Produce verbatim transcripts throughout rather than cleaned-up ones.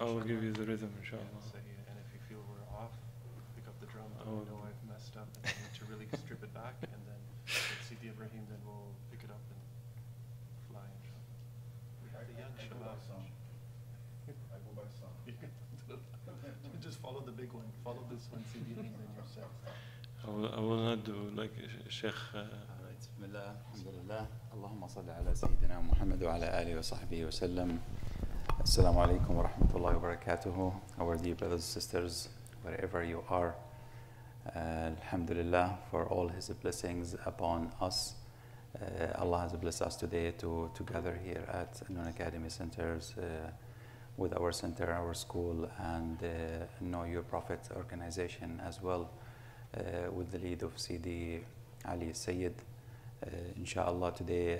I will give you the rhythm, inshallah. So, yeah, and if you feel we're off, pick up the drum. I will know I've messed up and I need to really strip it back, and then with Sidi Ibrahim, then we'll pick it up and fly, inshallah. We have the young Shabab. I go by song. Just follow the big one. Follow this one, Sidi, and then yourself. I will, I will not do like Shaykh. Uh, بسم الله الحمد لله اللهم صل على سيدنا محمد وعلى آله وصحبه وسلم. Assalamu alaikum wa rahmatullahi wa barakatuhu. Our dear brothers and sisters, wherever you are, uh, alhamdulillah for all his blessings upon us. Uh, Allah has blessed us today to, to gather here at Nun Academy Centers uh, with our center, our school, and uh, Know Your Prophet organization as well, uh, with the lead of Sidi Ali Elsayed. Uh, inshallah, today uh,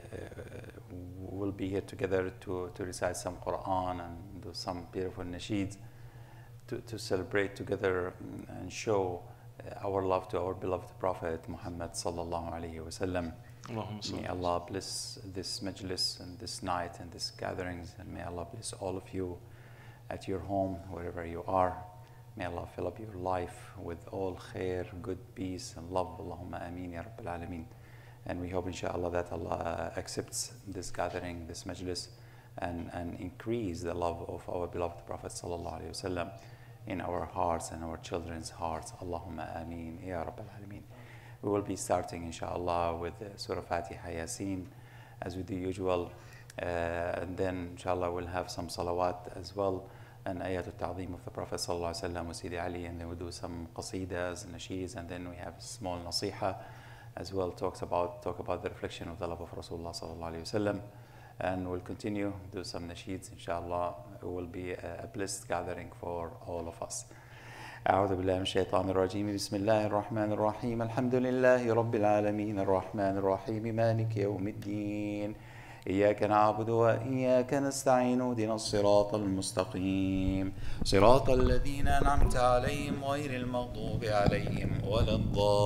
we'll be here together to, to recite some Quran and do some beautiful nasheeds to, to celebrate together and show uh, our love to our beloved Prophet Muhammad sallallahu alayhi wa sallam. May Allah bless this majlis and this night and this gatherings, and may Allah bless all of you at your home, wherever you are. May Allah fill up your life with all khair, good peace and love. Allahumma ameen ya Rabbil Alameen. And we hope, inshallah, that Allah accepts this gathering, this majlis, and, and increase the love of our beloved Prophet sallallahu alaihi wasallam in our hearts and our children's hearts. Allahumma ameen ya Rabbil Alameen. We will be starting, inshallah, with Surah Fatiha Yasin, as with the usual. Uh, and then, inshallah, we'll have some salawat as well, and ayat al-ta'zeem of the Prophet sallallahu alaihi wasallam with Sidi Ali, and then we'll do some qasidas and nasheeds, and then we have small nasiha as well, talks about talk about the reflection of the love of Rasulullah sallallahu alaihi wasallam, and we'll continue do some nasheeds. Inshallah, it will be a, a blessed gathering for all of us. أعوذ بالله من الشيطان الرجيم بسم الله الرحمن الرحيم الحمد لله رب العالمين الرحمن الرحيم مالك يوم الدين إياك نعبد وإياك نستعين اهدنا الصراط المستقيم صراط الذين أنعمت عليهم غير المغضوب عليهم ولا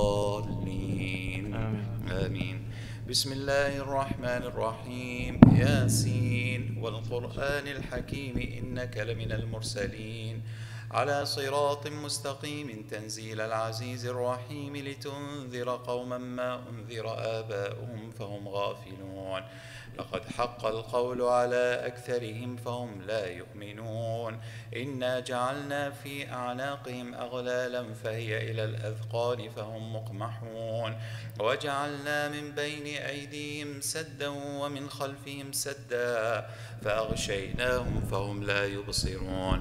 الضالين آمين. بسم الله الرحمن الرحيم ياسين والقرآن الحكيم إنك لمن المرسلين على صراط مستقيم تنزيل العزيز الرحيم لتنذر قوما ما أنذر آباؤهم فهم غافلون لقد حق القول على أكثرهم فهم لا يؤمنون إنا جعلنا في أعناقهم أغلالا فهي إلى الأذقان فهم مقمحون وجعلنا من بين أيديهم سدا ومن خلفهم سدا فأغشيناهم فهم لا يبصرون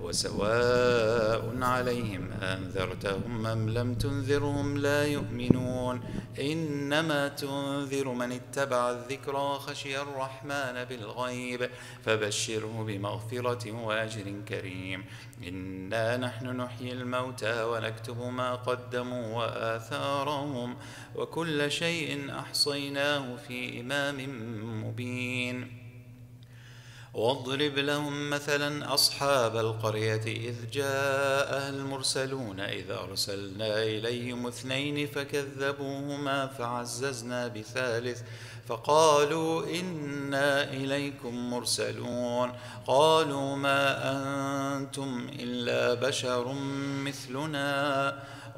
وسواء عليهم أنذرتهم أم لم تنذرهم لا يؤمنون إنما تنذر من اتبع الذكر وخشي الرحمن بالغيب فبشره بمغفرة وأجر كريم إنا نحن نحيي الموتى ونكتب ما قدموا وآثارهم وكل شيء أحصيناه في إمام مبين واضرب لهم مثلا أصحاب القرية إذ جاءها المرسلون إذ أرسلنا إليهم اثنين فكذبوهما فعززنا بثالث فقالوا إنا إليكم مرسلون قالوا ما أنتم إلا بشر مثلنا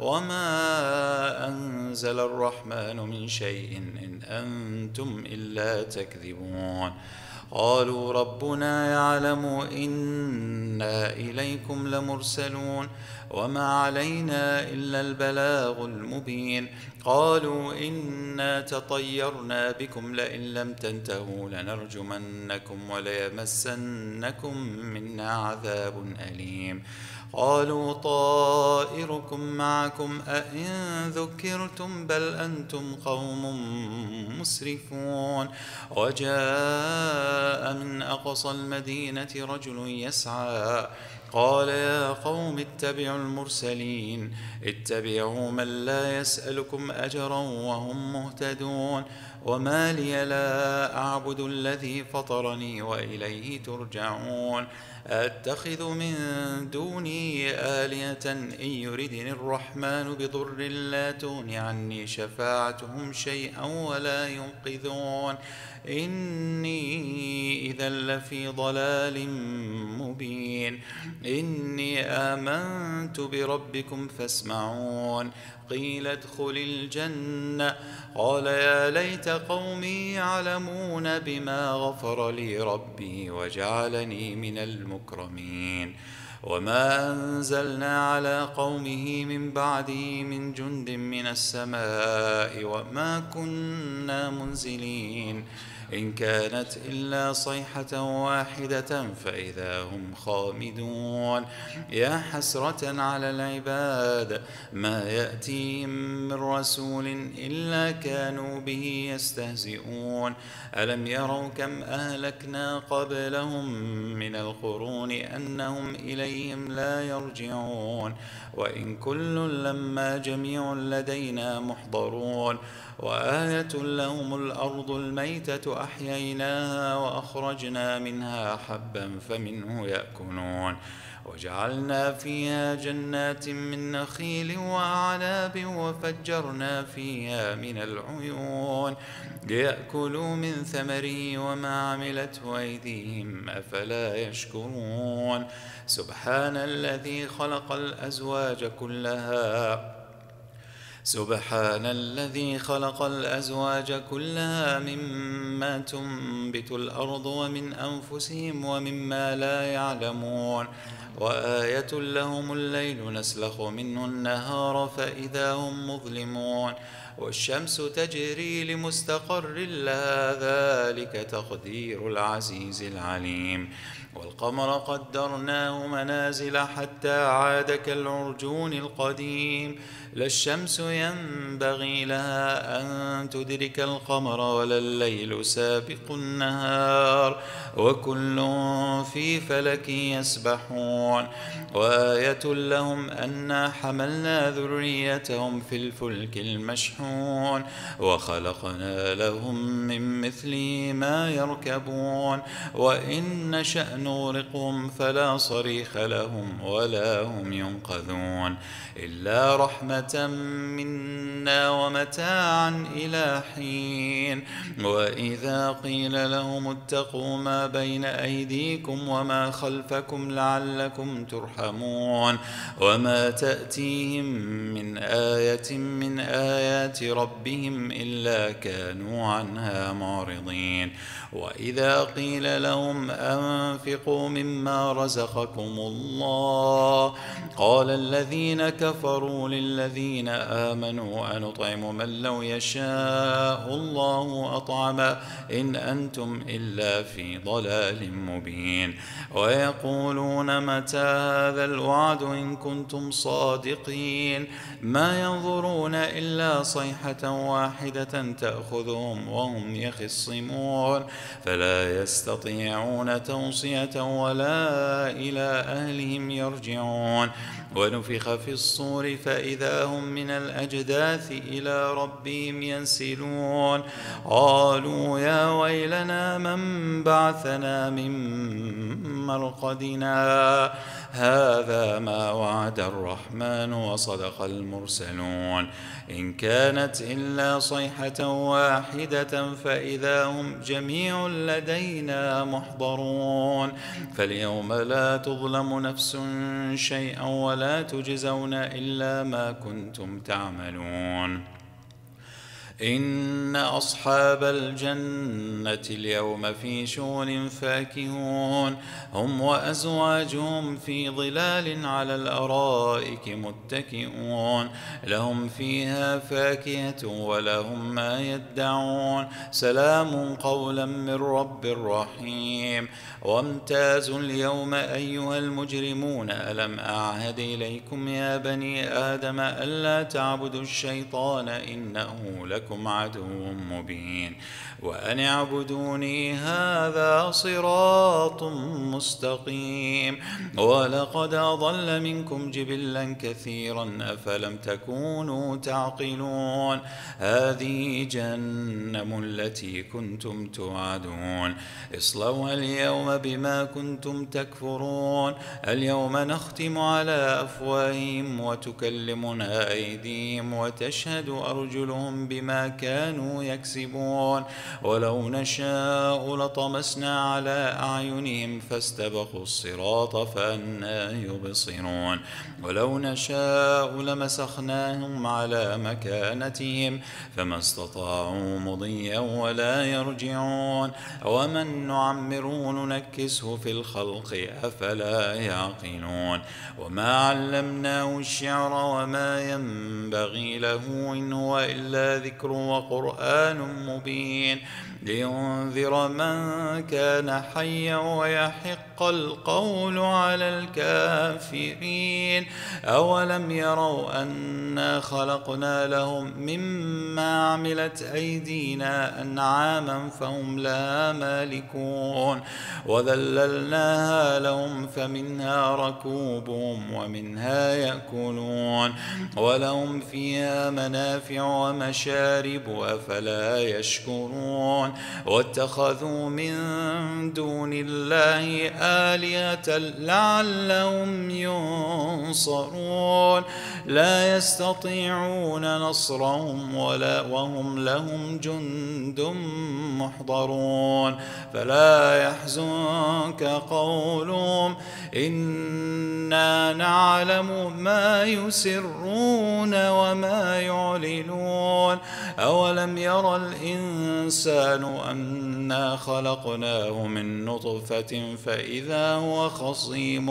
وما أنزل الرحمن من شيء إن أنتم إلا تكذبون قالوا ربنا يعلم إنا إليكم لمرسلون وما علينا إلا البلاغ المبين قالوا إنا تطيرنا بكم لئن لم تنتهوا لنرجمنكم وليمسنكم منا عذاب أليم قالوا طائركم معكم أئن ذكرتم بل أنتم قوم مسرفون وجاء من أقصى المدينة رجل يسعى قال يا قوم اتبعوا المرسلين اتبعوا من لا يسألكم أجرا وهم مهتدون وما لي لا أعبد الذي فطرني وإليه ترجعون أتخذ من دوني آلهة إن يردني الرحمن بضر لا تغن عني شفاعتهم شيئا ولا ينقذون إني إذا لفي ضلال مبين إني آمنت بربكم فاسمعون قيل ادخل الجنة قال يا ليت قومي يعلمون بما غفر لي ربي وجعلني من المكرمين وما أنزلنا على قومه من بعده من جند من السماء وما كنا منزلين إن كانت إلا صيحة واحدة فإذا هم خامدون يا حسرة على العباد ما يأتيهم من رسول إلا كانوا به يستهزئون ألم يروا كم أهلكنا قبلهم من القرون أنهم إليهم لا يرجعون وإن كل لما جميع لدينا محضرون وآية لهم الأرض الميتة أحييناها وأخرجنا منها حبا فمنه يأكلون وجعلنا فيها جنات من نخيل وأعناب وفجرنا فيها من العيون ليأكلوا من ثمره وما عملته أيديهم أفلا يشكرون سبحان الذي خلق الأزواج كلها سبحان الذي خلق الأزواج كلها مما تنبت الأرض ومن أنفسهم ومما لا يعلمون وآية لهم الليل نسلخ منه النهار فإذا هم مظلمون والشمس تجري لمستقر لها ذلك تقدير العزيز العليم والقمر قدرناه منازل حتى عاد كالعرجون القديم لا الشمس ينبغي لها أن تدرك القمر ولا الليل سابق النهار وكل في فلك يسبحون وآية لهم أنا حملنا ذريتهم في الفلك المشحون وخلقنا لهم من مثله ما يركبون وإن نشأ نغرقهم فلا صريخ لهم ولا هم ينقذون إلا رحمة منا ومتاعا إلى حين وإذا قيل لهم اتقوا ما بين أيديكم وما خلفكم لعلكم ترحمون وما تأتيهم من آية من آيات ربهم إلا كانوا عنها معرضين وإذا قيل لهم أنفقوا مما رزقكم الله قال الذين كفروا للذين آمنوا أنطعم من لو يشاء الله أطعمه إن أنتم إلا في ضلال مبين ويقولون متى هذا الوعد إن كنتم صادقين ما ينظرون إلا صيحة واحدة تأخذهم وهم يخصمون فلا يستطيعون توصية ولا إلى أهلهم يرجعون ونفخ في الصور فإذا هم من الأجداث إلى ربهم ينسلون قالوا يا ويلنا من بعثنا من مرقدنا هذا ما وعد الرحمن وصدق المرسلون إن كانت إلا صيحة واحدة فإذا هم جميع لدينا محضرون فاليوم لا تظلم نفس شيئا ولا تجزون إلا ما كنتم تعملون إن أصحاب الجنة اليوم في شغل فاكهون هم وأزواجهم في ظلال على الأرائك متكئون لهم فيها فاكهة ولهم ما يدعون سلام قولا من رب رحيم وامتازوا اليوم أيها المجرمون ألم أعهد إليكم يا بني آدم ألا تعبدوا الشيطان إنه لكم لكم عدو مبين وأن اعبدوني هذا صراط مستقيم ولقد أضل منكم جبلا كثيرا أفلم تكونوا تعقلون هذه جهنم التي كنتم توعدون اصلوها اليوم بما كنتم تكفرون اليوم نختم على أفواههم وتكلمنا أيديهم وتشهد أرجلهم بما كانوا يكسبون ولو نشاء لطمسنا على أعينهم فاستبقوا الصراط فأنى يبصرون ولو نشاء لمسخناهم على مكانتهم فما استطاعوا مضيا ولا يرجعون ومن نعمره ننكسه في الخلق أفلا يعقلون وما علمناه الشعر وما ينبغي له إن هو إلا ذكر وقرآن مبين لينذر من كان حيا ويحق القول على الكافرين أولم يروا أنا خلقنا لهم مما عملت أيدينا أنعاما فهم لها مالكون وذللناها لهم فمنها ركوبهم ومنها يأكلون ولهم فيها منافع ومشارب أفلا يشكرون واتخذوا من دون الله آلهة لعلهم ينصرون لا يستطيعون نصرهم ولا وهم لهم جند محضرون فلا يحزنك قولهم إنا نعلم ما يسرون وما يعلنون أولم يرى الإنسان أنا خلقناه من نطفة فإذا هو خصيم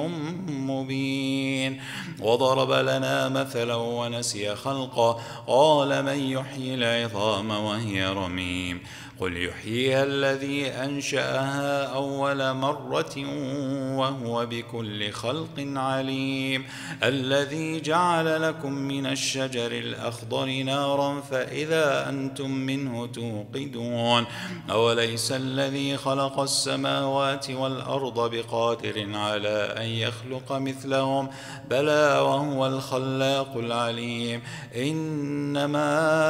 مبين وضرب لنا مثلا ونسي خلقه قال من يحيي العظام وهي رميم قل يحييها الذي أنشأها أول مرة وهو بكل خلق عليم الذي جعل لكم من الشجر الأخضر نارا فإذا أنتم منه توقدون أوليس الذي خلق السماوات والأرض بقادر على أن يخلق مثلهم بلى وهو الخلاق العليم إنما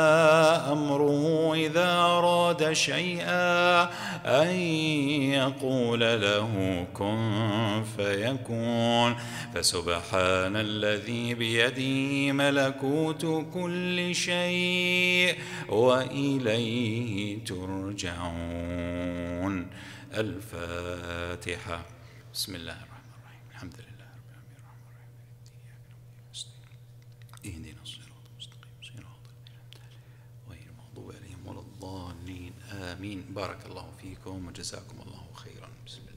أمره إذا أراد شيئا أن يقول له كن فيكون فسبحان الذي بيده ملكوت كل شيء وإليه ترجعون. الفاتحة. بسم الله الرحمن الرحيم. الحمد لله رب العالمين الرحمن الرحيم اهدنا الصراط المستقيم صراط غير المغضوب عليهم ولا الضالين آمين. بارك الله فيكم وجزاكم الله خيرا. بسم الله.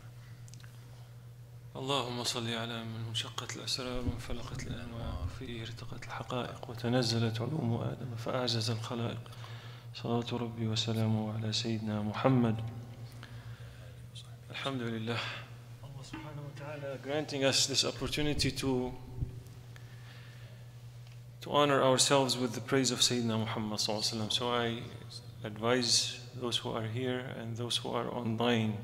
اللهم صل على من انشقت الأسرار وانفلقت الأنوار فيه ارتقت الحقائق وتنزلت علوم آدم فأعجز الخلائق صلاة ربي وسلامه على سيدنا محمد. Alhamdulillah, Allah subhanahu wa ta'ala granting us this opportunity to to honor ourselves with the praise of Sayyidina Muhammad sallallahu alaihi wasallam. So I advise those who are here and those who are online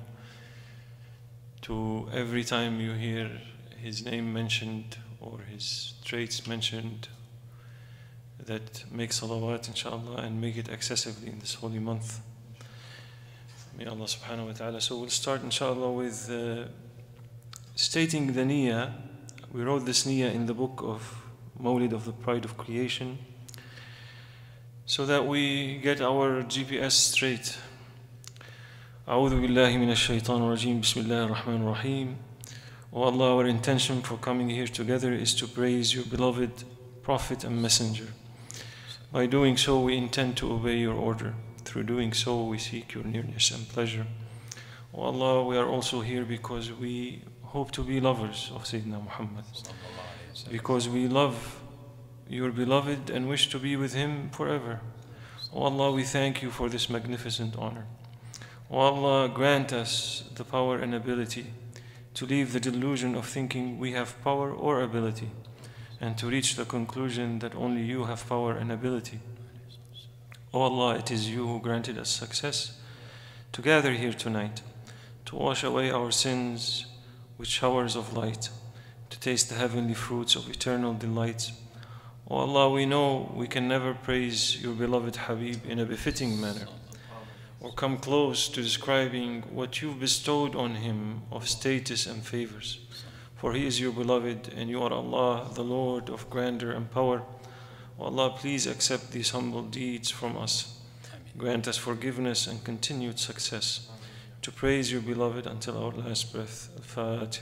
to, every time you hear his name mentioned or his traits mentioned, that make salawat inshallah and make it excessively in this holy month. May Allah subhanahu wa ta'ala. So we'll start inshallah with uh, stating the niyyah. We wrote this niyyah in the book of Mawlid of the Pride of Creation, so that we get our G P S straight. A'udhu billahi minash shaitan rajim. Bismillahir rahmanir rahim. O Allah, our intention for coming here together is to praise your beloved Prophet and Messenger. By doing so, we intend to obey your order. Through doing so, we seek your nearness and pleasure. O Allah, we are also here because we hope to be lovers of Sayyidina Muhammad, because we love your beloved and wish to be with him forever. O Allah, we thank you for this magnificent honor. O Allah, grant us the power and ability to leave the delusion of thinking we have power or ability, and to reach the conclusion that only you have power and ability. O Allah, it is you who granted us success to gather here tonight, to wash away our sins with showers of light, to taste the heavenly fruits of eternal delights. O Allah, we know we can never praise your beloved Habib in a befitting manner, or come close to describing what you've bestowed on him of status and favors. For he is your beloved, and you are Allah, the Lord of grandeur and power. O Allah, please accept these humble deeds from us. Grant us forgiveness and continued success to praise your beloved until our last breath. Al-Fatiha.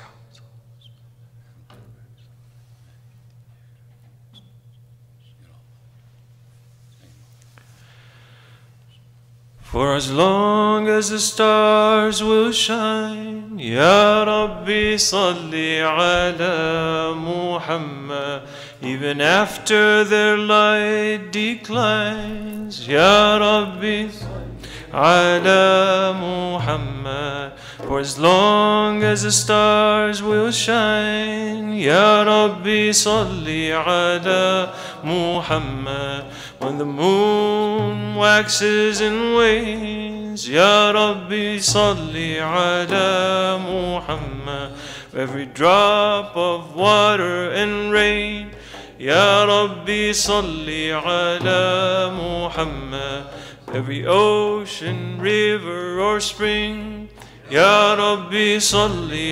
For as long as the stars will shine, Ya Rabbi Salli ala Muhammad, even after their light declines, Ya Rabbi ala Muhammad. For as long as the stars will shine, Ya Rabbi Salli ala Muhammad. When the moon waxes and wanes, Ya Rabbi Salli ala Muhammad. Every drop of water and rain, Ya Rabbi Salli ala Muhammad. Every ocean, river or spring, Ya Rabbi Salli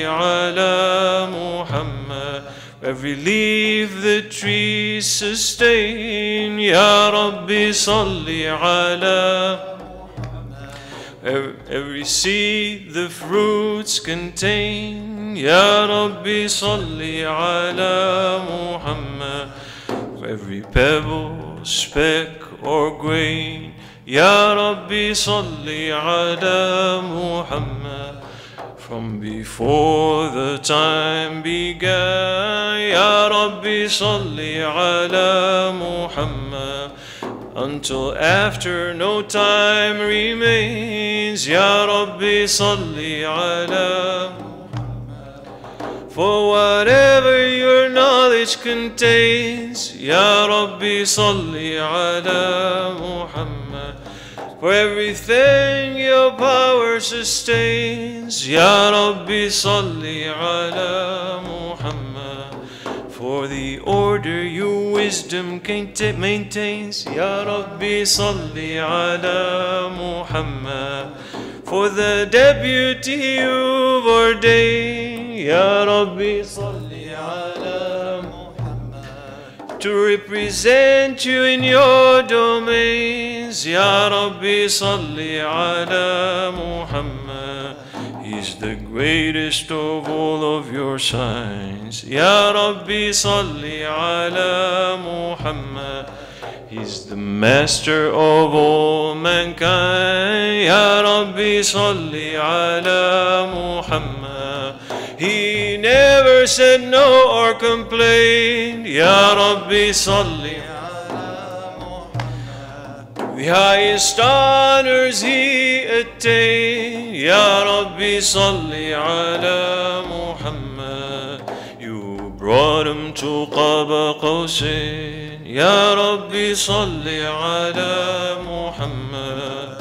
ala Muhammad. Every leaf the trees sustain, Ya Rabbi Salli ala Muhammad. Every seed the fruits contain, Ya Rabbi Salli ala Muhammad. Every pebble, speck or grain, Ya Rabbi Salli ala Muhammad. From before the time began, Ya Rabbi Salli ala Muhammad. Until after no time remains, Ya Rabbi Salli ala Muhammad. For whatever your knowledge contains, Ya Rabbi Salli ala Muhammad. For everything your power sustains, Ya Rabbi Salli ala Muhammad. For the order your wisdom maintains, Ya Rabbi Salli ala Muhammad. For the deputy you've ordained, Ya Rabbi Salli ala Muhammad. To represent you in your domains, Ya Rabbi Salli ala Muhammad. He's the greatest of all of your signs, Ya Rabbi Salli ala Muhammad. He's the master of all mankind, Ya Rabbi Salli ala Muhammad. He never said no or complained, Ya Rabbi Salli ala Muhammad. The highest honors he attained, Ya Rabbi Salli ala Muhammad. You brought him to Qaba Qawsain, Ya Rabbi Salli ala Muhammad.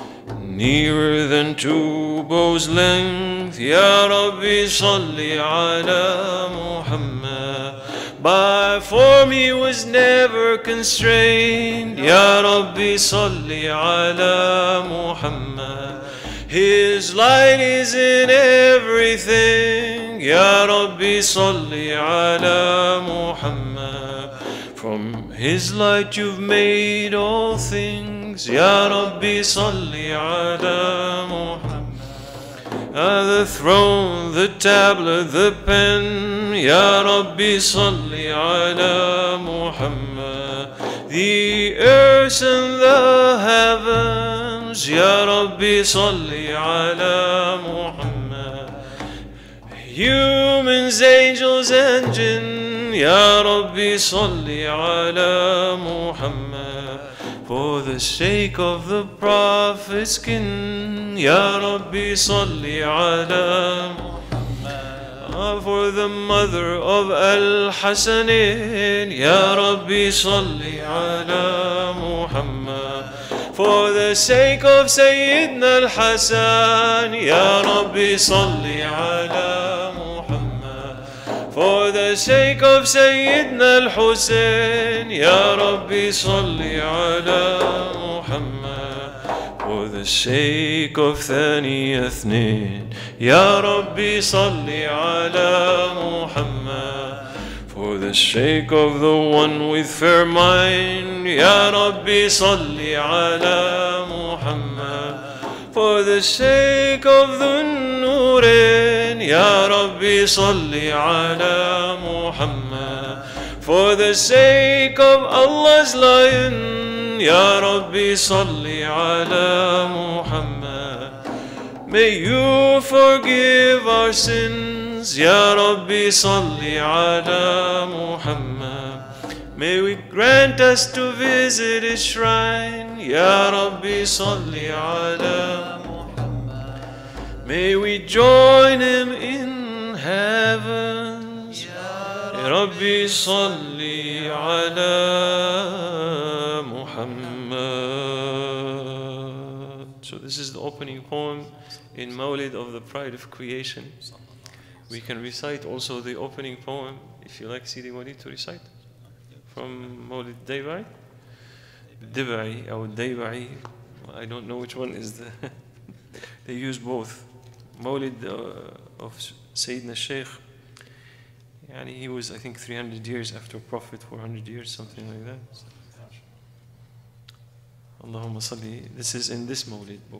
Nearer than two bows' length, Ya Rabbi Salli ala Muhammad. By form he was never constrained, Ya Rabbi Salli ala Muhammad. His light is in everything, Ya Rabbi Salli ala Muhammad. From his light you've made all things, Ya Rabbi Salli ala Muhammad. The throne, the tablet, the pen, Ya Rabbi Salli ala Muhammad. The earth and the heavens, Ya Rabbi Salli ala Muhammad. Humans, angels and jinn, Ya Rabbi Salli ala Muhammad. For the sake of the Prophet's kin, Ya Rabbi Salli ala Muhammad. For the mother of Al-Hasanain, Ya Rabbi Salli ala Muhammad. For the sake of Sayyidna al-Hasan, Ya Rabbi salli ala Muhammad. For the sake of Sayyidna al-Hussein, Ya Rabbi salli ala Muhammad. For the sake of Thani Athnin, Ya Rabbi salli ala Muhammad. For the sake of the one with fair mind, Ya Rabbi salli ala Muhammad. For the sake of the Nurin, Ya Rabbi salli ala Muhammad. For the sake of Allah's lion, Ya Rabbi salli ala Muhammad. May you forgive our sins, Ya Rabbi salli ala Muhammad. May we grant us to visit his shrine, Ya Rabbi salli ala Muhammad. May we join him in heavens, Ya Rabbi salli ala Muhammad. So this is the opening poem in Mawlid of the Pride of Creation. We can recite also the opening poem, if you like Sidi Walid to recite, from Mawlid Daybai. Daybai or Daybai, I don't know which one is the, they use both. Mawlid uh, of Sayyidna Shaykh, yani he was I think three hundred years after Prophet, four hundred years, something like that. Allahumma salli, this is in this Mawlid book.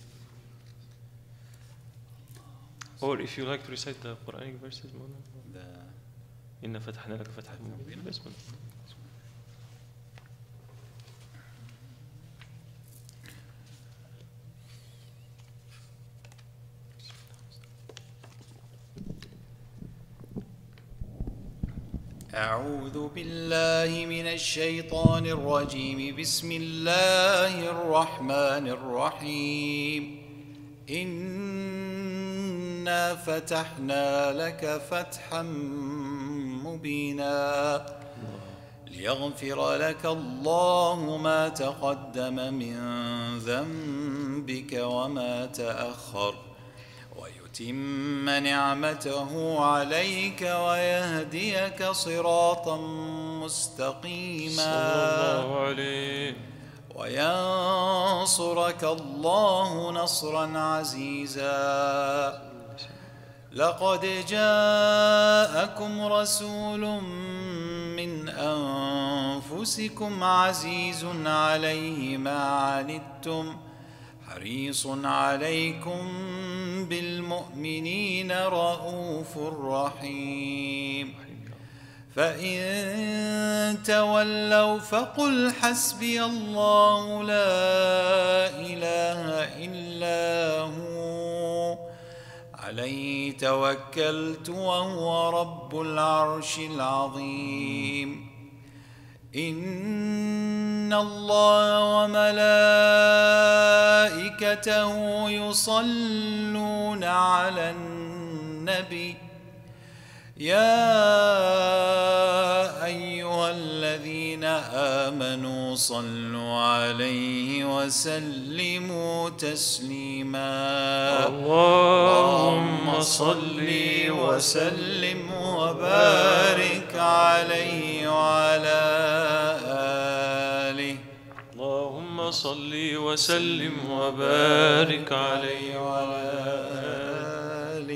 Or if you like to recite the Quranic verses, إِنَّا فَتَحْنَا لَكَ فَتْحًا مُبِينًا. أعوذ بالله من الشيطان الرجيم. بسم الله الرحمن الرحيم. إنا فتحنا لك فتحا مبينا ليغفر لك الله ما تقدم من ذنبك وما تأخر ويتم نعمته عليك ويهديك صراطا مستقيما صلى الله عليه. وينصرك الله نصرا عزيزا. لقد جاءكم رسول من أنفسكم عزيز عليه ما عنتم حريص عليكم بالمؤمنين رؤوف رحيم. فإن تولوا فقل حسبي الله لا إله إلا هو عليه توكلت وهو رب العرش العظيم. إن الله وملائكته يصلون على النبي يا أيها الذين آمنوا صلوا عليه وسلموا تسليما. اللهم صل وسلم وبارك عليه وعلى آله. اللهم صل وسلم وبارك عليه وعلى آله.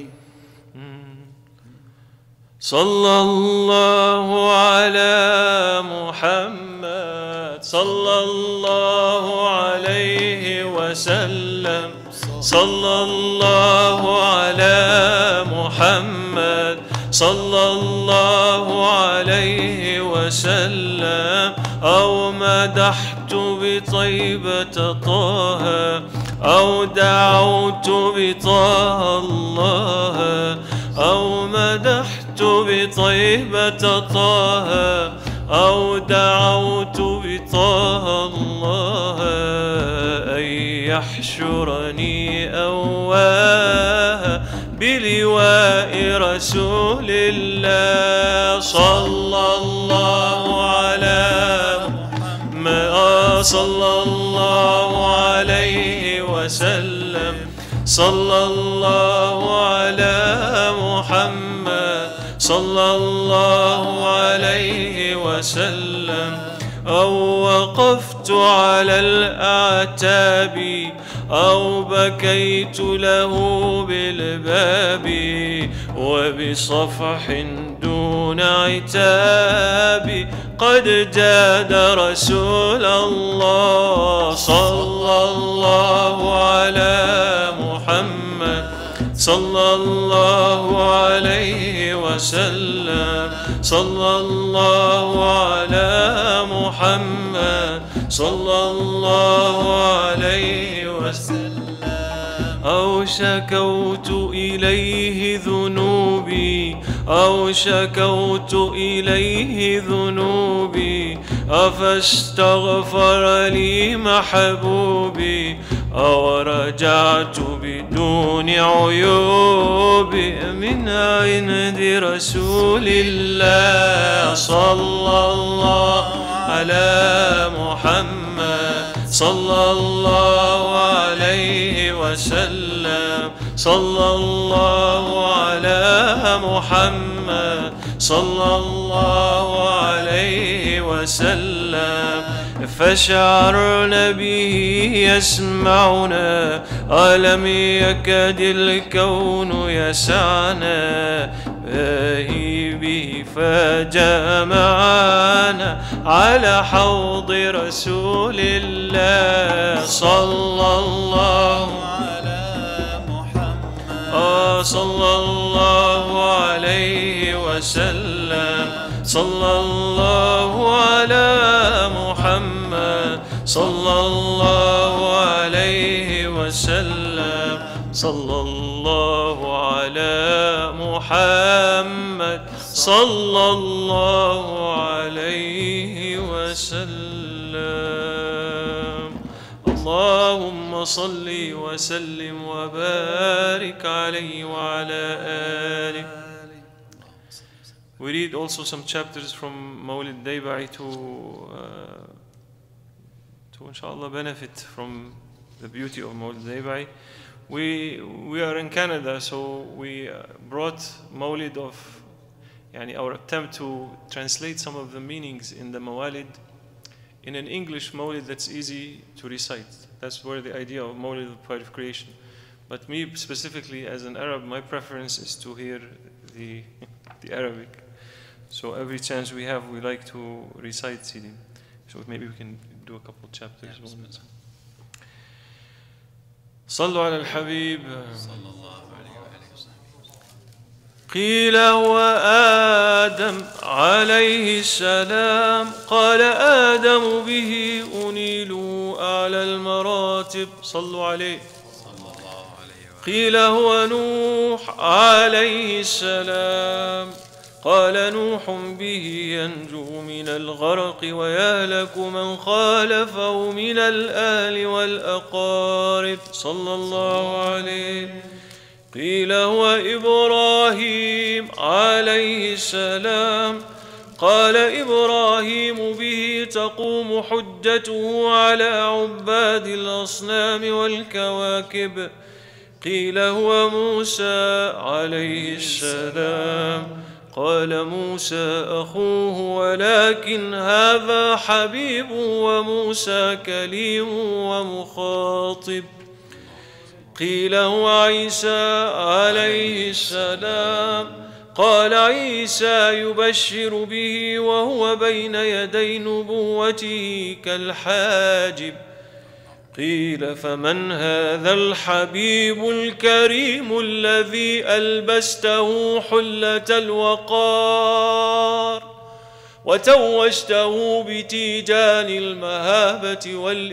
صلى الله على محمد صلى الله عليه وسلم. صلى الله على محمد صلى الله عليه وسلم. أو مدحت بطيبة طه أو دعوت بطه الله. أو مدحت بطيبة طه أو دعوت بطه الله. أن يحشرني أواه بلواء رسول الله. صلى الله على محمد صلى الله وسلم صلى الله على محمد صلى الله عليه وسلم أو وقفت على الأعتاب أو بكيت له بالباب وبصفح دون عتاب قد جاد رسول الله صلى الله على محمد صلى الله عليه وسلم صلى الله على محمد صلى الله عليه وسلم أو شكوت إليه ذنوبي أو شكوت إليه ذنوبي أفاستغفر لي محبوبي أو رجعت بدون عيوب من عند رسول الله صلى الله على محمد صلى الله عليه وسلم صلى الله على محمد صلى الله عليه وسلم فشعرنا به يسمعنا ألم يكد الكون يسعنا باهي به فجاء معنا على حوض رسول الله صلى الله على محمد صلى الله عليه وسلم صلى الله على محمد صلى الله عليه وسلم صلى الله على محمد صلى الله عليه وسلم اللهم صل وسلم وبارك عليه وعلى آله. We read also some chapters from Mawlid Dayba'i to, uh, to inshallah benefit from the beauty of Mawlid Dayba'i. We, we are in Canada, so we brought Mawlid of, yani our attempt to translate some of the meanings in the Mawalid in an English Mawlid that's easy to recite. That's where the idea of Mawlid of Pride of Creation. But me specifically as an Arab, my preference is to hear the, the Arabic. So every chance we have, we like to recite Sidi. So maybe we can do a couple chapters. Yeah, صلوا على الحبيب صلى الله عليه وسلم. قيل هو آدم عليه السلام قال آدم به أنيل أعلى المراتب صلوا عليه. قيل هو نوح عليه السلام قال نوح به ينجو من الغرق ويهلك من خالفه من الآل والأقارب صلى الله عليه. قيل هو إبراهيم عليه السلام قال إبراهيم به تقوم حجته على عباد الأصنام والكواكب. قيل هو موسى عليه السلام قال موسى أخوه ولكن هذا حبيب وموسى كليم ومخاطب. قيل هو عيسى عليه السلام قال عيسى يبشر به وهو بين يدي نبوته كالحاجب. قيل فمن هذا الحبيب الكريم الذي ألبسته حلة الوقار وتوجته بتيجان المهابة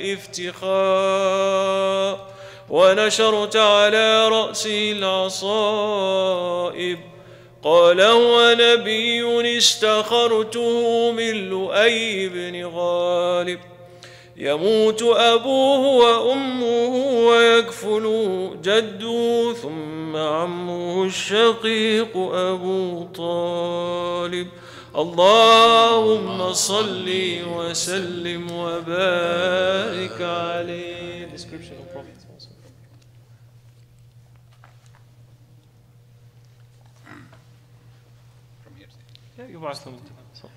والافتخار ونشرت على رأسه العصائب. قال هو نبي استخرته من لؤي بن غالب يموت أبوه وأمه ويكفله جده ثم عمه الشقيق أبو طالب. اللهم صل وسلم وبارك عليه. Description of Prophet. يبعث من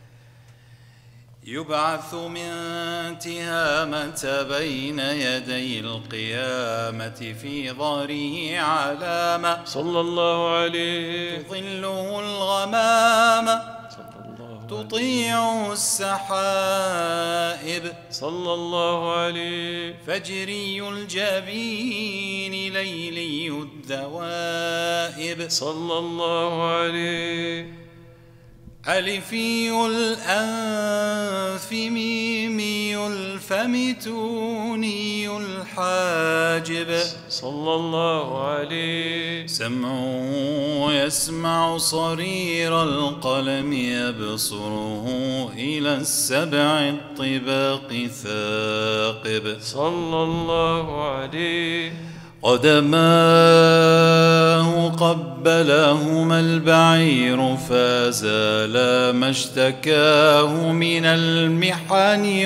يبعث من تهامة بين يدي القيامة في ظهره علامة صلى الله عليه تظله الغمامة تطيعه السحائب صلى الله عليه فجري الجبين ليلي الدوائب صلى الله عليه ألفي الأنف ميمي الفم توني الحاجب صلى الله عليه سمعه يسمع صرير القلم يبصره إلى السبع الطباق ثاقب صلى الله عليه قدماه قبلهما البعير فزالا ما اشتكاه من المحن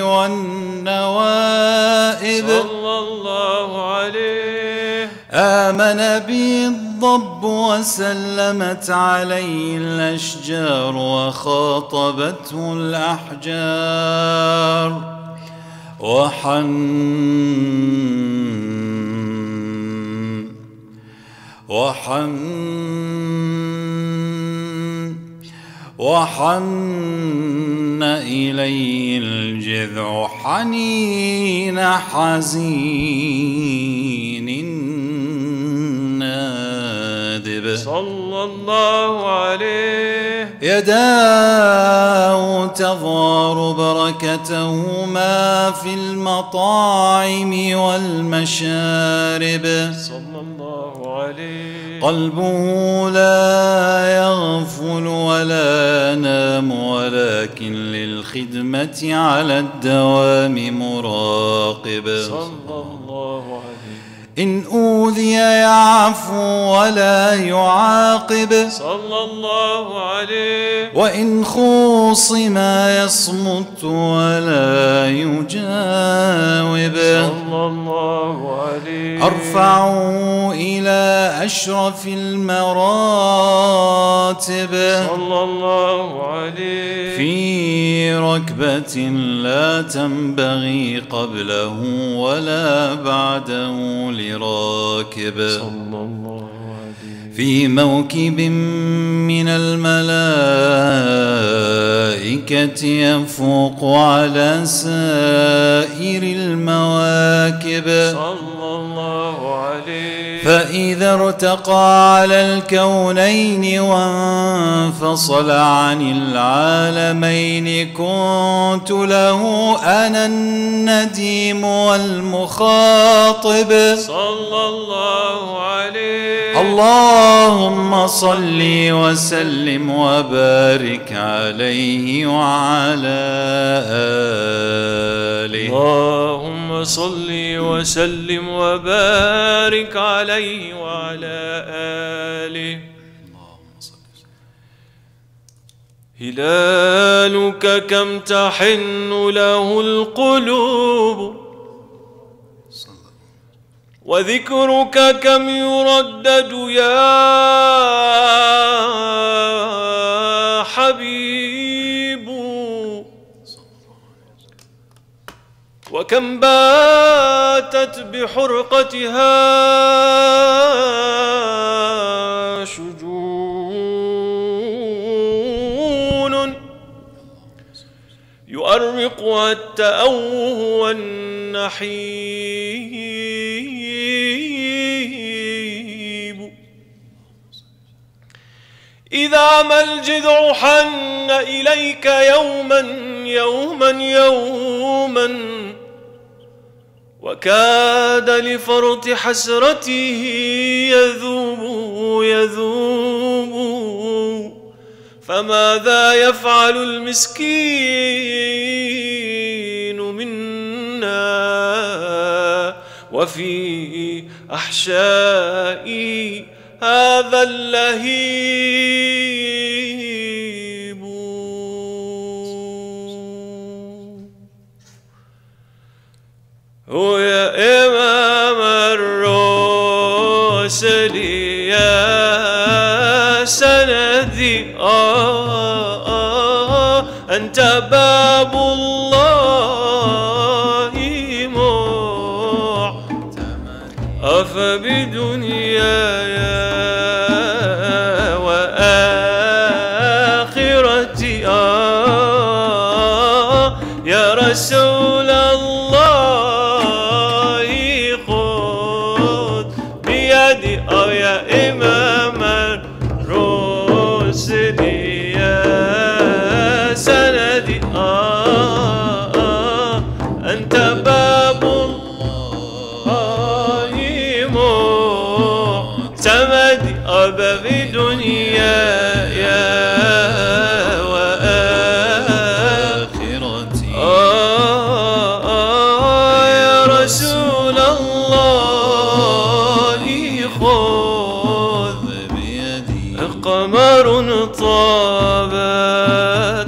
والنوائب صلى الله عليه آمن به الضب وسلمت عليه الأشجار وخاطبته الأحجار وحن وحن وحن إليه الجذع حنين حزين نادب صلى الله عليه يداه تظهر بركتهما في المطاعم والمشارب صلى الله عليه قلبه لا يغفل ولا ينام ولكن للخدمة على الدوام مراقب صلى الله عليه إن أوذي يعفو ولا يعاقب صلى الله عليه وإن خوصم يصمت ولا يجاوب صلى الله عليه أرفع إلى أشرف المراتب صلى الله عليه في ركبة لا تنبغي قبله ولا بعده لراكب صلى الله عليه في موكب من الملائكة يفوق على سائر المواكب صلى الله عليه فإذا ارتقى على الكونين وانفصل عن العالمين كنت له أنا النديم والمخاطب صلى الله عليه اللهم صل وسلم وبارك عليه وعلى آله اللهم صل وسلم وبارك عليه وعلى آله هلالك كم تحن له القلوب وذكرك كم يردد يا حبيب وكم باتت بحرقتها شجون يؤرقها التأوه والنحيب إذا ما الجذع حن إليك يوما يوما يوما وكاد لفرط حسرته يذوب يذوب فماذا يفعل المسكين منا وفي أحشائي هذا اللهيب هو يا إمام الرسل يا سندي آه آه أنت باب الله معتمد أفبدنياي وآخرتي آه يا رسول الله خذ بيدي أو يا إمام الرسل يا سندي آه آه أنت باب الله معتمد أبا بدنياي وآخرتي آه آه يا رسول الله خذ بيدي قمر طابت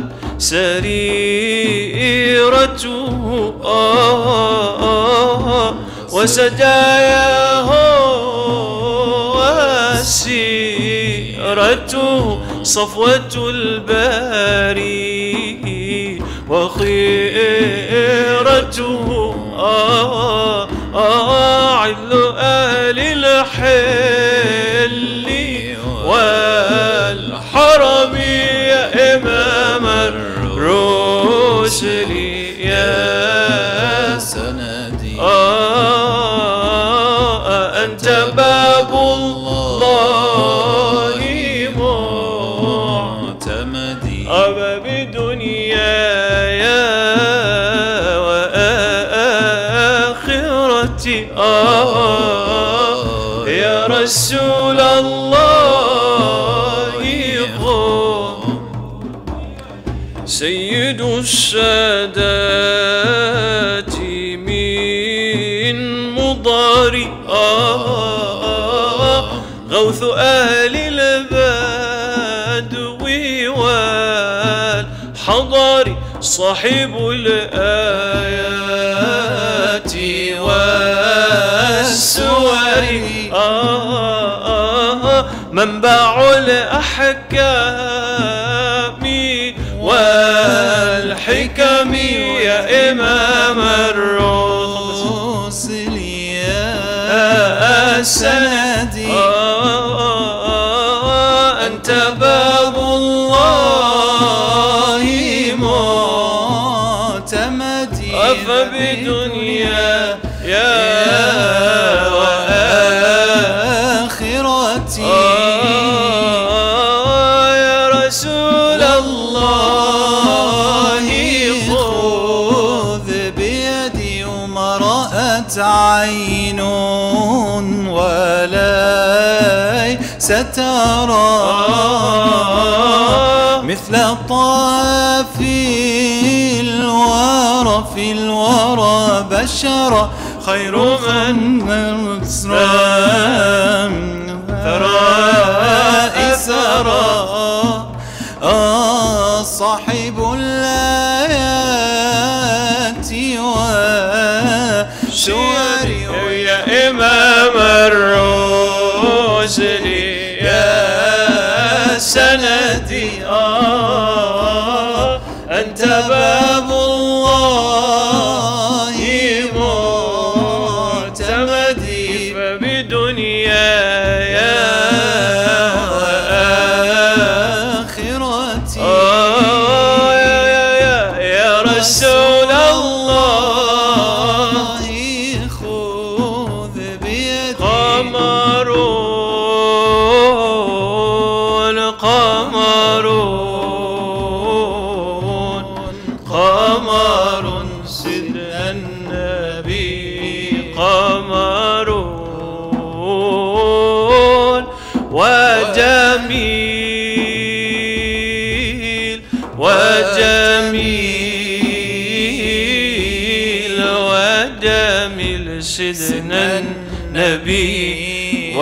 سريرته آه آه وسجاياه وسيرته صفوة الباري وخيرته آه آه عل أهل الحل والحرم يا إمام الرسل يا سندي آه أنت باب الله معتمدي أبا بدنياي وآخرتي آه يا رسول الله خذ سيد السادات من مضاري آه غوث أهل البدو والحضار صاحب الآيات والسور آه آه منبع الأحكام والحكم يا إمام الرسل يا سندي آه أنت باب الله معتمدي أفبدنيا يا وآخرتي آه يا رسول الله خذ بيدي وما رأت عين وليس ترى مثل طاف الورى في الورى بشر خير من ثراء سرى آه صاحب الآيات والسور يا إمام الرسل يا سندي آه أنت باب الله معتمدي فبدنياي وآخرتي آه يا يا يا رسول الله خذ بيدي قمرون قمرون قمر سيدنا النبي قمرون وجميل وجميل وجميل سيدنا النبي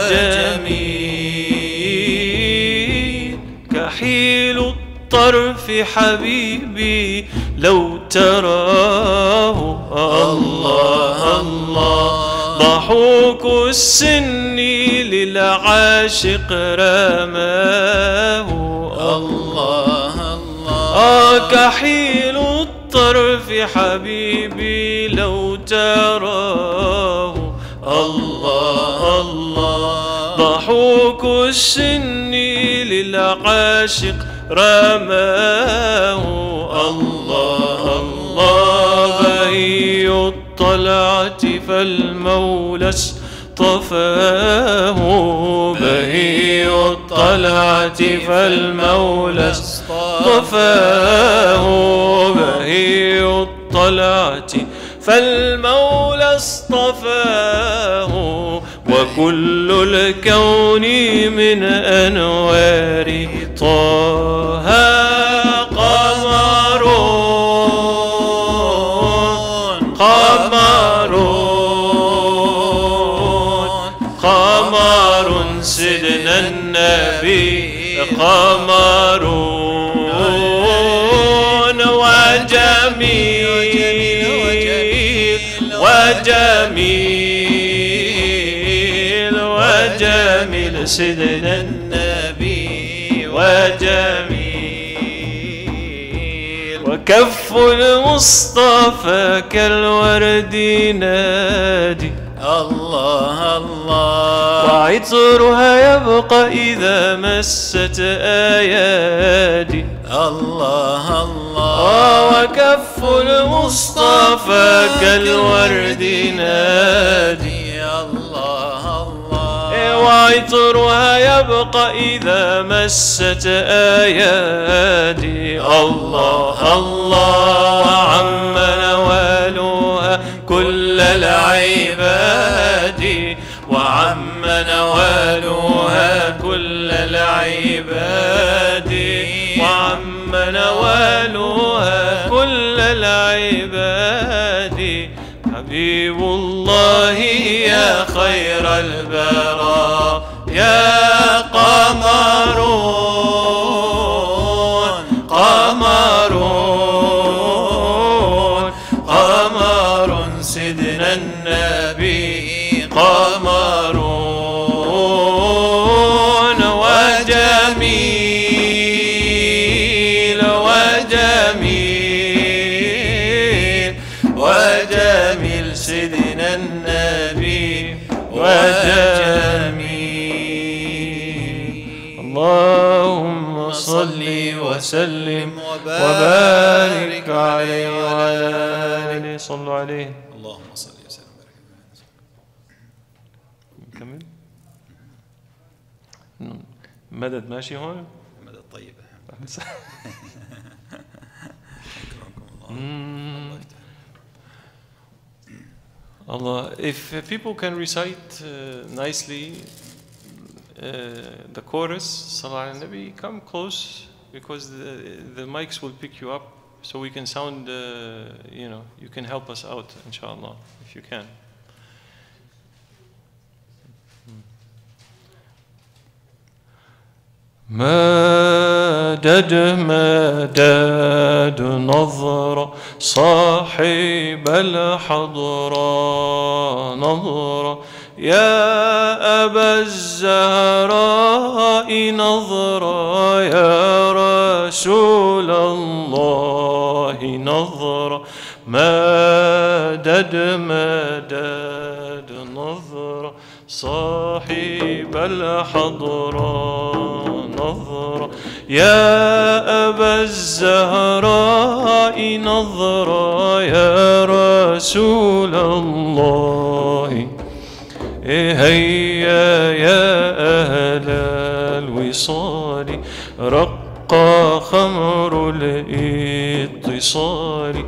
وجميل كحيل الطرف حبيبي لو تراه الله الله ضحوك السن للعاشق رماه الله الله آه كحيل الطرف حبيبي لو تراه الله الله ضحوك السن للعاشق رماه الله الله بهي الطلعة فالمولى اصطفاه بهي الطلعة فالمولى اصطفاه بهي الطلعة فالمولى اصطفاه وكل الكون من أنوار طه قمر قمر قمر سيدنا النبي قمر وجميل وجميل وجميل سيدنا النبي وجميل وكف المصطفى كالورد نادي الله الله وعطرها يبقى إذا مست أيادي الله الله وكف المصطفى كالورد نادي الله الله وعطرها يبقى إذا مست أيادي الله الله وعم نوالها كل العباد وعم نوالها كل العباد وعم نوالها كل العباد حبيب الله يا خير البراء يا قمر قمر قمر سيدنا النبي قمر وجميل وجميل وجميل سيدنا النبي وجميل اللهم صل وسلم وبارك عليه وعلى آله صلوا عليه اللهم صل وسلم وبارك. نكمل مدد ماشي هون مدد طيب. Allah, if people can recite uh, nicely uh, the chorus, Salah al Nabi, come close because the, the mics will pick you up so we can sound, uh, you know, you can help us out, inshallah, if you can. مدد مدد نظرة صاحب الحضرة نظرة يا أبا الزهراء نظرة يا رسول الله نظرة مدد مدد نظرة صاحب الحضرة نظرة يا أبا الزهراء نظرة يا رسول الله هيا يا أهل الوصال رقى خمر الاتصال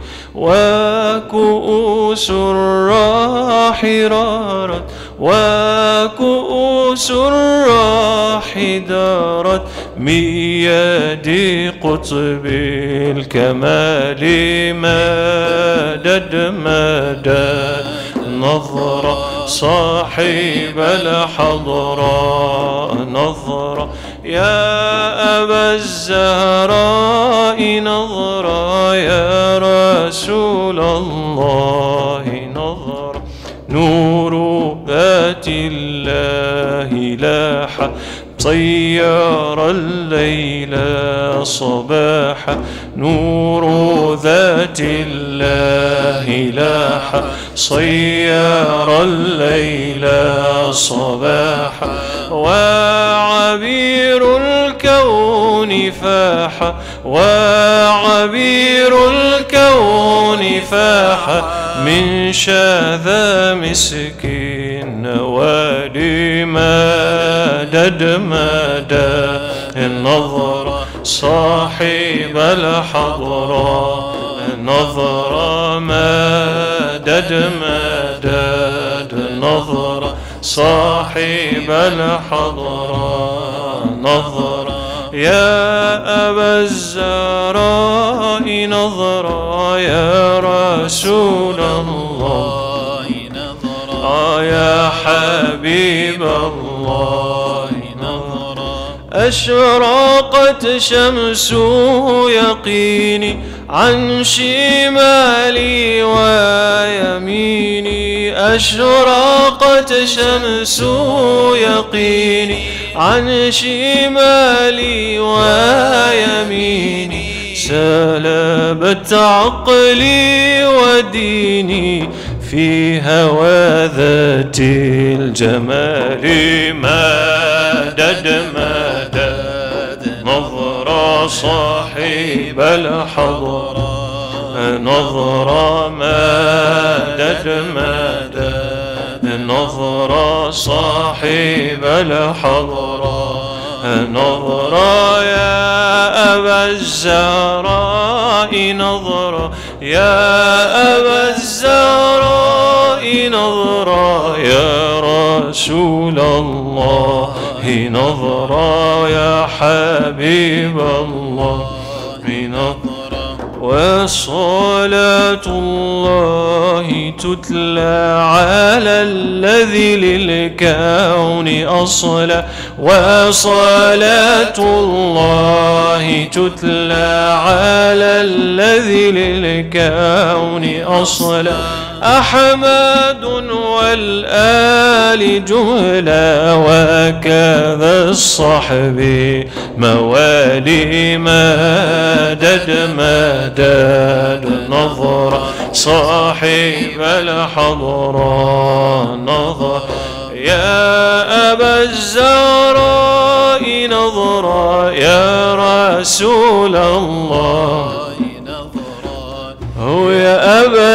وكؤوس الراح رارت وكؤوس الراح دارت من يد قطب الكمال مدد مدد نظرة صاحب الحضرة نظرة يا أبا الزهراء نظرة يا رسول الله نظرة نور ذات الله لاح صير الليل صباحا نور ذات الله لاح صير الليل صباحا وعبير الكون فاح وعبير الكون فاح من شذا مسكين ولمدد مدى النظر صاحب الحضرة النظر مدد مدد النظر صاحب الحضرة نظر يا أبا الزهراء نظرا يا رسول الله نظرا يا حبيب الله نظرا أشرقت شمس يقيني عن شمالي ويميني أشرقت شمس يقيني عن شمالي ويميني سلبت عقلي وديني في هوى ذات الجمال مدد مدد نظر صاحب الحضرة نظر مدد مدد نظر صاحب الحضرة نظر يا أبا الزهراء نظر يا أبا الزهراء نظر يا رسول الله نظر يا حبيب الله نظر وصلاة الله تتلى على الذي للكون أصلا وصلاة الله تتلى على الذي للكون أصلا أحمد والآل جملة وكذا الصحب موالي مدد مدد نظر صاحب الحضرة نظر يا أبا الزهراء نظرا يا رسول الله هو يا أبا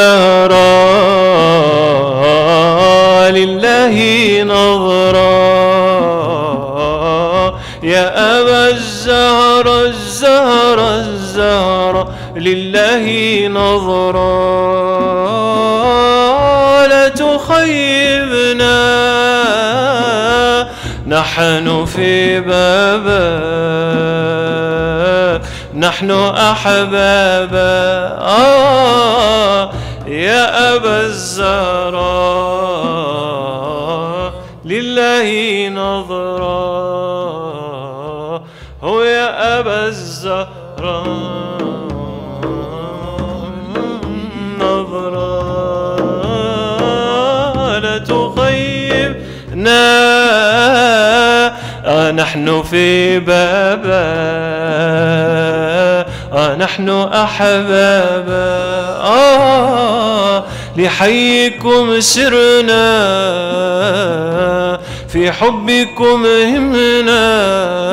الزهراء لله نظرا يا أبا الزهر الزهر الزهر لله نظرا لا تخيبنا نحن في بابك نحن أحبابا آه يا أبا الزهراء لله نظرا هو يا أبا الزهراء نظرا لا تخيبنا آه نحن في بابا آه نحن أحبابا آه لحيكم سرنا في حبكم همنا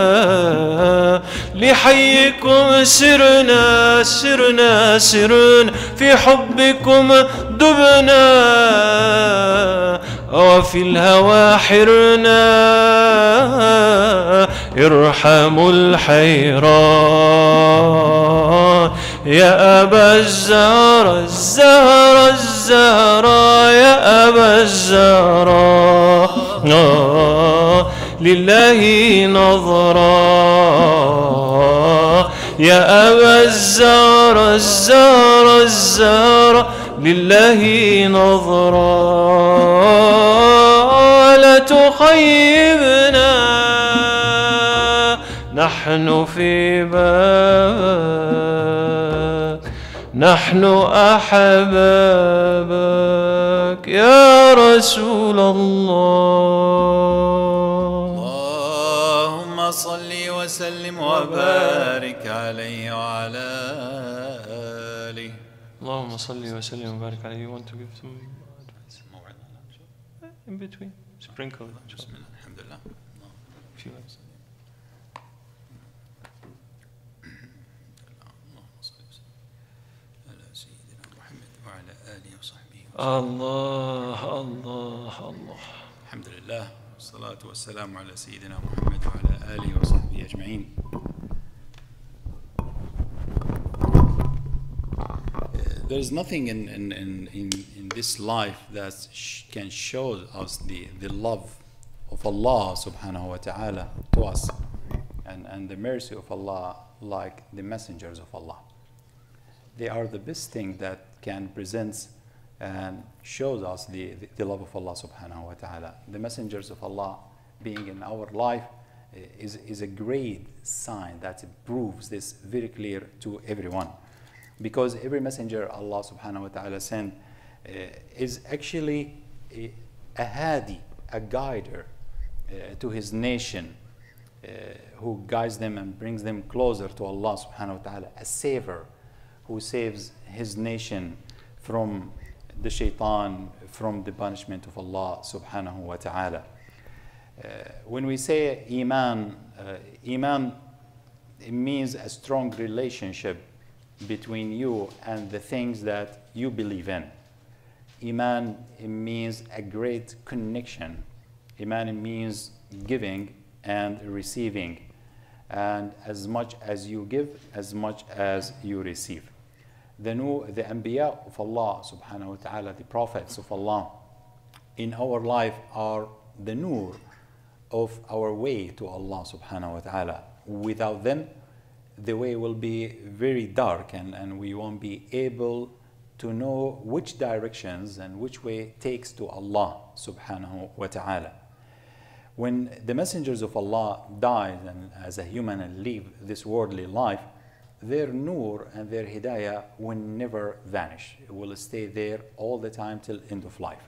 لحيكم سرنا سرنا سرنا في حبكم دبنا وفي الهوى حرنا ارحموا الحيران يا أبا الزهر الزهر الزهر يا أبا الزهر آه لله نظرا يا أبا الزهر الزهر الزهر لله نظرا لا تخيبنا نحن في بابك نحن أحبابك يا رسول الله صل وسلم وبارك عليه وعلى آله. اللهم صل وسلم وبارك عليه. You want to give some advice? In between. Sprinkle. بسم الله الحمد لله. Few words. اللهم صل وسلم على سيدنا محمد وعلى آله وصحبه وسلم. الله الله الله. الحمد لله والصلاة والسلام على سيدنا محمد وعلى آله وصحبه أجمعين. There is nothing in, in, in, in, in this life that sh can show us the, the love of Allah subhanahu wa ta'ala to us and, and the mercy of Allah like the messengers of Allah. They are the best thing that can present and shows us the, the, the love of Allah subhanahu wa ta'ala. The messengers of Allah being in our life is, is a great sign that proves this very clear to everyone. Because every messenger Allah subhanahu wa ta'ala sent uh, is actually a, a hadi, a guider uh, to his nation, uh, who guides them and brings them closer to Allah subhanahu wa ta'ala, a savior who saves his nation from the shaitan, from the punishment of Allah subhanahu wa ta'ala. Uh, when we say iman, uh, iman, it means a strong relationship between you and the things that you believe in. Iman, it means a great connection. Iman, it means giving and receiving. And as much as you give, as much as you receive. The, nu the Anbiya of Allah subhanahu wa ta'ala, the prophets of Allah, in our life are the nur of our way to Allah subhanahu wa ta'ala. Without them, the way will be very dark and, and we won't be able to know which directions and which way takes to Allah subhanahu wa ta'ala. When the messengers of Allah died and as a human and live this worldly life, their nur and their hidayah will never vanish. It will stay there all the time till end of life.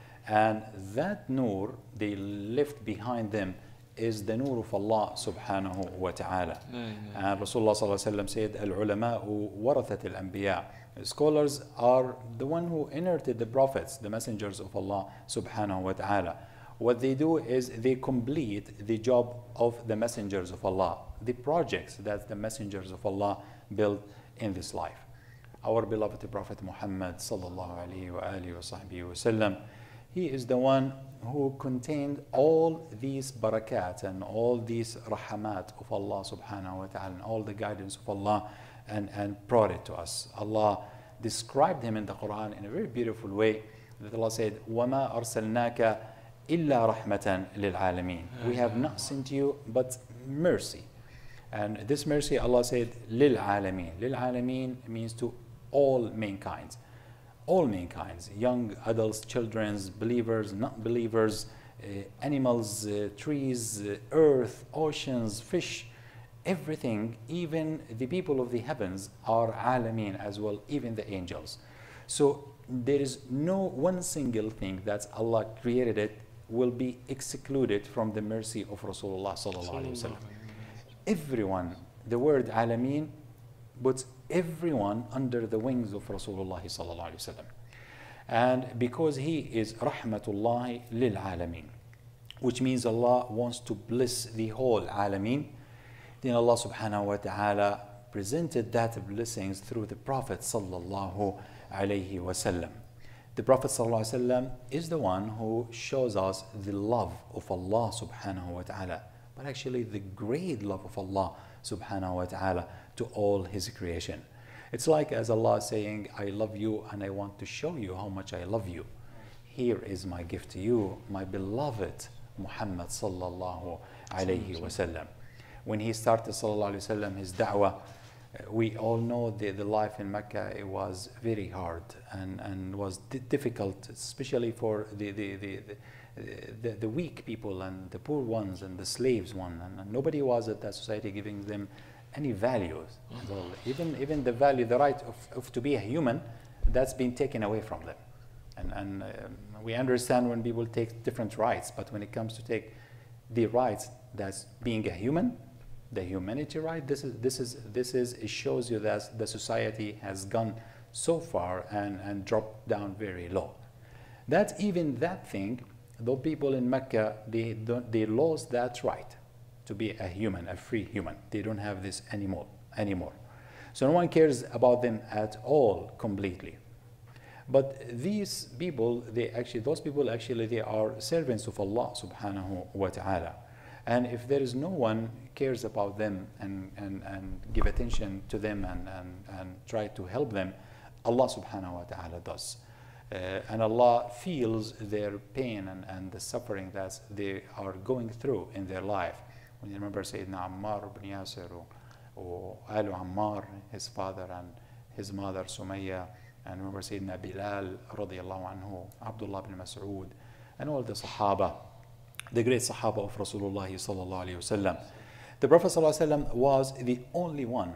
And that nur they left behind them is the nur of Allah subhanahu wa ta'ala. No, no. And Rasulullah sallallahu alayhi wa sallam said, Al-ulama'u warathat al-anbiya. Scholars are the one who inherited the prophets, the messengers of Allah subhanahu wa ta'ala. What they do is they complete the job of the messengers of Allah, the projects that the messengers of Allah built in this life. Our beloved Prophet Muhammad sallallahu alayhi wa alihi wa sahbihi wa sallam, he is the one who contained all these barakat and all these rahamat of Allah subhanahu wa ta'ala and all the guidance of Allah and, and brought it to us. Allah described him in the Quran in a very beautiful way that Allah said, وَمَا أَرْسَلْنَاكَ إِلَّا رَحْمَةً لِلْعَالَمِينَ. We have not sent you but mercy. And this mercy Allah said, لِلْعَالَمِينَ. لِلْعَالَمِينَ means to all mankind. All mankind, young, adults, children, believers, not believers, uh, animals, uh, trees, uh, earth, oceans, fish, everything, even the people of the heavens are alameen as well, even the angels. So there is no one single thing that Allah created it will be excluded from the mercy of Rasulullah sallallahu alaihi wasallam. Everyone, the word alameen, puts everyone under the wings of Rasulullah sallallahu alaihi wasallam. And because he is rahmatullahi lil alameen, which means Allah wants to bless the whole alameen, then Allah subhanahu wa ta'ala presented that blessings through the Prophet sallallahu alaihi wasallam. The Prophet sallallahu alaihi wasallam is the one who shows us the love of Allah subhanahu wa ta'ala, but actually the great love of Allah subhanahu wa ta'ala to all his creation. It's like as Allah is saying, I love you and I want to show you how much I love you. Here is my gift to you, my beloved Muhammad sallallahu alayhi wa sallam. When he started sallallahu alayhi wa sallam his da'wah, we all know the, the life in Mecca, it was very hard and, and was difficult, especially for the, the, the, the, the, the weak people and the poor ones and the slaves one. And, and nobody was at that society giving them any values. Well, even, even the value, the right of, of to be a human, that's been taken away from them. And, and um, we understand when people take different rights, but when it comes to take the rights that's being a human, the humanity right. This is this is this is it shows you that the society has gone so far and and dropped down very low. That even that thing, though people in Mecca they don't, they lost that right to be a human, a free human. They don't have this anymore anymore. So no one cares about them at all completely. But these people, they actually, those people actually, they are servants of Allah subhanahu wa ta'ala. And if there is no one cares about them and, and, and give attention to them and, and, and try to help them, Allah subhanahu wa ta'ala does. Uh, and Allah feels their pain and, and the suffering that they are going through in their life. When you remember Sayyidna Ammar ibn Yasir or, or Alu Ammar, his father and his mother Sumayya, and remember Sayyidina Bilal radiallahu anhu, Abdullah ibn Mas'ud, and all the Sahaba, the great Sahaba of Rasulullah sallallahu alayhi wasallam. The Prophet sallallahu alayhi wasallam was the only one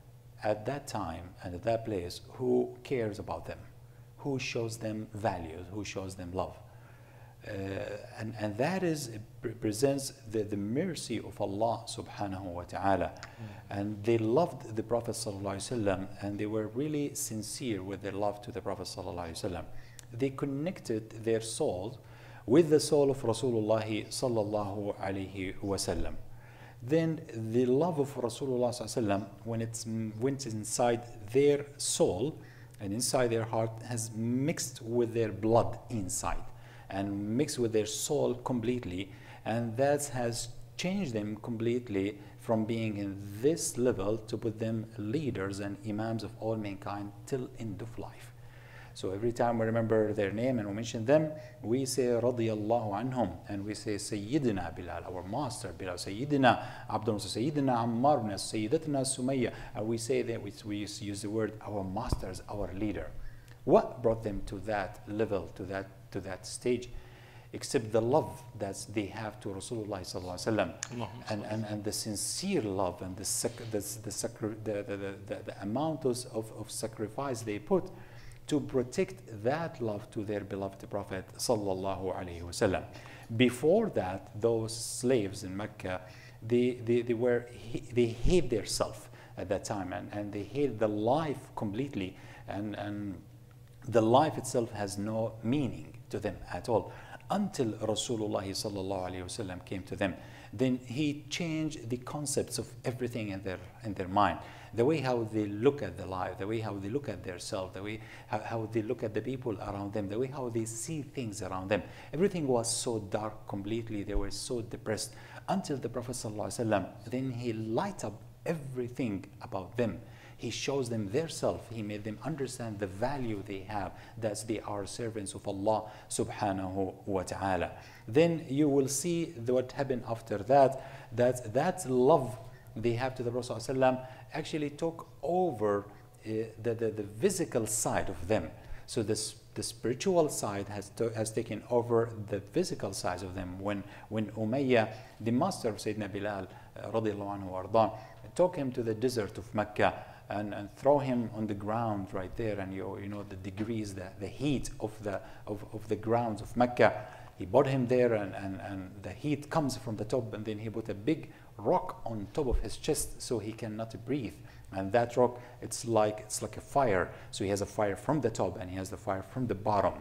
at that time and at that place who cares about them, who shows them values, who shows them love. Uh, and, and that is presents the, the mercy of Allah subhanahu wa ta'ala. Mm. And they loved the Prophet sallallahu alaihi wasallam, and they were really sincere with their love to the Prophet sallallahu alaihi wasallam. They connected their souls with the soul of Rasulullah sallallahu alaihi wasallam. Then the love of Rasulullah sallallahu alaihi wasallam, when it went inside their soul and inside their heart, has mixed with their blood inside and mixed with their soul completely, and that has changed them completely from being in this level to put them leaders and imams of all mankind till end of life. So every time we remember their name and we mention them, we say radiyallahu anhum, and we say Sayyidina Bilal, our master Bilal, Sayyidina Abdul, Sayyidina Ammar, Sayyidatna Sumayya, and we say that we, we use the word our masters, our leader. What brought them to that level, to that to that stage, except the love that they have to Rasulullah sallallahu alaihi wasallam, and, and and the sincere love and the sac the the, sacri the, the, the, the amount of, of sacrifice they put to protect that love to their beloved Prophet sallallahu alaihi wasallam. Before that, those slaves in Mecca, they they, they were they hate their self at that time, and and they hate the life completely, and and the life itself has no meaning to them at all, until Rasulullah sallallahu alaihi wasallam came to them. Then he changed the concepts of everything in their in their mind, the way how they look at the life, the way how they look at themselves, the way how, how they look at the people around them, the way how they see things around them. Everything was so dark completely. They were so depressed until the Prophet sallallahu alaihi wasallam. Then he light up everything about them. He shows them their self. He made them understand the value they have, that they are servants of Allah subhanahu wa ta'ala. Then you will see what happened after that, that that love they have to the Prophet ﷺ actually took over uh, the, the, the physical side of them. So this, the spiritual side has, to, has taken over the physical side of them. When, when Umayyah, the master of Sayyidina Bilal, uh, radiallahu anhu warḍah, took him to the desert of Mecca, And, and throw him on the ground right there, and you, you know the degrees, the, the heat of the of, of the grounds of Mecca. He brought him there, and, and, and the heat comes from the top, and then he put a big rock on top of his chest so he cannot breathe. And that rock, it's like it's like a fire. So he has a fire from the top, and he has the fire from the bottom.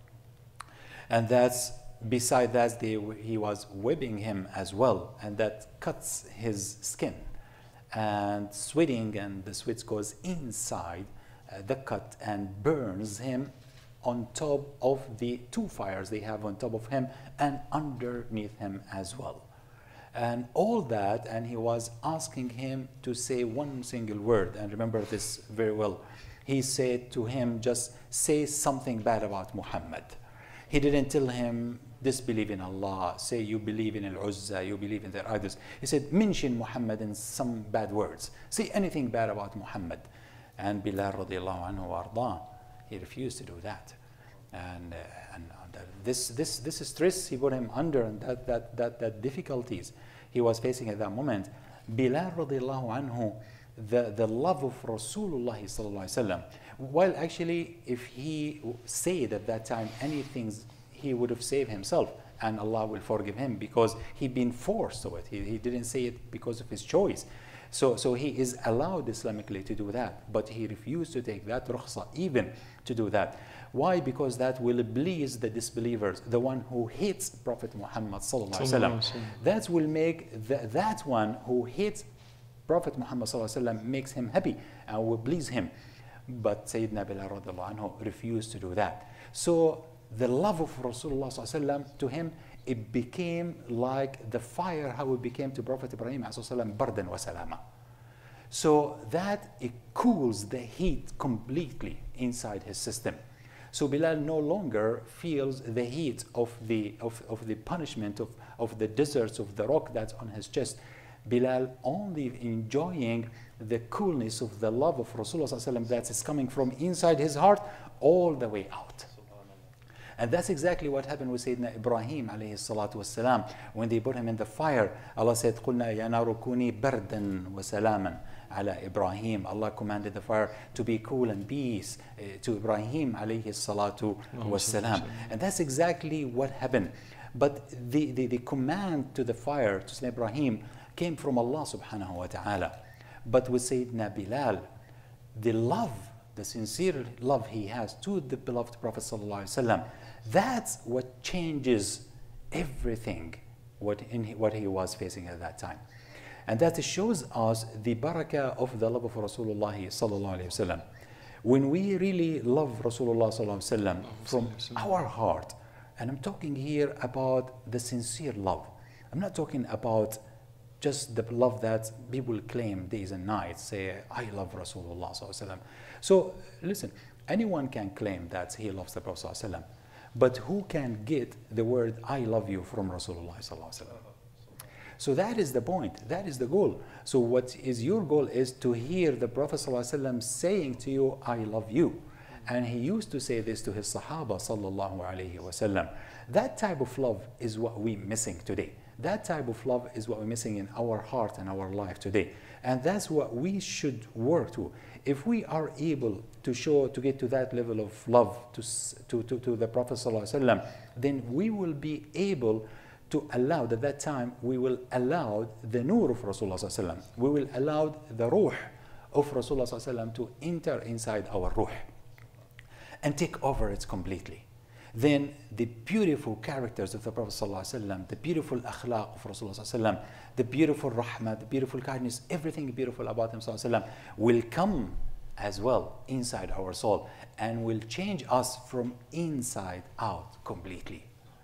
And that's beside that, they, he was whipping him as well, and that cuts his skin. And sweating, and the sweat goes inside uh, the cut and burns him on top of the two fires they have on top of him and underneath him as well. And all that, and he was asking him to say one single word, and remember this very well. He said to him, just say something bad about Muhammad. He didn't tell him, disbelieve in Allah, say you believe in Al-Uzza, you believe in their idols. He said, mention Muhammad in some bad words. Say anything bad about Muhammad. And Bilal radiallahu anhu warḍah, he refused to do that. And, uh, and uh, this, this, this stress he put him under, and that, that, that, that difficulties he was facing at that moment. Bilal radiallahu anhu, the, the love of Rasulullah sallallahu alaihi wasallam, while actually if he said at that time anything, he would have saved himself. and Allah will forgive him because he been forced to it. He, he didn't say it because of his choice. So, so he is allowed Islamically to do that, but he refused to take that rukhsa even to do that. Why? Because that will please the disbelievers, the one who hates Prophet Muhammad sallallahu alaihi wasallam. That will make the, that one who hates Prophet Muhammad sallallahu alaihi wasallam makes him happy and will please him. But Sayyidina Bilal radiallahu anhu refused to do that. So the love of Rasulullah sallallahu alaihi wasallam to him, it became like the fire how it became to Prophet Ibrahim alayhi salam, bardan wa salama. So that it cools the heat completely inside his system. So Bilal no longer feels the heat of the of, of the punishment of, of the deserts of the rock that's on his chest. Bilal only enjoying the coolness of the love of Rasulullah that is coming from inside his heart all the way out. And that's exactly what happened with Sayyidina Ibrahim alayhi salatu wassalam. When they put him in the fire, Allah said, قُلْنَا يَا نَارُ كُونِي بَرْدًا وَسَلَامًا على Ibrahim. Allah commanded the fire to be cool and peace uh, to Ibrahim alayhi salatu wassalam. And that's exactly what happened. But the, the, the command to the fire, to Sayyidina Ibrahim, came from Allah subhanahu wa ta'ala. But with Sayyidina Bilal, the love, the sincere love he has to the beloved Prophet sallallahu alaihi wasallam, that's what changes everything what, in he, what he was facing at that time. And that shows us the barakah of the love of Rasulullah sallallahu alaihi wasallam. When we really love Rasulullah sallallahu alaihi wasallam from our heart, and I'm talking here about the sincere love. I'm not talking about just the love that people claim days and nights, say, I love Rasulullah sallallahu alaihi wasallam. So listen, anyone can claim that he loves the Prophet sallallahu alaihi wasallam, but who can get the word I love you from Rasulullah sallallahu alaihi wasallam? So that is the point, that is the goal. So what is your goal is to hear the Prophet ﷺ saying to you, I love you. And he used to say this to his Sahaba sallallahu alayhi wasallam. That type of love is what we're missing today. That type of love is what we're missing in our heart and our life today. And that's what we should work to. If we are able to show, to get to that level of love to, to, to, to the Prophet ﷺ, then we will be able to allow, at that time, we will allow the nur of Rasulullah sallallahu alaihi wasallam. We will allow the ruh of Rasulullah sallallahu alaihi wasallam to enter inside our ruh and take over it completely. Then the beautiful characters of the Prophet sallallahu alaihi wasallam, the beautiful akhlaq of Rasulullah sallallahu alaihi wasallam, the beautiful rahmah, the beautiful kindness, everything beautiful about him sallallahu alaihi wasallam will come as well inside our soul and will change us from inside out completely.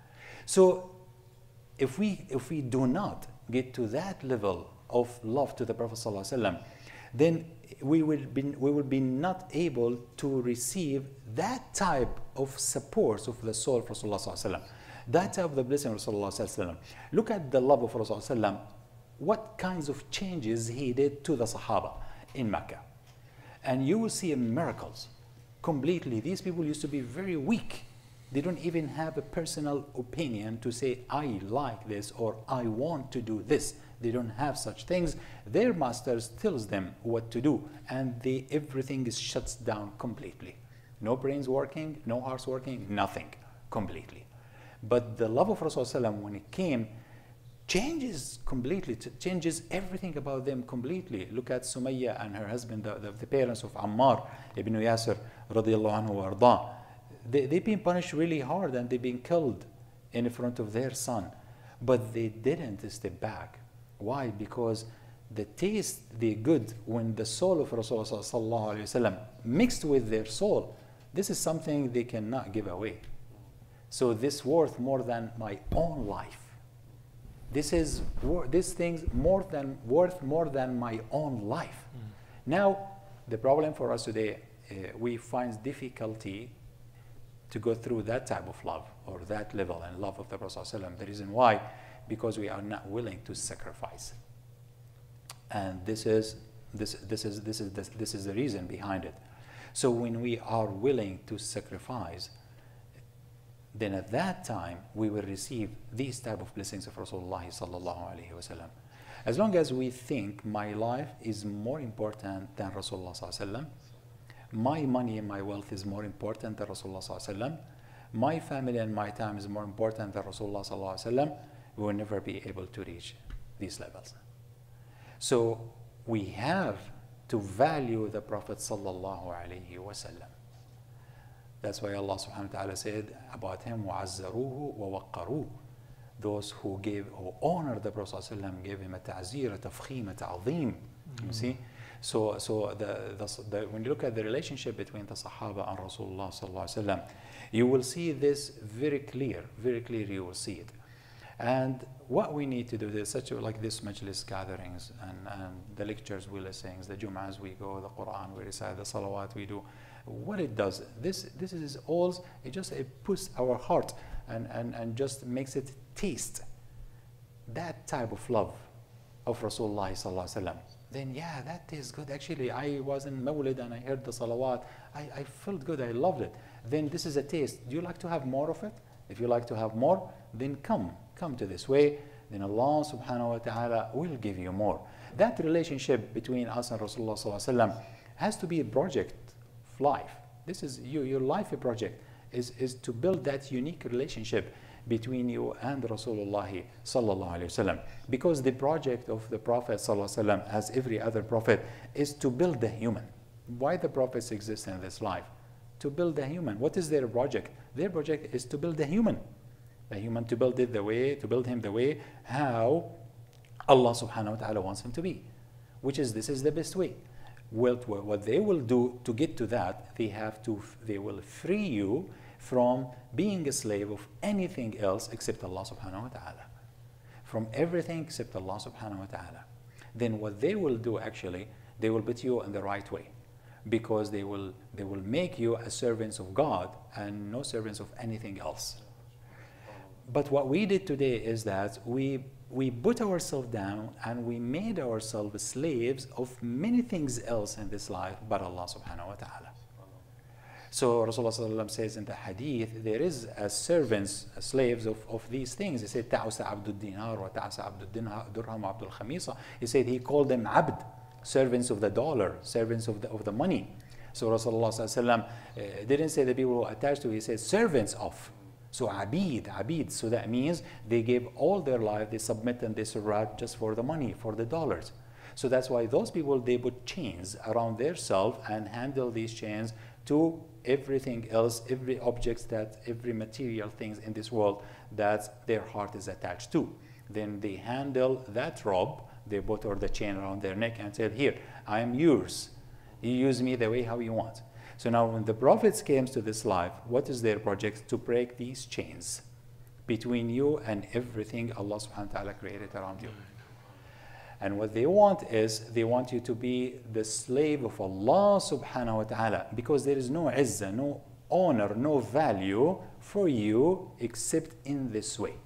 So If we, if we do not get to that level of love to the Prophet ﷺ, then we will, be, we will be not able to receive that type of support of the soul of Rasulullah ﷺ, that type of the blessing of Rasulullah ﷺ. Look at the love of Rasulullah ﷺ, what kinds of changes he did to the Sahaba in Mecca. And you will see miracles completely. These people used to be very weak. They don't even have a personal opinion to say, I like this or I want to do this. They don't have such things. Their masters tells them what to do, and they, everything is shuts down completely. No brains working, no hearts working, nothing completely. But the love of Rasulullah when it came, changes completely, changes everything about them completely. Look at Sumayya and her husband, the, the, the parents of Ammar ibn Yasir radiallahu anhu wa arda. They, they've been punished really hard and they've been killed in front of their son. But they didn't step back. Why? Because the taste, the good, when the soul of Rasulullah sallallahu alaihi wasallam mixed with their soul, this is something they cannot give away. So this worth more than my own life. This is this thing's more than worth more than my own life. Mm. Now, the problem for us today, uh, we find difficulty to go through that type of love or that level and love of the Prophet ﷺ. The reason why, because we are not willing to sacrifice. And this is this this is this is this, this is the reason behind it. So when we are willing to sacrifice, then at that time we will receive these type of blessings of Rasulullah sallallahu alaihi wasallam. As long as we think my life is more important than Rasulullah sallallahu alaihi wasallam, my money and my wealth is more important than Rasulullah sallallahu alaihi wasallam, my family and my time is more important than Rasulullah sallallahu alaihi wasallam, we will never be able to reach these levels. So we have to value the Prophet sallallahu alaihi wasallam. That's why Allah subhanahu wa ta'ala said about him, وَعَزَّرُوهُ وَوَقَّرُوهُ. Those who gave, who honored the Prophet sallallahu alaihi wasallam, gave him a ta'zir, a tafkhim, a ta'zim. You see? So, so the, the, the, when you look at the relationship between the Sahaba and Rasulullah sallallahu alaihi wasallam, you will see this very clear, very clear you will see it. And what we need to do, there's such a, like this majlis gatherings and, and the lectures we listen, the Jum'ahs we go, the Quran we recite, the Salawat we do. What it does, this this is all, it just it puts our heart and, and, and just makes it taste that type of love of Rasulullah sallallahu alaihi wasallam. Then yeah, that tastes good. Actually, I was in Mawlid and I heard the Salawat. I, I felt good, I loved it. Then this is a taste. Do you like to have more of it? If you like to have more, then come, come to this way. Then Allah subhanahu wa ta'ala will give you more. That relationship between us and Rasulullah sallallahu alaihi wasallam has to be a project of life. This is you, your life project is, is to build that unique relationship between you and Rasulullah sallallahu alaihi wasallam. Because the project of the Prophet sallallahu alaihi wasallam, as every other prophet, is to build the human. Why the prophets exist in this life? To build the human. What is their project? Their project is to build the human. The human, to build it the way, to build him the way how Allah subhanahu wa ta'ala wants him to be. Which is, this is the best way. Well, what they will do to get to that, they have to, they will free you from being a slave of anything else except Allah subhanahu wa ta'ala. From everything except Allah subhanahu wa ta'ala. Then what they will do actually, they will put you in the right way. Because they will, they will make you a servant of God and no servants of anything else. But what we did today is that we, we put ourselves down and we made ourselves slaves of many things else in this life but Allah subhanahu wa ta'ala. So Rasulullah sallallahu alaihi wasallam says in the hadith, there is a servants, a slaves of, of these things. He said, Ta'usa abdul dinar wa ta'usa abdul dirham wa abdul khamisa. He said he called them abd, servants of the dollar, servants of the, of the money. So Rasulullah sallallahu alaihi wasallam uh, didn't say the people who attached to it, he said servants of. So abid, abid. So that means they gave all their life, they submit and they surrender just for the money, for the dollars. So that's why those people, they put chains around their self and handle these chains to everything else, every object that, every material things in this world that their heart is attached to. Then they handle that rope, they put or the chain around their neck and said, here, I am yours. You use me the way how you want. So now when the prophets came to this life, what is their project? To break these chains between you and everything Allah subhanahu wa ta'ala created around you. And what they want is, they want you to be the slave of Allah subhanahu wa ta'ala, because there is no izzah, no honor, no value for you except in this way.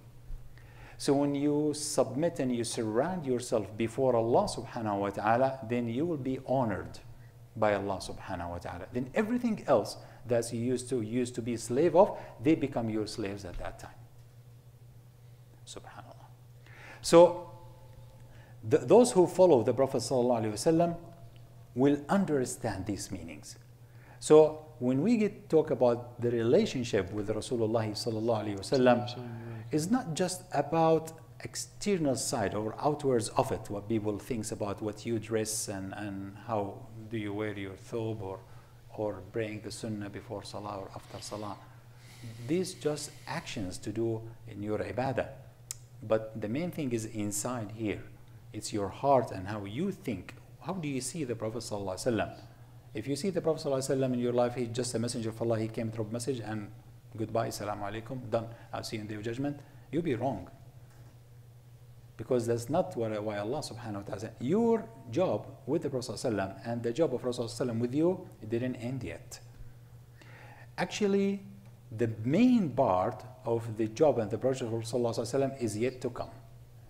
So when you submit and you surround yourself before Allah subhanahu wa ta'ala, then you will be honored by Allah subhanahu wa ta'ala. Then everything else that you used to, used to be a slave of, they become your slaves at that time. Subhanallah. So, The, those who follow the Prophet ﷺ will understand these meanings. So when we get talk about the relationship with Rasulullah ﷺ, it's not just about external side or outwards of it, what people think about what you dress and, and how do you wear your thobe or, or praying the sunnah before salah or after salah. These just actions to do in your ibadah. But the main thing is inside here. It's your heart and how you think. How do you see the Prophet ﷺ? If you see the Prophet ﷺ in your life, he's just a messenger of Allah. He came through a message and goodbye, assalamu alaikum, done. I'll see you in the day of judgment. You'll be wrong. Because that's not what, why Allah subhanahu wa ta'ala said. Your job with the Prophet ﷺ and the job of Rasulullah ﷺ with you, it didn't end yet. Actually, the main part of the job and the project of Rasulullah ﷺ is yet to come.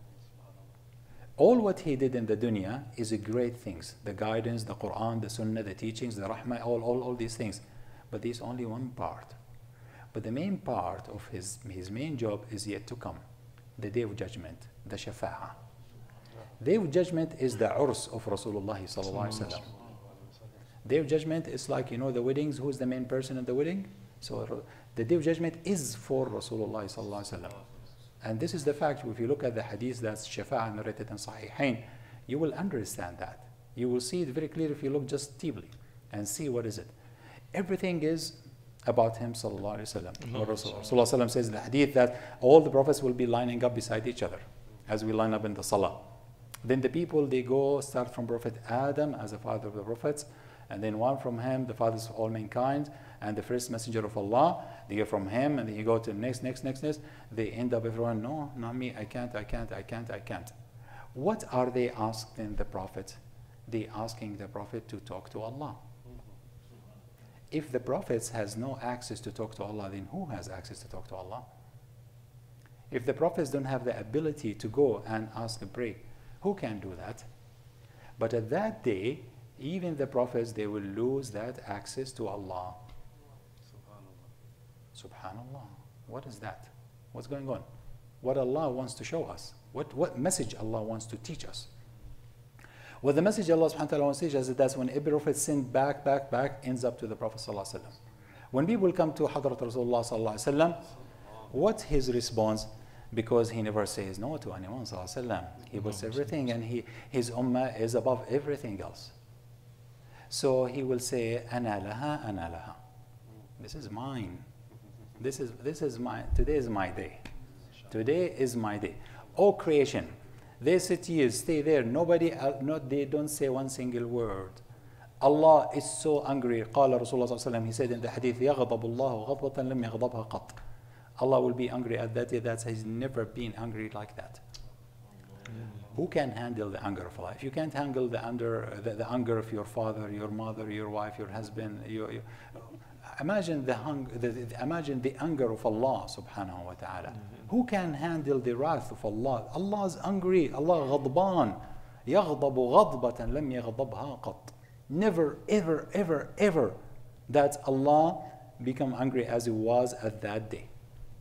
All what he did in the dunya is great things. The guidance, the Quran, the Sunnah, the teachings, the Rahmah, all, all, all these things. But this is only one part. But the main part of his, his main job is yet to come. The Day of Judgment, the Shafa'ah. Day of Judgment is the Urs of Rasulullah sallallahu alaihi wasallam. Day of Judgment is like, you know, the weddings, who's the main person in the wedding? So The Day of Judgment is for Rasulullah sallallahu alaihi wasallam. And this is the fact. If you look at the hadith that's Shafa'ah narrated in Sahihain, you will understand that. You will see it very clear if you look just deeply and see what is it. Everything is about him sallallahu alaihi wasallam. What Rasulullah sallallahu alaihi wasallam says in the hadith that all the prophets will be lining up beside each other as we line up in the salah. Then the people, they go start from Prophet Adam as the father of the prophets, and then one from him, the fathers of all mankind, and the first messenger of Allah. They go from him, and then you go to the next, next, next, next. They end up everyone, no, not me, I can't, I can't, I can't, I can't. What are they asking the Prophet? They asking the Prophet to talk to Allah. If the Prophet has no access to talk to Allah, then who has access to talk to Allah? If the Prophets don't have the ability to go and ask and pray, who can do that? But at that day, even the Prophets, they will lose that access to Allah. Subhanallah. What is that? What's going on? What Allah wants to show us? What, what message Allah wants to teach us? Well, the message Allah subhanahu wa ta'ala wants to teach us is that when every prophet sent back, back, back, ends up to the Prophet sallallahu alaihi wasallam. When people come to Hadrat Rasulullah sallallahu alaihi wasallam, what's his response? Because he never says no to anyone sallallahu alaihi wasallam. He puts everything, and he, his ummah is above everything else. So he will say, Ana laha, ana laha. This is mine. This is, this is my, today is my day. Today is my day. Oh creation, they sit years, stay there. Nobody, not, they don't say one single word. Allah is so angry. قال رسول الله صلى الله عليه وسلم, he said in the hadith, يغضب الله غضبة لم يغضبها قط. Allah will be angry at that day. That he's never been angry like that. Who can handle the anger of Allah? If you can't handle the anger, the, the anger of your father, your mother, your wife, your husband, your, your, imagine the, hung, the, the imagine the anger of Allah subhanahu wa ta'ala. Mm-hmm. Who can handle the wrath of Allah? Allah is angry. Allah غضبان. يغضب غضبة لم يغضبها قط. Never, ever, ever, ever that Allah become angry as He was at that day.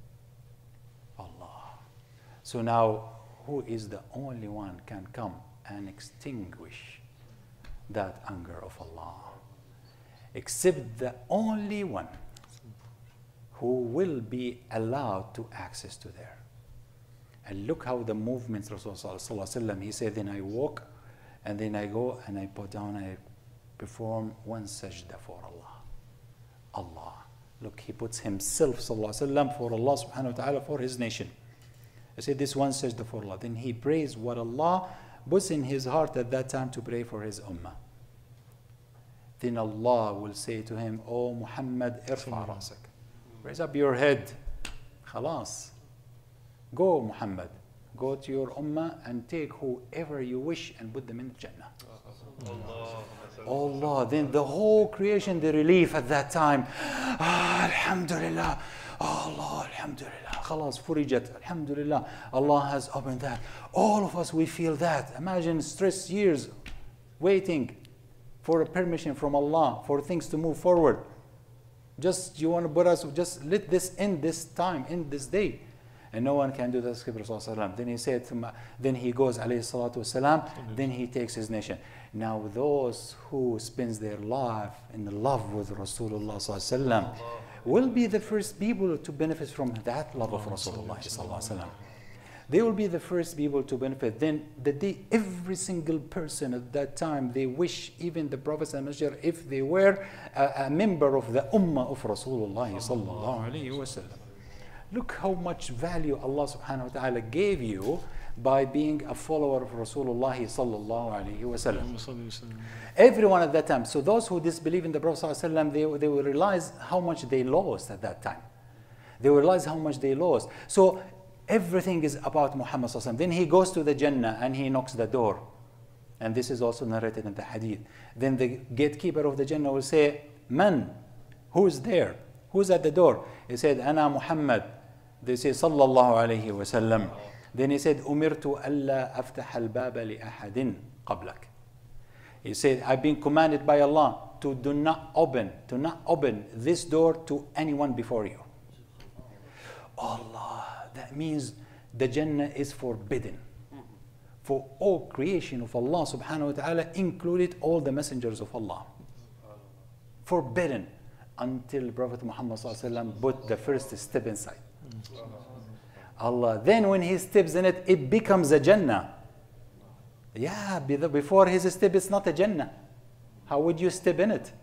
Allah. So now, who is the only one can come and extinguish that anger of Allah? Except the only one who will be allowed to access to there. And look how the movements, Rasulullah, he said, then I walk, and then I go, and I put down, I perform one sajda for Allah. Allah. Look, he puts himself, sallallahu for Allah subhanahu wa ta'ala, for his nation. I said this one sajda for Allah. Then he prays what Allah puts in his heart at that time to pray for his ummah. Then Allah will say to him, Oh Muhammad, irfa rasak. Raise up your head. Khalas. Go, Muhammad. Go to your ummah and take whoever you wish and put them in Jannah. Allah. Allah. Then the whole creation, the relief at that time. Ah, Alhamdulillah. Allah, Alhamdulillah. Khalas, furijat. Alhamdulillah. Allah has opened that. All of us, we feel that. Imagine stress years waiting for a permission from Allah for things to move forward. Just you want to put us, just let this end this time, end this day. And no one can do that except Rasulullah. Then he said, then he goes, alayhi salatu wasalam, then he takes his nation. Now those who spends their life in love with Rasulullah sallallahu will be the first people to benefit from that love of Rasulullah sallallahu. They will be the first people to benefit. Then the day every single person at that time, they wish, even the Prophet and Messenger, if they were a, a member of the Ummah of Rasulullah sallallahu alayhi wa sallam. Look how much value Allah subhanahu wa ta'ala gave you by being a follower of Rasulullah sallallahu alayhi wa sallam. Everyone at that time. So those who disbelieve in the Prophet sallallahu alayhi wa sallam, they, they will realize how much they lost at that time. They will realize how much they lost. So everything is about Muhammad sallallahu alayhi wa sallam. Then he goes to the Jannah and he knocks the door. And this is also narrated in the hadith. Then the gatekeeper of the Jannah will say, Man, who's there? Who's at the door? He said, Ana Muhammad. They say, Sallallahu alayhi wa sallam. Then he said, Umirtu alla aftah al-baba li ahadin qablak. He said, I've been commanded by Allah to do not open, to not open this door to anyone before you. Allah, that means the Jannah is forbidden for all creation of Allah subhanahu wa ta'ala, included all the messengers of Allah. Forbidden. until Prophet Muhammad ﷺ put the first step inside. Allah, then when he steps in it, it becomes a Jannah. Yeah, before his step, it's not a Jannah. How would you step in it?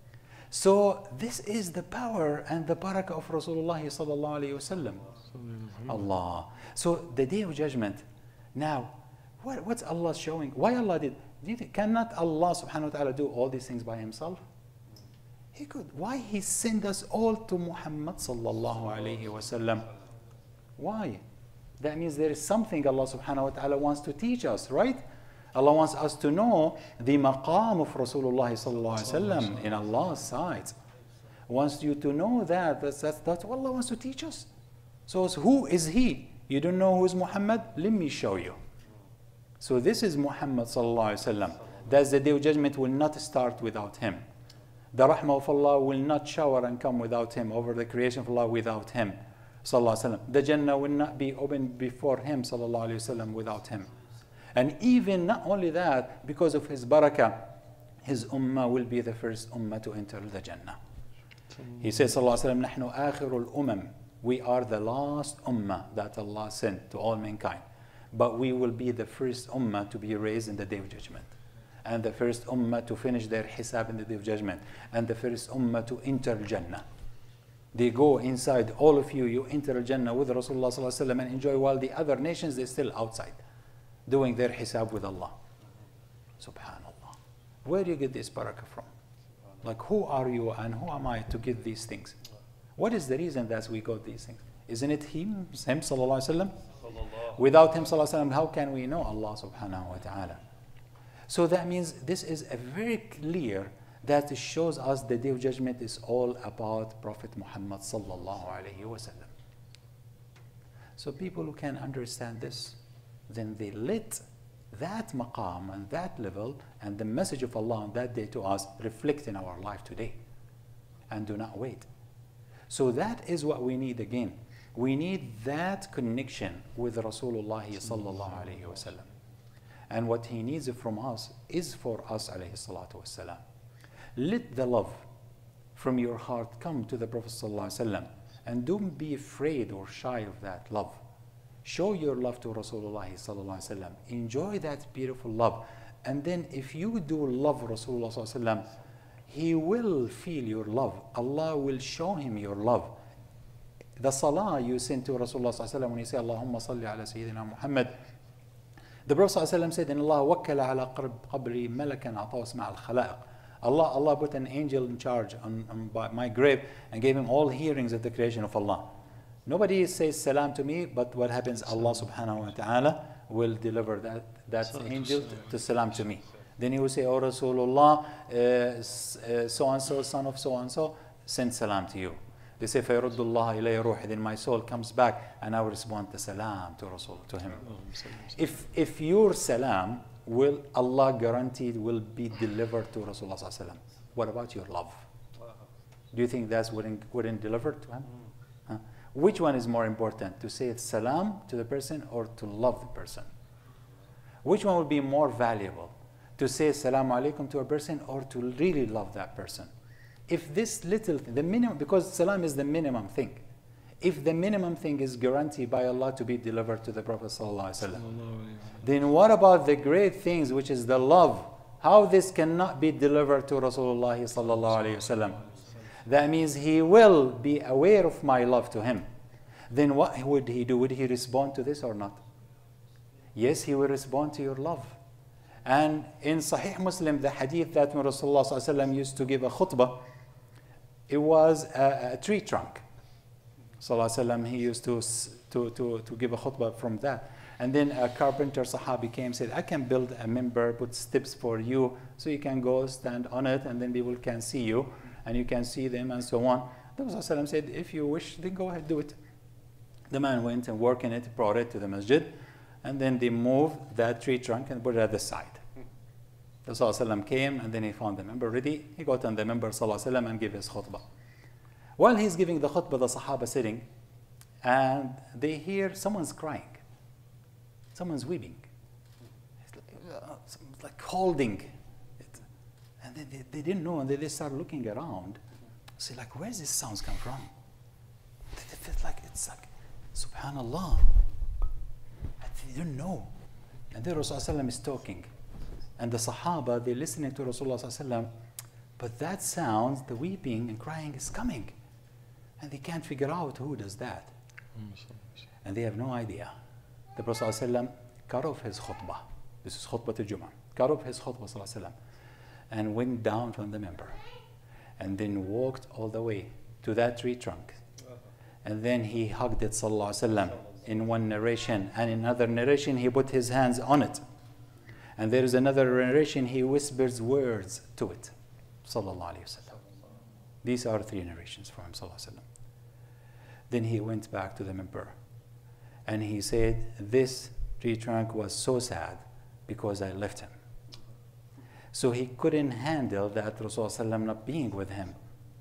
So this is the power and the barakah of Rasulullah sallallahu alayhi wasallam. Allah. So the day of judgment. Now, what, what's Allah showing? Why Allah did? Do you think, cannot Allah subhanahu wa ta'ala do all these things by himself? He could. Why he sent us all to Muhammad sallallahu alayhi wasallam? Why? That means there is something Allah subhanahu wa ta'ala wants to teach us, right? Allah wants us to know the maqam of Rasulullah sallallahu alayhi wasallam in Allah's sight. Wants you to know that. That's, that's, that's what Allah wants to teach us. So who is he? You don't know who is Muhammad? Let me show you. So this is Muhammad sallallahu alayhi wasallam. That's the day of judgment will not start without him. The rahmah of Allah will not shower and come without him, over the creation of Allah without him sallallahu alayhi wasallam. The Jannah will not be opened before him sallallahu alayhi wasallam without him. And even not only that, because of his barakah, his ummah will be the first ummah to enter the Jannah. He says sallallahu alayhi wasallam, نحن آخر الأمم. We are the last ummah that Allah sent to all mankind. But we will be the first ummah to be raised in the day of judgment. And the first ummah to finish their hisab in the day of judgment. And the first ummah to enter Jannah. They go inside, all of you, you enter Jannah with Rasulullah sallallahu alaihi wasallam and enjoy, while the other nations, they're still outside, doing their hisab with Allah. Subhanallah. Where do you get this barakah from? Like, who are you and who am I to get these things? What is the reason that we got these things? Isn't it him, him sallallahu alaihi wasallam? Without him sallallahu alaihi wasallam, how can we know Allah subhanahu wa ta'ala? So that means this is a very clear that it shows us the day of judgment is all about Prophet Muhammad sallallahu alaihi wasallam. So people who can understand this, then they let that maqam and that level and the message of Allah on that day to us reflect in our life today. And do not wait. So that is what we need again. We need that connection with Rasulullah sallallahu alaihi wasallam. And what he needs from us is for us alayhi salatu wasalam. Let the love from your heart come to the Prophet sallallahu alaihi wasallam, and don't be afraid or shy of that love. Show your love to Rasulullah sallallahu alaihi wasallam. Enjoy that beautiful love. And then if you do love Rasulullah sallallahu alaihi wasallam, he will feel your love. Allah will show him your love. The salah you send to Rasulullah sallallahu alaihi wasallam when you say Allahumma salli ala Sayyidina Muhammad, the Prophet sallallahu alaihi wasallam said, in Allah wakkala ala qabri malakan atawas ma'al khalaiq. Allah, Allah put an angel in charge on, on by my grave and gave him all hearings of the creation of Allah. Nobody says salam to me, but what happens? Allah subhanahu wa ta'ala will deliver that, that angel to salam to me. Then he will say, oh Rasulullah, uh, so-and-so, son of so-and-so, send salam to you. They say, فَيَرُدُّ اللَّهَ إِلَيْهِ رُوحِ. Then my soul comes back and I will respond to salam to Rasul, to him. If, if your salam will, Allah guaranteed, will be delivered to Rasulullah sallallahu alaihi wasallam. What about your love? Do you think that's wouldn't, wouldn't deliver to him? Huh? Which one is more important, to say salam to the person or to love the person? Which one would be more valuable, to say salam alaikum to a person or to really love that person? If this little, the minimum, because salam is the minimum thing. If the minimum thing is guaranteed by Allah to be delivered to the Prophet sallallahu alaihi wasallam, then what about the great things, which is the love? How this cannot be delivered to Rasulullah sallallahu alaihi wasallam? That means he will be aware of my love to him. Then what would he do? Would he respond to this or not? Yes, he will respond to your love. And in Sahih Muslim, the hadith that when Rasulullah sallallahu alaihi wasallam used to give a khutbah, it was a, a tree trunk. Sallallahu alaihi wasallam, he used to, to, to, to give a khutbah from that. And then a carpenter sahabi came and said, I can build a member, put steps for you, so you can go stand on it, and then people can see you, and you can see them, and so on. The Prophet said, if you wish, then go ahead, do it. The man went and worked in it, brought it to the masjid, and then they moved that tree trunk and put it at the side. The Prophet came, and then he found the member ready. He got on the member ﷺ and gave his khutbah. While he's giving the khutbah, the Sahaba sitting, and they hear someone's crying. Someone's weeping. It's like, uh, like holding it. And they, they, they didn't know, and they, they started looking around. See, like, where's this sounds come from? It feels like it's like, subhanallah. You don't know. And then Rasulullah is talking. And the Sahaba, they're listening to Rasulullah, but that sound, the weeping and crying is coming. And they can't figure out who does that. And they have no idea. The Prophet ﷺ cut off his khutbah. This is khutbah to Jum'ah. Cut off his khutbah ﷺ, and went down from the member. And then walked all the way to that tree trunk. And then he hugged it ﷺ in one narration. And in another narration, he put his hands on it. And there is another narration, he whispers words to it. Sallallahu Alaihi Wasallam. These are three narrations from him. Sallallahu Alaihi Wasallam. Then he went back to the member. And he said, this tree trunk was so sad because I left him. So he couldn't handle that Rasulullah not being with him.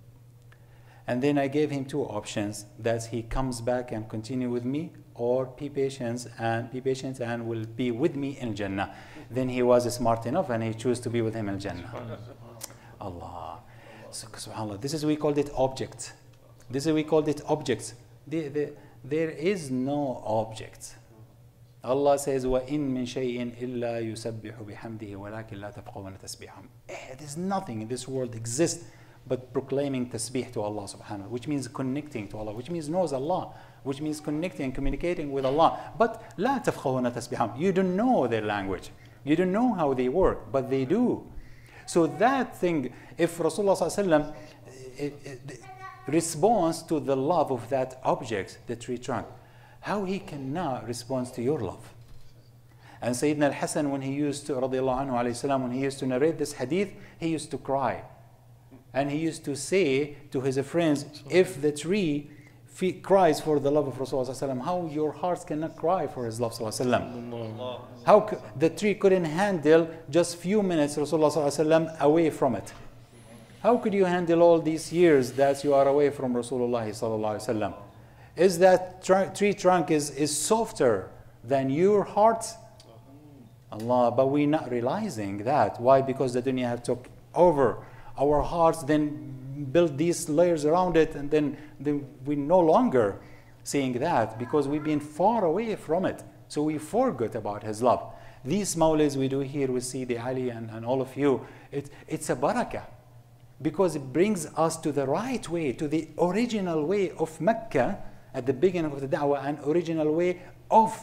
And then I gave him two options, that he comes back and continue with me, or be patient and be patient and will be with me in Jannah. Then he was smart enough and he chose to be with him in Jannah. Allah. So, subhanAllah, this is we called it object. This is we called it objects. The, the, there is no object. Allah says, وَإِن مِّن شَيْءٍ إِلَّا يُسَبِّحُ بِحَمْدِهِ وَلَكِنْ لَا تَفْقَهُونَ تَسْبِيحَهُمْ. It is nothing in this world exists but proclaiming tasbih to Allah subhanahu, which means connecting to Allah, which means knows Allah, which means connecting and communicating with Allah. But لَا تَفْقَهُونَ تَسْبِيحَهُمْ. You don't know their language. You don't know how they work, but they do. So that thing, if Rasulullah sallallahu alaihi wasallam responds to the love of that object, the tree trunk, how he cannot respond to your love? And Sayyidna al-Hasan, when he used to, radiallahu anhu alayhi salam, when he used to narrate this hadith, he used to cry. And he used to say to his friends, if the tree cries for the love of Rasulullah sallallahu alaihi wasallam, how your hearts cannot cry for his love sallallahu alaihi wasallam? How the tree couldn't handle just few minutes Rasulullah sallallahu alaihi wasallam away from it? How could you handle all these years that you are away from Rasulullah sallallahu alaihi wasallam? Is that tr tree trunk is, is softer than your heart? Allah, but we're not realizing that. Why? Because the dunya have took over our hearts, then build these layers around it, and then, then we're no longer seeing that because we've been far away from it. So we forgot about his love. These mawlids we do here, we see the Ali and, and all of you, it, it's a barakah because it brings us to the right way, to the original way of Mecca at the beginning of the da'wah, and original way of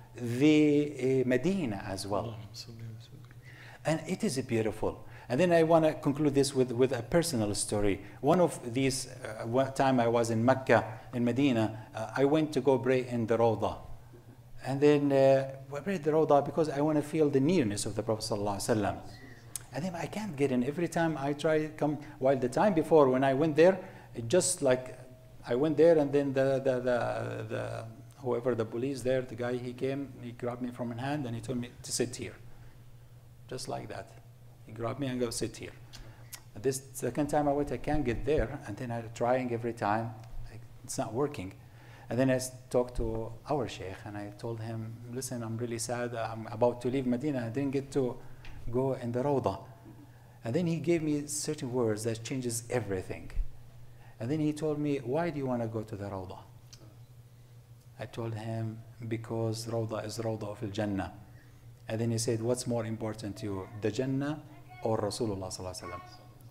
the uh, Medina as well. And it is beautiful. And then I want to conclude this with, with a personal story. One of these, uh, one time I was in Mecca, in Medina, uh, I went to go pray in the Rawdah. And then uh, I prayed the Rawdah because I want to feel the nearness of the Prophet sallallahu alaihi wasallam. And then I can't get in. Every time I try to come, while the time before when I went there, it just like, I went there and then the, the, the, the whoever the police there, the guy, he came, he grabbed me from my hand and he told me to sit here. Just like that. He grabbed me and go sit here. And this second time I went, I can't get there. And then I'm trying every time, like, it's not working. And then I talked to our Shaykh and I told him, listen, I'm really sad. I'm about to leave Medina. I didn't get to go in the Rawdah. And then he gave me certain words that changes everything. And then he told me, why do you want to go to the Rawdah? I told him, because Rawdah is Rawdah of Al-Jannah. And then he said, what's more important to you, the Jannah or Rasulullah sallallahu alaihi wasallam?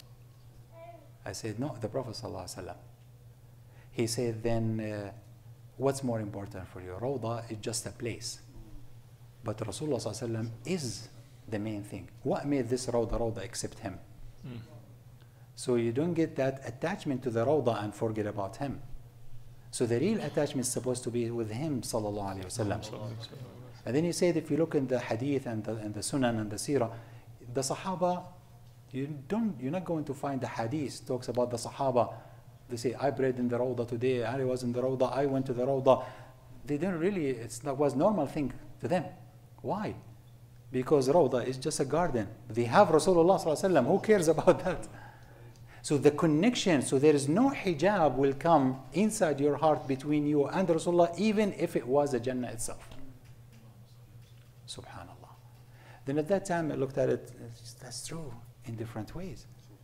I said, no, the Prophet sallallahu alaihi wasallam. He said, then uh, what's more important for you? Rawdah is just a place. But Rasulullah sallallahu alaihi wasallam is the main thing. What made this Rawdah Rawdah except him? Mm. So you don't get that attachment to the Rawdah and forget about him. So the real attachment is supposed to be with him sallallahu alaihi wasallam. And then he said, if you look in the hadith and the, and the sunan and the seerah, the Sahaba, you don't, you're not going to find the hadith talks about the Sahaba. They say, I prayed in the Rawdah today, I was in the Rawdah, I went to the Rawdah. They didn't really, it's, that was normal thing to them. Why? Because Rawdah is just a garden. They have Rasulullah sallallahu alaihi wasallam. Who cares about that? So the connection, so there is no hijab will come inside your heart between you and Rasulullah, even if it was the Jannah itself. Subhanallah. Then at that time I looked at it, that's true in different ways.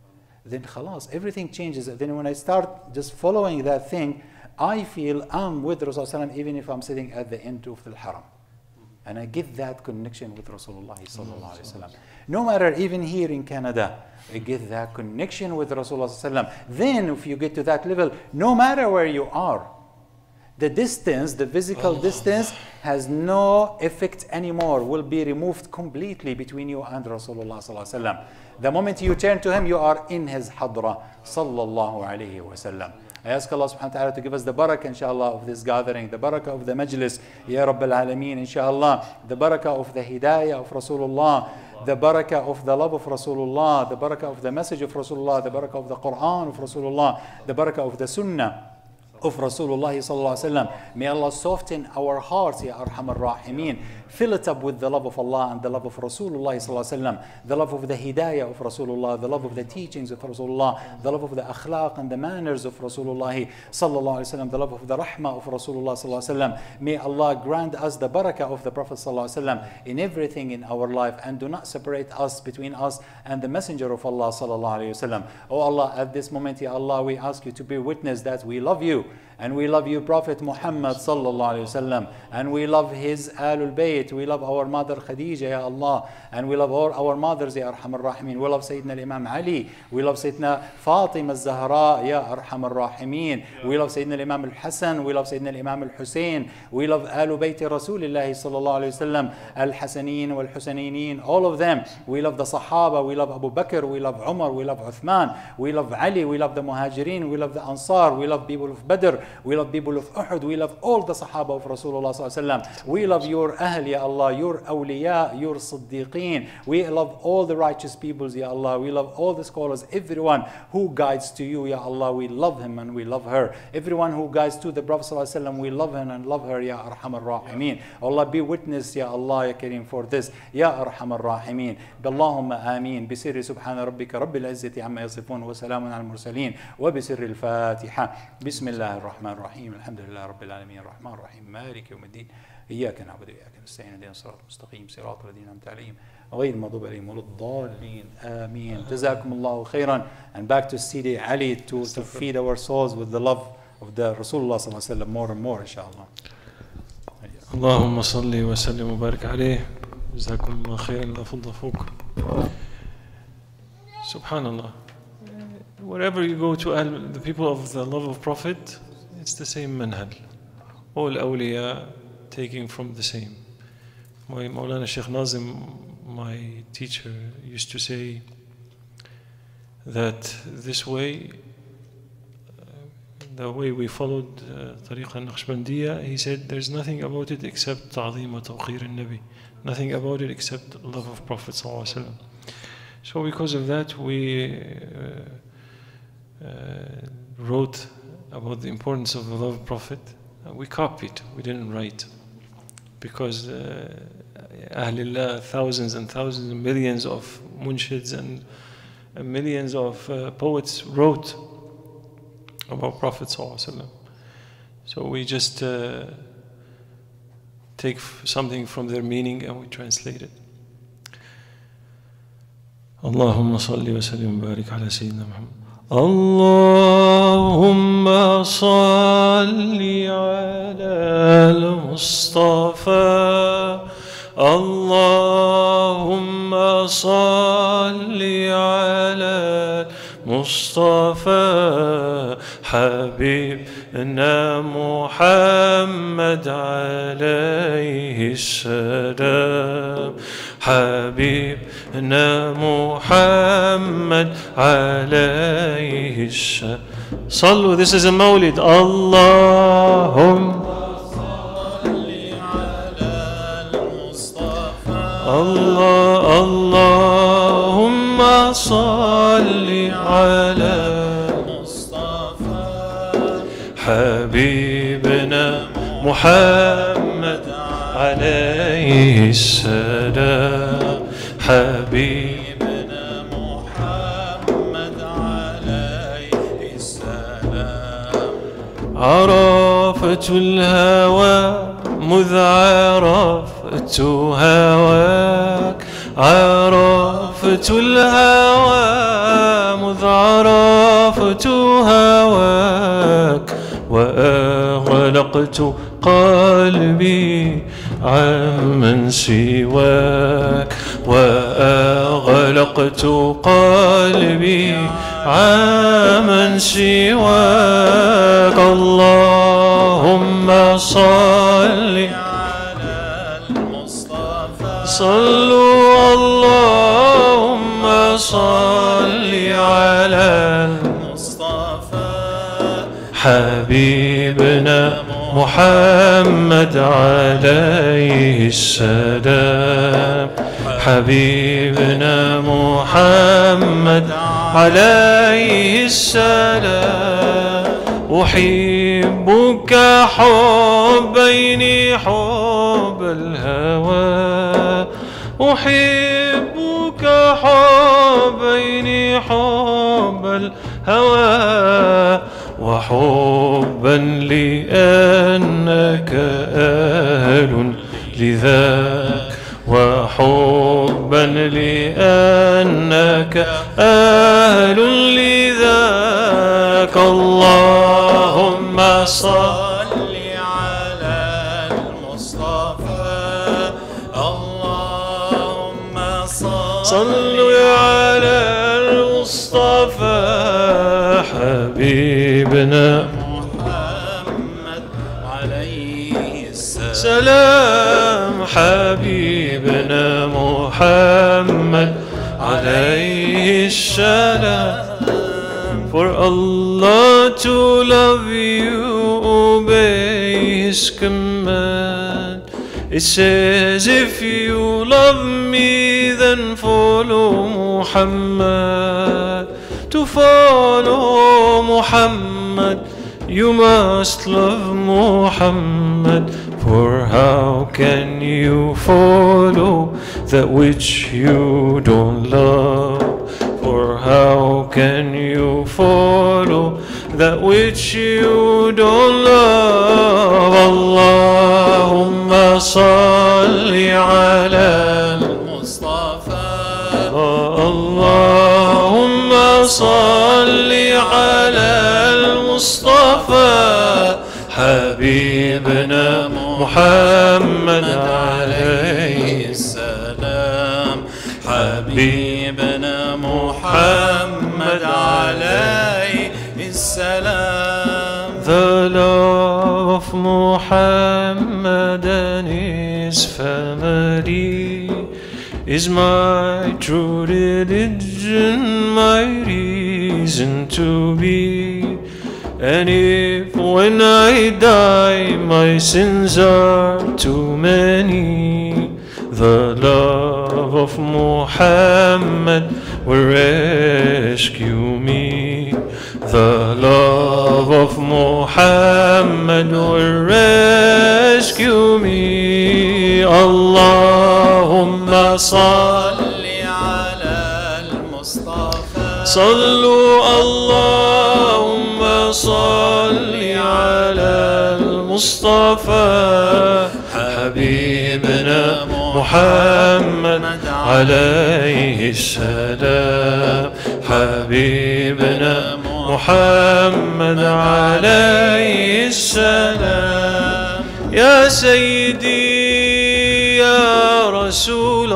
then khalas, everything changes. Then when I start just following that thing, I feel I'm with Rasulullah even if I'm sitting at the end of the haram. And I get that connection with Rasulullah sallallahu alaihi wasallam. No matter even here in Canada, I get that connection with Rasulullah sallallahu alaihi wasallam. Then if you get to that level, no matter where you are, the distance, the physical distance has no effect anymore, will be removed completely between you and Rasulullah sallallahu alaihi wasallam. The moment you turn to him, you are in his hadra sallallahu alaihi wasallam. I ask Allah subhanahu wa ta'ala to give us the barakah inshallah of this gathering, the barakah of the majlis, Ya Rabbil Alameen inshallah, the barakah of the hidayah of Rasulullah, the barakah of the love of Rasulullah, the barakah of the message of Rasulullah, the barakah of the Quran of Rasulullah, the barakah of the sunnah of Rasulullah sallallahu alaihi wasallam. May Allah soften our hearts, Ya Arhamar Rahimeen. Fill it up with the love of Allah and the love of Rasulullah sallallahu alaihi wasallam, the love of the hidayah of Rasulullah, the love of the teachings of Rasulullah, the love of the akhlaq and the manners of Rasulullah sallallahu alaihi wasallam, the love of the rahmah of Rasulullah sallallahu alaihi wasallam. May Allah grant us the barakah of the Prophet sallallahu alaihi wasallam in everything in our life, and do not separate us between us and the Messenger of Allah sallallahu alaihi wasallam. Oh Allah, at this moment, Ya Allah, we ask you to be witness that we love you. And we love you, Prophet Muhammad sallallahu alaihi wasallam, and we love his Ahlul Bayt. We love our mother Khadija, Ya Allah, and we love all our mothers, Ya Arhamar Rahimin. We love Sayyidna Imam Ali. We love Sayyidna Fatima al-Zahra, Ya Arhamar Rahimin. We love Sayyidna Imam al-Hasan. We love Sayyidna Imam al-Hussein. We love Ahlul Bayt Rasulullah sallallahu alaihi wasallam, al-Hasanin wal-Husaininin, all of them. We love the Sahaba. We love Abu Bakr. We love Umar. We love Uthman. We love Ali. We love the Muhajirin. We love the Ansar. We love people of Badr. We love people of Uhud. We love all the Sahaba of Rasulullah sallallahu alaihi wasallam. We love your Ahl, Ya Allah, your awliya, your Siddiqeen. We love all the righteous peoples, Ya Allah. We love all the scholars, everyone who guides to you, Ya Allah. We love him and we love her. Everyone who guides to the Prophet sallallahu alaihi wasallam, we love him and love her, Ya Arhamar Rahimeen. Allah, be witness, Ya Allah, Ya Kareem, for this, Ya Arhamar Rahimeen. Billahumma ameen. Bisirri subhana rabbika rabbil izzati amma yasifun wa salamun al mursaleen wa bisirri al-Fatiha. Bismillahir Rahmanir Rahim. Alhamdulillah Rabbil Alameen. Rahman Rahim. Malik Yawmiddin. إياك نعبد وإياك نستعين اهدنا الصراط المستقيم صراط الذين أنعمت عليهم غير المغضوب عليهم ولا الضالين آمين. جزاكم الله خيرا. And back to Sidi Ali to, to feed our souls with the love of the Rasulullah صلى الله عليه وسلم more and more inshallah. اللهم صل وسلم وبارك عليه. جزاكم الله خيرا. لا فضل فوق. Subhanallah. Wherever you go to the people of the love of Prophet, it's the same manhal. All awliya taking from the same. My Mawlana Shaykh Nazim, my teacher, used to say that this way, uh, the way we followed uh, Tariqa Naqshbandiyya, he said there's nothing about it except ta'zeem wa tawqir al-Nabi. Nothing about it except love of Prophet sallallahu alaihi wasallam. So because of that, we uh, uh, wrote about the importance of the love of Prophet. Uh, we copied, we didn't write. Because uh, Ahlillah, thousands and thousands and millions of munshids and, and millions of uh, poets wrote about Prophet sallallahu alaihi wasallam. So we just uh, take something from their meaning and we translate it. Allahumma salli wa sallim wa barik ala Sayyidina Muhammad. Allahumma salli ala al-Mustafa. Allahumma salli ala al-Mustafa. Habibna Muhammad alayhi salam. حبيبنا محمد عليه السلام. صلوا. This is a Mawlid. اللهم صل على المصطفى. الله اللهم صل على المصطفى. حبيبنا محمد عليه السلام. حبيبنا محمد عليه السلام. عرفت الهوى مذ عرفت هواك. عرفت عرفت الهوى مذ عرفت هواك وأغلقت قلبي عمن سواك وأغلقت قلبي عمن سواك اللهم صل على المصطفى صلوا اللهم صل على المصطفى حبيبنا محمد عليه السلام حبيبنا محمد عليه السلام أحبك حبين حب الهوى أحبك حبين حب الهوى وحبا لأنك أهل لذاك وحبا لأنك أهل لذاك اللهم صل على المصطفى اللهم صل على المصطفى حبيبنا محمد عليه السلام حبيبنا محمد عليه السلام For Allah to love you, obey His command. It says if you love me, then follow Muhammad. To follow Muhammad, you must love Muhammad. For how can you follow that which you don't love? For how can you follow that which you don't love? Allahumma salli ala al-Mustafa. Allahumma salli ala al-Mustafa. Habibna Muhammad alayhi salam. Habibna Muhammad alayhi salam. The love of Muhammad and his family is my true religion, my reason to be. And if when I die my sins are too many, the love of Muhammad will rescue me. The love of Muhammad will rescue me. Allahumma salli ala al-Mustafa. Sallu Allahumma salli ala al-Mustafa. Habibna Muhammad alayhi salam. Habibna Muhammad alayhi salam. Ya Sayyidi ya Rasul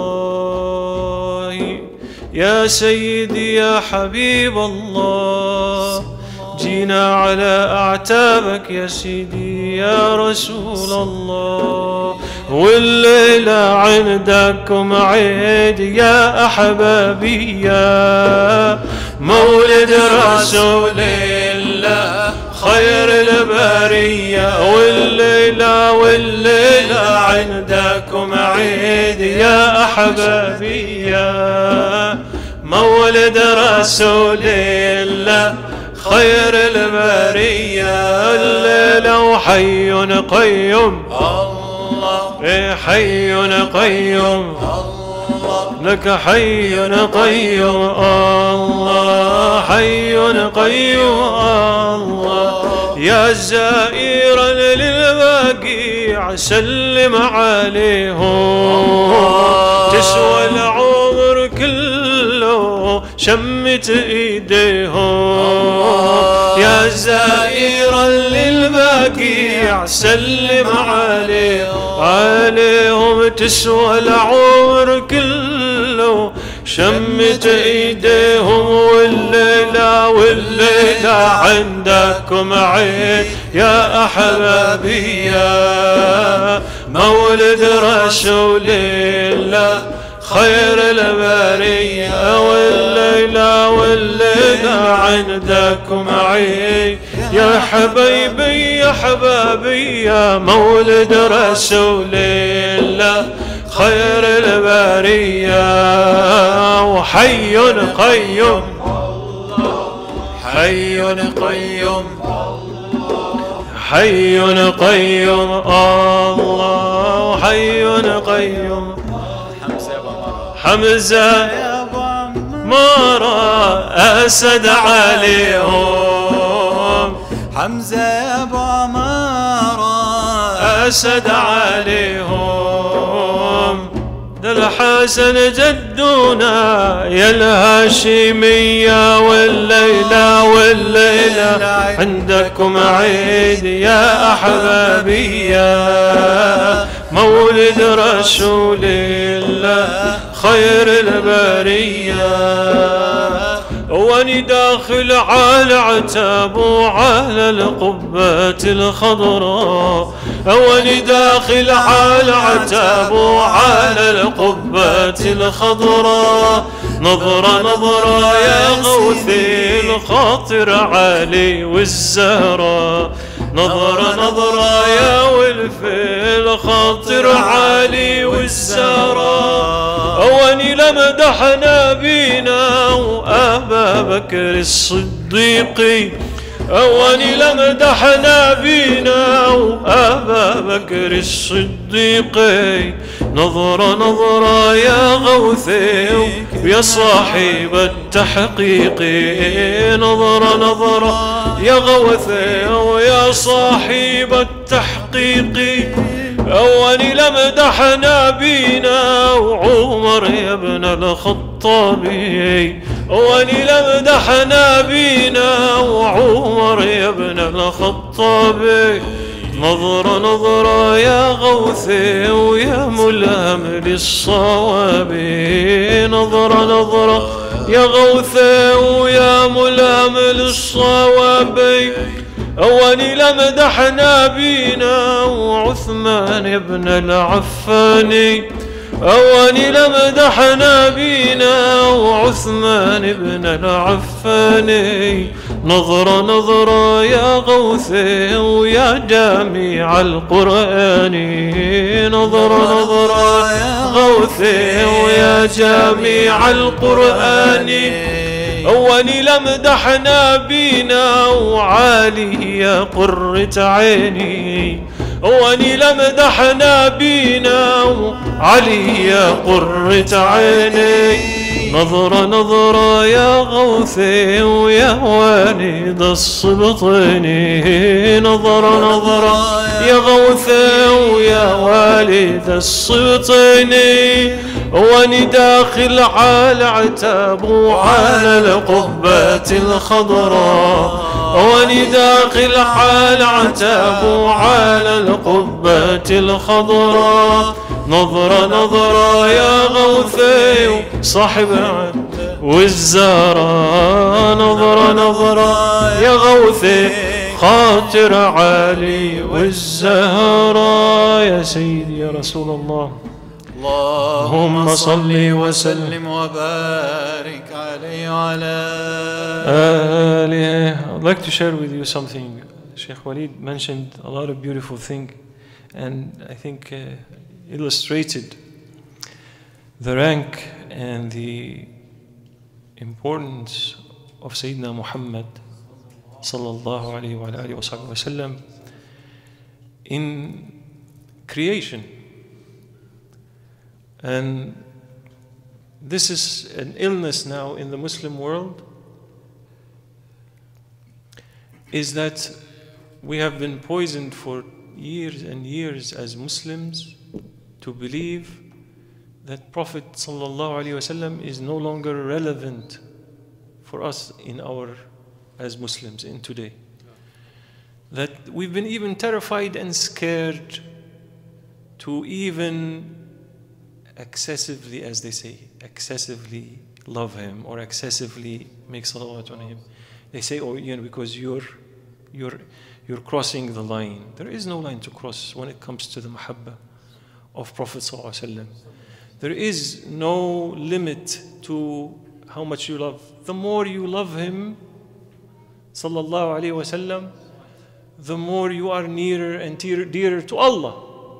Allah, Ya Sayyidi ya Habib Allah. جينا على أعتابك يا سيدي يا رسول الله، والليلة عندكم عيد يا أحبابي يا مولد رسول الله خير البرية. والليلة والليلة عندكم عيد يا أحبابي يا مولد رسول الله خير البرية. الليلة وحي قيوم الله، حي قيوم الله، لك حي قيوم الله، حي قيوم الله. يا زائرا للبقيع سلم عليهم، تسوى العمر كله شمت ايديهم يا زائرا للبقيع سلم عليهم عليهم تسوى العمر كله شمت ايديهم والليلة والليلة عندكم عيد يا احبابي يا مولد رسول الله خير البرية والليلة والليلة عندكم عيد يا حبيبي يا حبابي يا مولد رسول الله خير البرية وحي قيوم حي قيوم حي قيوم الله حي قيوم حمزة يا مرة أسد عليهم حمزة يا ابو عمارة أسد عليهم ذا الحسن جدنا يا الهاشمية والليلة والليلة عندكم عيد يا أحبابي يا مولد رسول الله خير البرية واني داخل على عتاب وعلى القبة الخضراء واني داخل على عتاب وعلى القبة الخضراء نظرة نظرة يا غوثي الخاطر علي والزهراء نظرة نظرة يا ولفي الخاطر علي والزهراء أواني لمدح نبينا وأبا بكر الصديق أواني لمدح نبينا وأبا بكر الصديق نظرة نظرة يا غوثي يا صاحب التحقيق نظرة نظرة يا غوثي ويا صاحب التحقيق أواني لمدح نبينا وعمر يا ابن الخطاب أواني لمدح نبينا وعمر يا ابن الخطاب نظرة نظرة يا غوثي ويا ملهم للصواب نظرة نظرة يا غوثي ويا ملهم للصواب أواني لمدح نبينا وعثمان ابن العفاني أواني لمدح نبينا وعثمان ابن العفاني نظرة نظرة يا غوثي ويا جامع القرآن نظرة نظرة يا غوثي ويا جامع القرآن أواني لمدح نبينا وعالي يا قرة عيني أواني لمدح نبينا وعلي يا قرة عيني نظرة نظرة يا غوثي ويا والد السبطين نظرة نظرة يا غوثي ويا والد السبطين واني داخل على عتاب وعلى القبة الخضراء واني داخل على عتاب وعلى القبة الخضراء نظرة نظرة يا غوثي صاحب والزهراء نظرة نظرة يا غوثي خاطر علي والزهراء يا سيدي يا رسول الله اللهم صل وسلم وبارك عليه وعلى آله. I'd like to share with you something. Shaykh Walid mentioned a lot of beautiful things and I think uh, illustrated the rank and the importance of Sayyidna Muhammad sallallahu alayhi wa alihi wa sallam in creation. And this is an illness now in the Muslim world, is that we have been poisoned for years and years as Muslims to believe that Prophet sallallahu alaihi wasallam is no longer relevant for us in our, as Muslims in today. That we've been even terrified and scared to even excessively, as they say, excessively love him or excessively make salawat on him. They say, oh, you know, because you're, you're, you're crossing the line. There is no line to cross when it comes to the mahabbah of Prophet sallallahu alaihi wasallam. There is no limit to how much you love. The more you love him, sallallahu alaihi wasallam, the more you are nearer and dearer, dearer to Allah,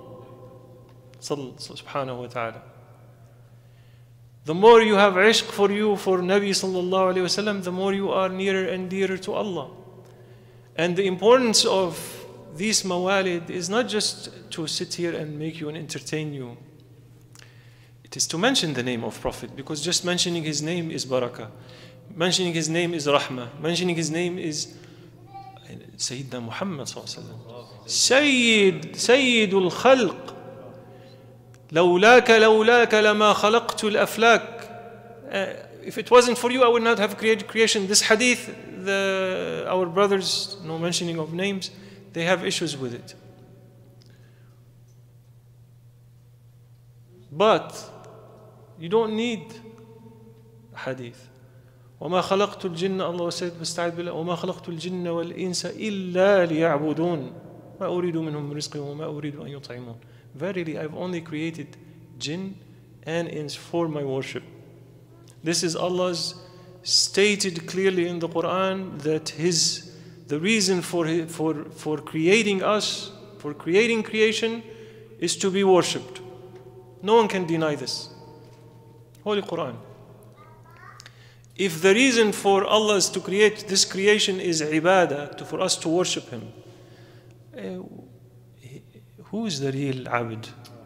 subhanahu wa ta'ala. The more you have ishq for you, for Nabi sallallahu alayhi wasallam, the more you are nearer and dearer to Allah. And the importance of these mawalid is not just to sit here and make you and entertain you. It is to mention the name of Prophet, because just mentioning his name is barakah. Mentioning his name is rahmah. Mentioning his name is Sayyidna Muhammad sallallahu alayhi wa sallam. Sayyid, Sayyidul Khalq. لولاك لولاك لما خلقت الأفلاك. If it wasn't for you, I would not have created creation. This hadith, the, our brothers, no mentioning of names, they have issues with it. But you don't need hadith. وما خلقت الجن, Allah said, بستعد بالله, وما خلقت الجن والإنس إلا ليعبدون ما أريد منهم رزق وما أريد أن يطعمون. Verily, I've only created jinn and ins for my worship. This is Allah's stated clearly in the Quran that His, the reason for, for, for creating us, for creating creation, is to be worshipped. No one can deny this. Holy Quran. If the reason for Allah to create this creation is ibadah, to, for us to worship Him, uh, who is the real abd?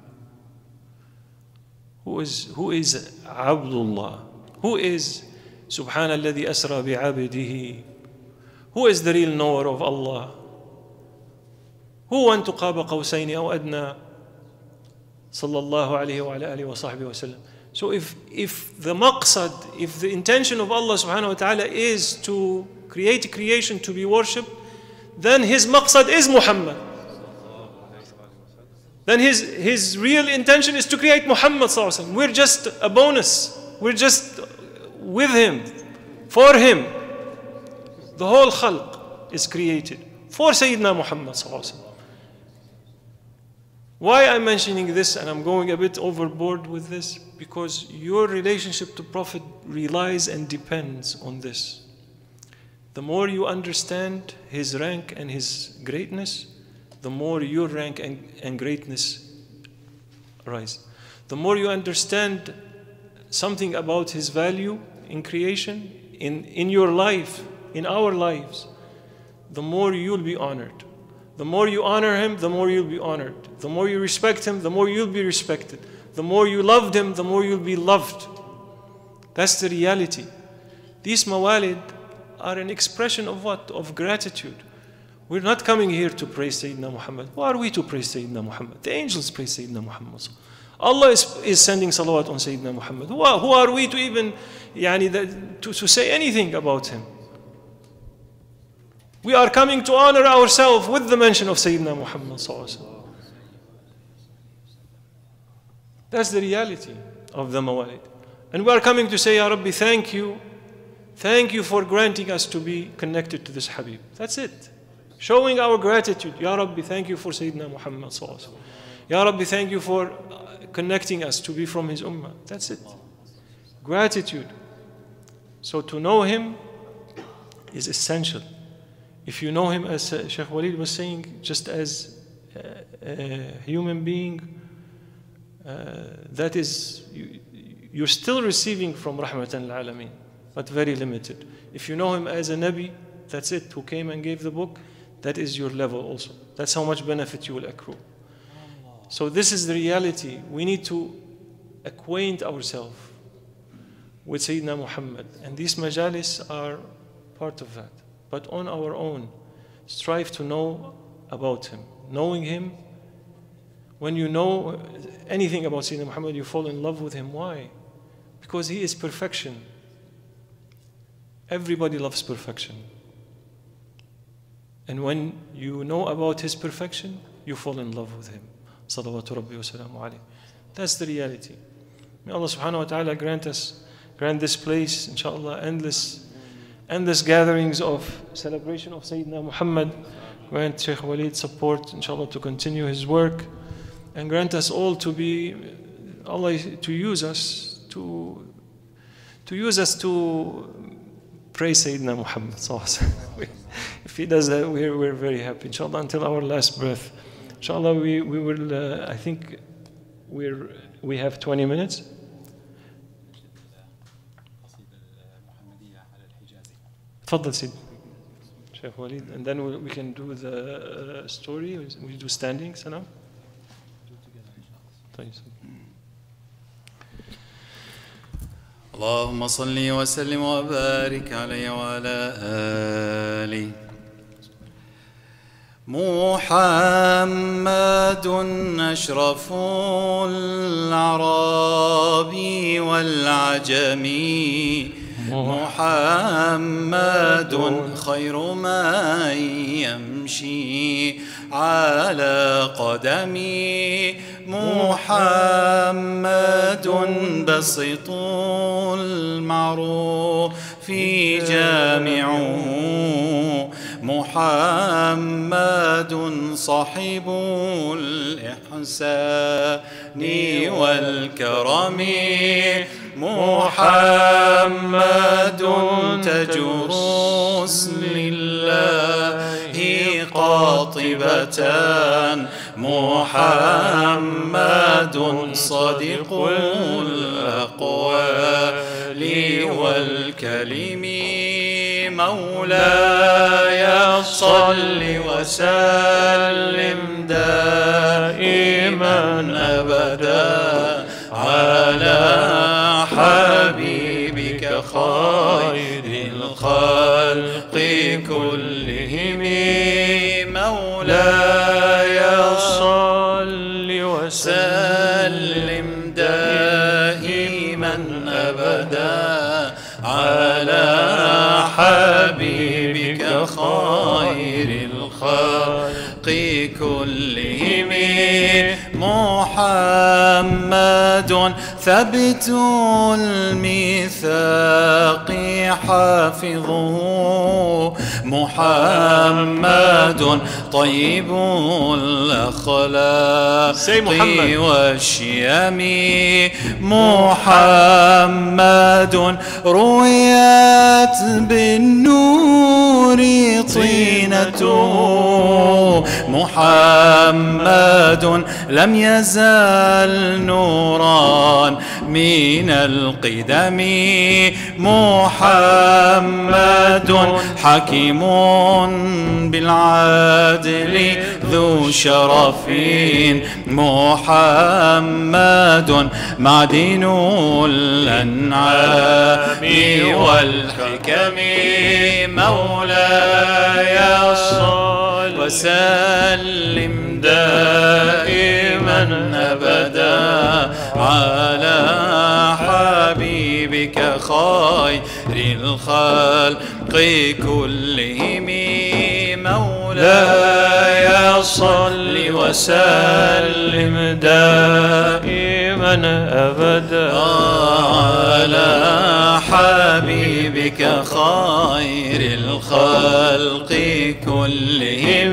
Who is, who is Abdullah? Who is Subhana alladhi asra bi'abdihi? Who is the real knower of Allah? Who went to qaba qawsayni aw adna? Sallallahu alayhi wa ala alihi wa sahbihi wa sallam. So if, if the maqsad, if the intention of Allah subhanahu wa ta'ala is to create creation to be worshipped, then His maqsad is Muhammad. Then his, his real intention is to create Muhammad sallallahu alaihi wasallam. We're just a bonus. We're just with him, for him. The whole khalq is created for Sayyidna Muhammad sallallahu alaihi wasallam. Why I'm mentioning this, and I'm going a bit overboard with this, because your relationship to Prophet relies and depends on this. The more you understand his rank and his greatness, the more your rank and, and greatness rise. The more you understand something about his value in creation, in, in your life, in our lives, the more you'll be honored. The more you honor him, the more you'll be honored. The more you respect him, the more you'll be respected. The more you loved him, the more you'll be loved. That's the reality. These mawalid are an expression of what? Of gratitude. We're not coming here to praise Sayyidina Muhammad. Who are we to praise Sayyidina Muhammad? The angels praise Sayyidina Muhammad. Allah is, is sending salawat on Sayyidina Muhammad. Who are, who are we to even yani, the, to, to say anything about him? We are coming to honor ourselves with the mention of Sayyidina Muhammad. That's the reality of the mawalid. And we are coming to say, Ya Rabbi, thank you. Thank you for granting us to be connected to this Habib. That's it. Showing our gratitude. Ya Rabbi, thank you for Sayyidina Muhammad. Ya Rabbi, thank you for connecting us to be from his ummah. That's it. Gratitude. So to know him is essential. If you know him, as uh, Shaykh Walid was saying, just as a, a human being, uh, that is, you, you're still receiving from Rahmatan al-Alameen, but very limited. If you know him as a Nabi, that's it, who came and gave the book, that is your level also. That's how much benefit you will accrue. So this is the reality. We need to acquaint ourselves with Sayyidina Muhammad. And these majalis are part of that. But on our own, strive to know about him. Knowing him, when you know anything about Sayyidina Muhammad, you fall in love with him. Why? Because he is perfection. Everybody loves perfection. And when you know about his perfection, you fall in love with him. Salawatu Rabbi wa salamu alayhi. That's the reality. May Allah subhanahu wa ta'ala grant us, grant this place, inshallah, endless, endless gatherings of celebration of Sayyidna Muhammad. Grant Shaykh Walid support, inshallah, to continue his work. And grant us all to be, Allah, to use us, to, to use us to praise Sayyidina Muhammad. If he does that, we're, we're very happy, inshallah, until our last breath. Inshallah, we, we will, uh, I think we're, we have twenty minutes. تفضل سيد Shaykh Walid, and then we, we can do the uh, story. We do standing, Salam. اللهم صل وسلم وبارك عليه وعلى آله. محمد أشرف الأعراب والعجم، محمد خير من يمشي على قدمي، محمد بسط المعروف جامعه، محمد صاحب الإحسان والكرم، محمد تاج رسل الله قاطبة، محمد صادق الأقوال والكلم، مولاي صل وسلم دائما أبدا على حبيبك خير الخلق كلهم، مولاي صل وسلم دائما أبدا على حبيبك خير الخلق كلهم، محمد ثبت الميثاق حافظه، محمد طيب الأخلاق والشيم، محمد رويت بالنور طينته، محمد لم يزل نورا من القدم، محمد حكيم بالعدل ذو شرف، محمد معدن الأنعام والحكم، مولاي صل وسلم دائما أبدا على حبيبك خير الخلق كلهم، مولاي صل وسلم دائما أبدا على حبيبك خير الخلق كلهم،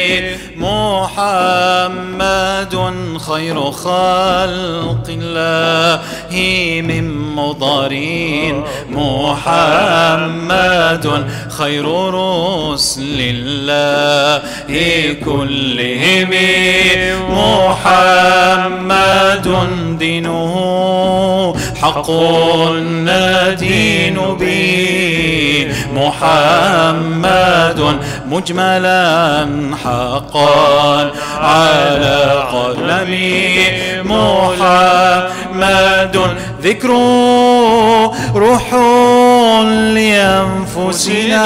محمد خير خلق الله من مضر، محمد خير رسل الله كلهم، محمد دينه حق ندين به، محمد مجملا حقا على قلمي، محمد ذكر روح لأنفسنا،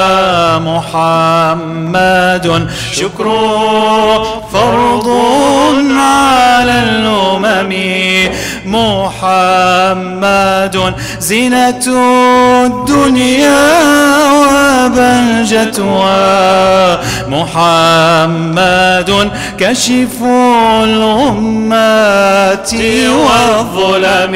محمد شكر فرض على الأمم، محمد زينة الدنيا وبهجتها، محمد كشف الغمات والظلم.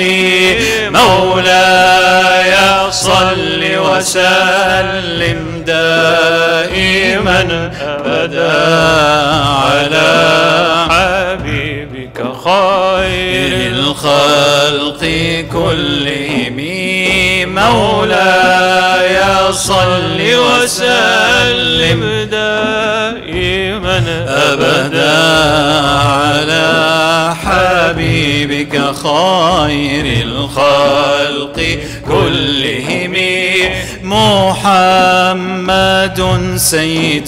مولاي صل وسلم دائما أبدا على حبيبك خير الخلق كلهم. مولاي صل وسلم دائما أبدا على حبيبك خير الخلق كلهم. محمد سيد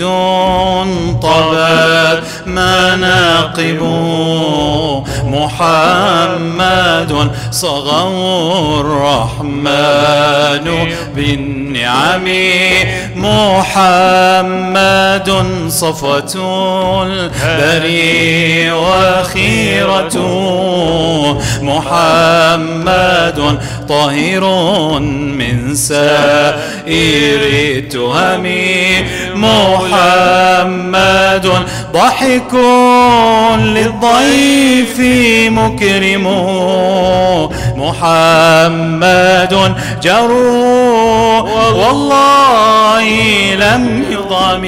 طبت مناقبه، محمد صغى الرحمن بالنعم. محمد صفوة البري وخيرته، محمد طاهر من سائر التهم. محمد ضحك للضيف مكرم، محمد جرو والله لم يضم.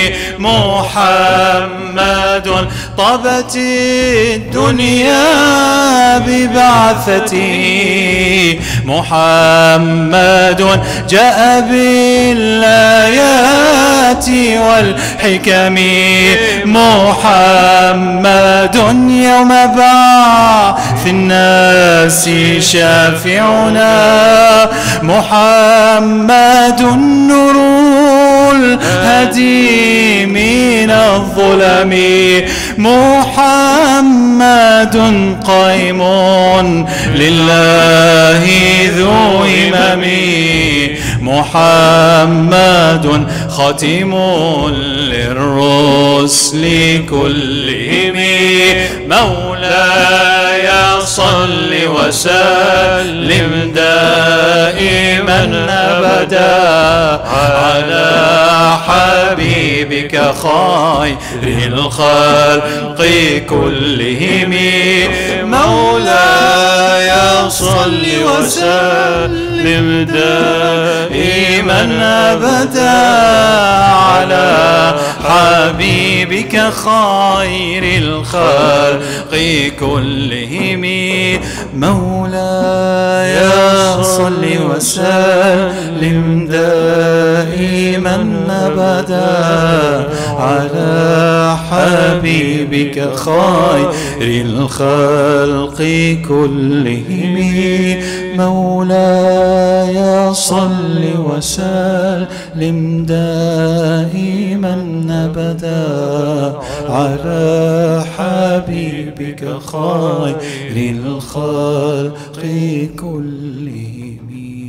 محمد طابت الدنيا ببعثته، محمد جاء بالآيات والحكم. محمد يوم بعث الناس شافعنا، محمد النور الهدي من الظلم. محمد قائم لله ذو إمام، محمد خاتم للرسل كلهم. مولاي صل وسلم دائما أبدا على حبيبك خير الخلق كلهم. مولاي صل وسلم دائما أبدا على حبيبك خير الخلق كلهم. مولاي صل وسلم دائما أبدا على حبيبك خير الخلق كلهم. مولاي صل وسلم دائما أبدا على حبيبك خير الخلق كلهم.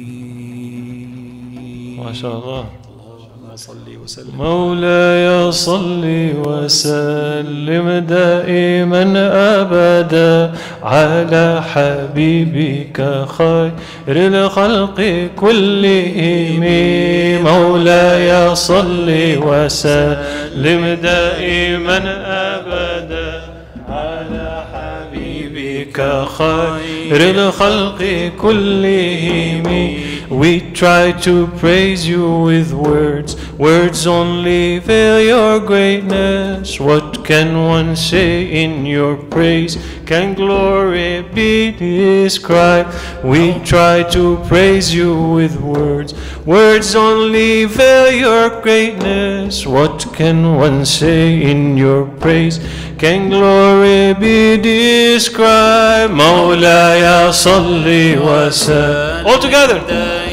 ما شاء الله. صلي وسلم. مولاي صل وسلم دائما أبدا على حبيبك خير الخلق كلهم. مولاي صل وسلم دائما أبدا على حبيبك خير الخلق كلهم. We try to praise you with words, words only veil your greatness. What can one say in your praise? Can glory be described? We try to praise you with words, words only veil your greatness. What can one say in your praise? Can glory be described? Mawlaya salli wa sallim. All together.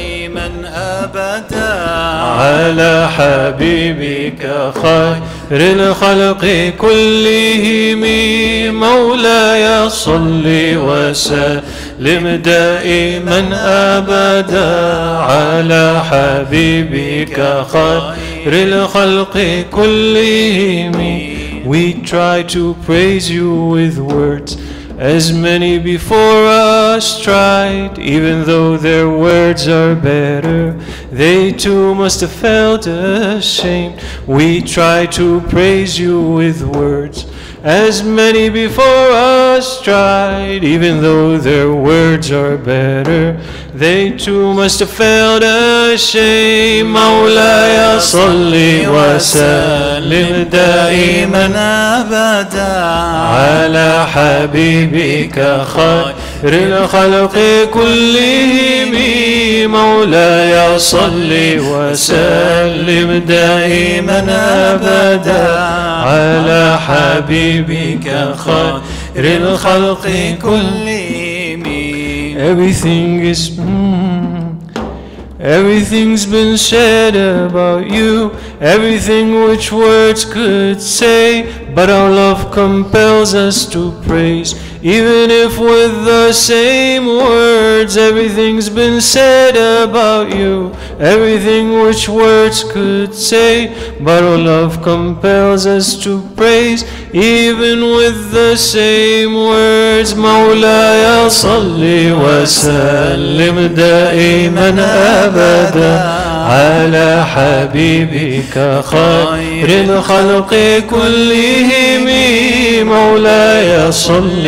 على حبيبك خير الخلق كلهم. مولاي صل وسلم دائما أبدا على حبيبك خير الخلق كلهم. We try to praise you with words, as many before us tried, even though their words are better, they too must have felt ashamed. We try to praise you with words, as many before us tried, even though their words are better, they too must have felt ashamed. مولاي صل وسلم دائما أبدا على حبيبك خير الخلق كلهم. مولاي صل وسلم دائما أبدا على حبيبك خير الخلق كلهم. Everything is mm, everything's been said about you, everything which words could say, but our love compels us to praise, even if with the same words. Everything's been said about you, everything which words could say, but our love compels us to praise, even with the same words. مولاي صل وسلم دائما أبدا على حبيبك خير الخلق كلهم. مولاي صل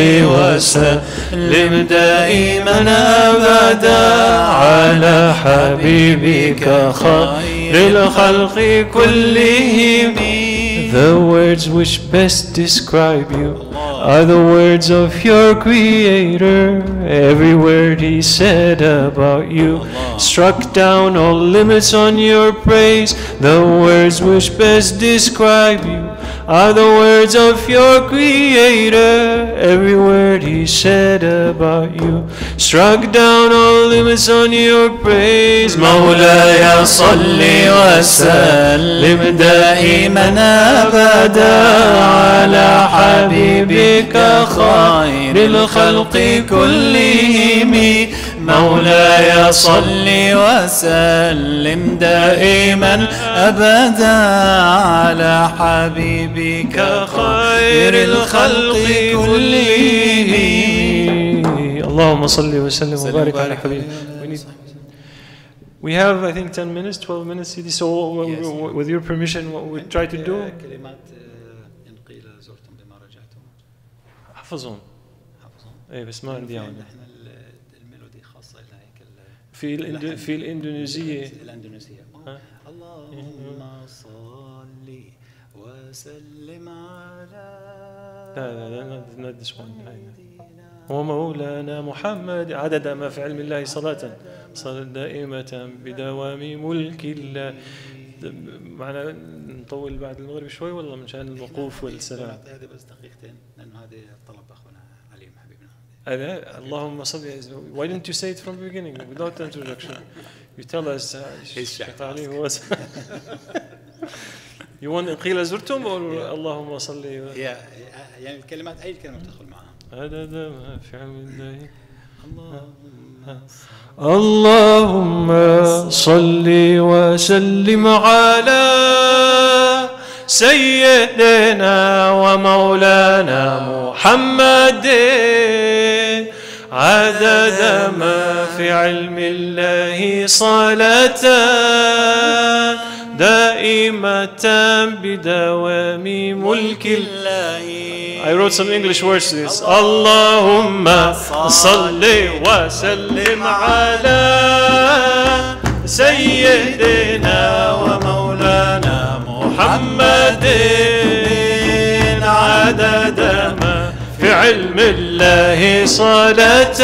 وسلم دائما أبدا على حبيبك خير الخلق كلهم. The words which best describe you are the words of your Creator. Every word He said about you struck down all limits on your praise. The words which best describe you are the words of your Creator. Every word He said about you struck down all limits on your praise. مولاي صل وسلم دائما أبدا على حبيبك خير الخلق كلهم. مولاي صل وسلم دائما أبدا على حبيبك خير الخلق كلهم. اللهم صل وسلم وبارك على حبيبك. We have, I think, ten minutes, twelve minutes. So, yes, with your permission, what we try to do. كلمات إن قيل زرتم بما رجعتم. حفظهم. حفظهم. إيه بس ما عندي يعني. إحنا الميلودي خاصة لنا هيك. في الإندو في الإندونيسية. الإندونيسية. اللهم صل وسلم على. لا لا لا not this one. ومولانا محمد عدد ما في علم الله صلاة صلاة دائمة بدوام ملك الله. معنا نطول بعد المغرب شوي والله منشان الوقوف والسلام. هذا بس دقيقتين لأنه هذا طلب أخونا عليم حبيبنا. هذا اللهم صل. Why didn't you say it from the beginning without the introduction? You tell us. Shaykh Ali was. You want قيل زرتم or اللهم صل. يعني الكلمات أي كلمة تدخل معها. عدد ما في علم الله. اللهم صل وسلم على سيدنا ومولانا محمد عدد ما في علم الله صلاة دائمة بدوام ملك الله. I wrote some English words to this. اللهم صل وسلم على سيدنا ومولانا محمد عدد ما في علم الله صلاة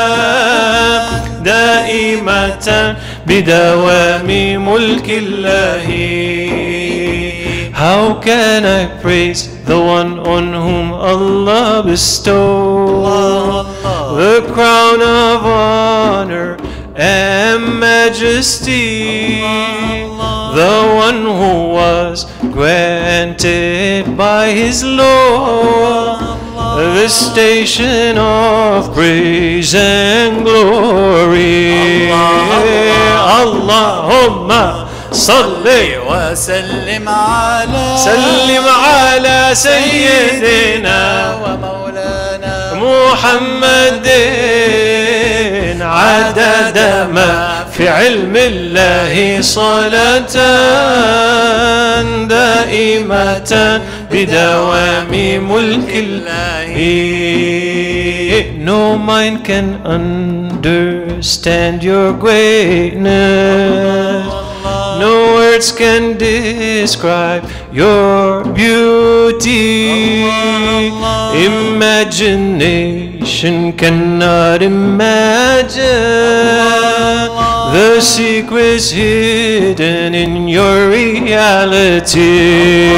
دائمة بدوام ملك الله. How can I praise the one on whom Allah bestowed the crown of honor and majesty, the one who was granted by his Lord the station of praise and glory. Allahumma صلي وسلم على سلم على سيدنا ومولانا محمد عدد ما في علم الله صلاة دائمة بدوام ملك الله. No mind can understand your greatness. No words can describe your beauty. Imagination cannot imagine the secrets hidden in your reality.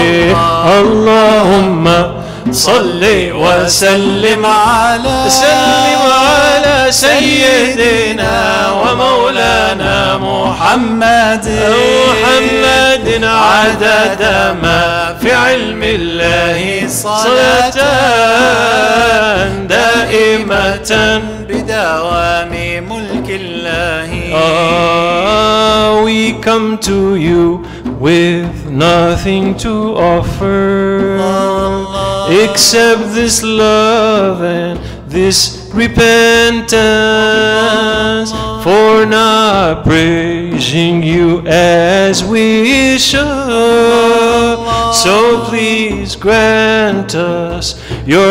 Allahumma salli wa sallim ala sallim ala Sayyidina wa Mawlana Muhammad Muhammadin adada ma fi ilmi Allahi salatan daimatan bidawami mulki Allahi. Ah, we come to you with nothing to offer except this love and this repentance for not praising you as we should. So please grant us your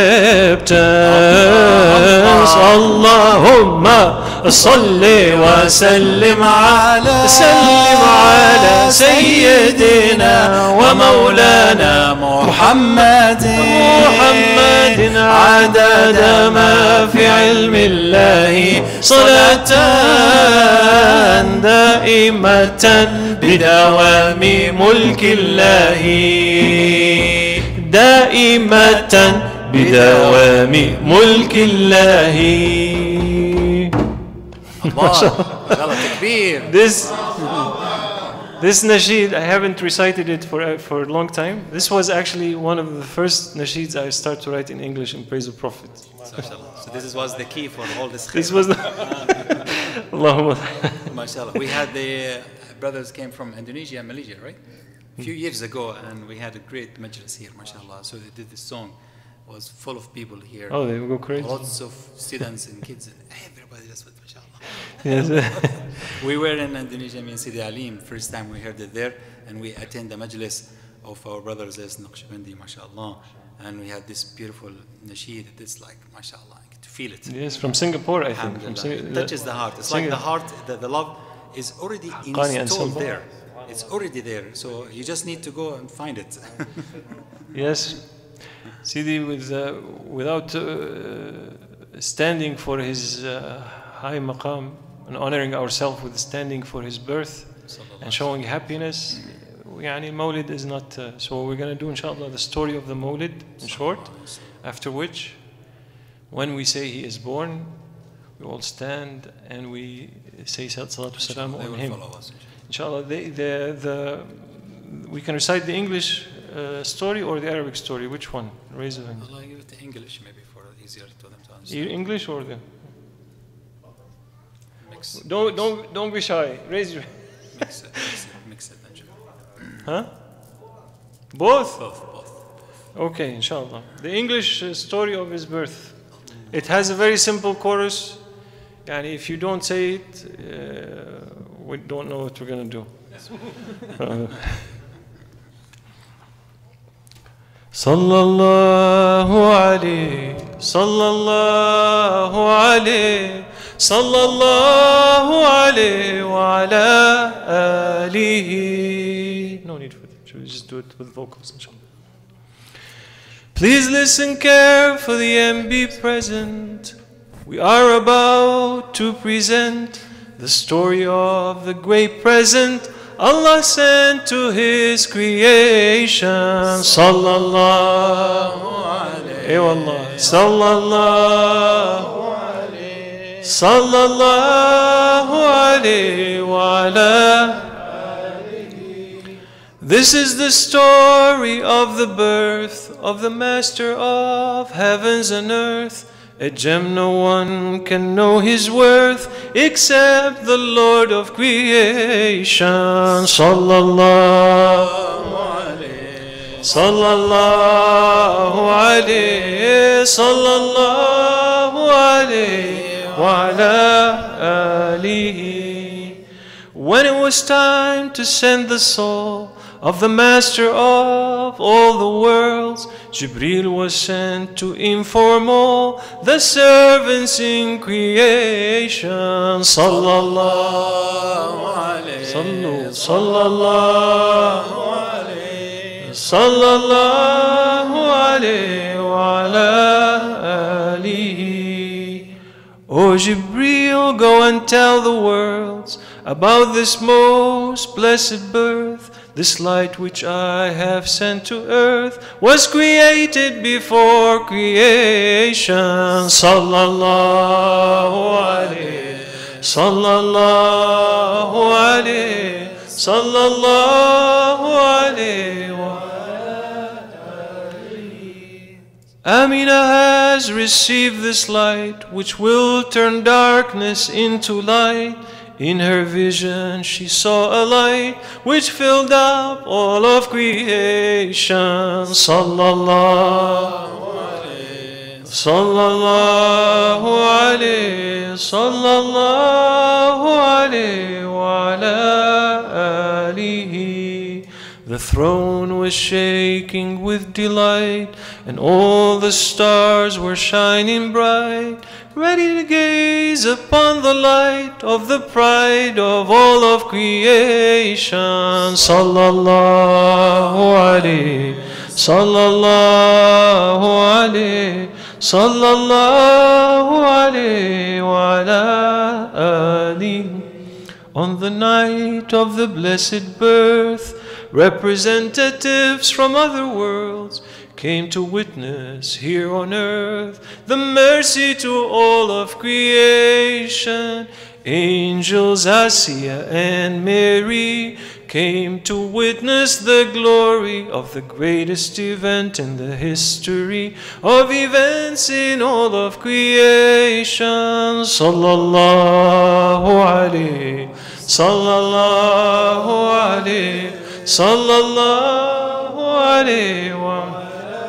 acceptance. Allahumma salli wa sallim ala sallim ala Sayyidina wa Mawlana Muhammad Muhammadin adada ma fi ilmi Allahi salatan daimatan bidawami mulki Allahi daimatan bidawami mulki Allahi. This this nasheed, I haven't recited it for for a long time. This was actually one of the first nasheeds I started to write in English in praise of Prophet. So this was the key for all this. This was the Allahumma. MashaAllah. We had the brothers came from Indonesia and Malaysia, right? A few years ago, and we had a great majlis here, MashaAllah. So they did this song. It was full of people here. Oh, they go crazy. Lots of students and kids, and everybody just went, MashaAllah. Yes. We were in Indonesia, me and Sidi Alim, first time we heard it there, and we attended the majlis of our brothers as Naqshbandi, MashaAllah. And we had this beautiful nasheed. It's like, MashaAllah, I get to feel it. Yes, from Singapore, I think. From Sing it touches the heart. It's like the heart, the, the love is already installed there. It's already there. So you just need to go and find it. Yes. Sidi, with, uh, without uh, standing for his uh, high maqam and honoring ourselves with standing for his birth and showing happiness, يعني Mawlid is not. Uh, so we're going to do, inshallah, the story of the Mawlid in short, after which, when we say he is born, we all stand and we say salatu salam on him. Inshallah, the, the, the, we can recite the English uh, story or the Arabic story. Which one? Raise a hand. I'll give it the English maybe for easier to them to understand. English or the? Mix. Don't don't don't be shy. Raise your. Mix it. Mix it. Mix it. Huh? Both? Both. Both. Okay, inshallah. The English uh, story of his birth. It has a very simple chorus. And if you don't say it, uh, we don't know what we're going to do. uh, Sallallahu alayhi, sallallahu alayhi, sallallahu alayhi wa ala alihi. No need for that. Should we just do it with vocals, inshallah. Please listen carefully and be present. We are about to present the story of the great present Allah sent to His creation. Sallallahu alayhi wa sallam. Sallallahu alayhi. Sallallahu alayhi wa ala. This is the story of the birth of the Master of heavens and earth, a gem no one can know his worth except the Lord of creation. Sallallahu alayhi. sallallahu alayhi, sallallahu alayhi wa ala alihi. When it was time to send the soul of the master of all the worlds, Jibreel was sent to inform all the servants in creation. Sallallahu alayhi, sallu, sallallahu alayhi, sallallahu alayhi wa ala alihi. O Jibreel, go and tell the worlds about this most blessed birth. This light which I have sent to earth was created before creation. Sallallahu alayhi, sallallahu alayhi, sallallahu alayhi wa alihi. Amina has received this light which will turn darkness into light. In her vision she saw a light which filled up all of creation. Sallallahu alayhi, sallallahu alayhi, sallallahu alayhi wa ala alihi. The throne was shaking with delight, and all the stars were shining bright, ready to gaze upon the light of the pride of all of creation. Sallallahu alayhi, sallallahu alayhi, sallallahu alayhi wa ala alihi. On the night of the blessed birth, representatives from other worlds came to witness here on earth the mercy to all of creation. Angels Asiya and Mary came to witness the glory of the greatest event in the history of events in all of creation. Sallallahu alayhi, sallallahu alayhi, sallallahu alayhi wa.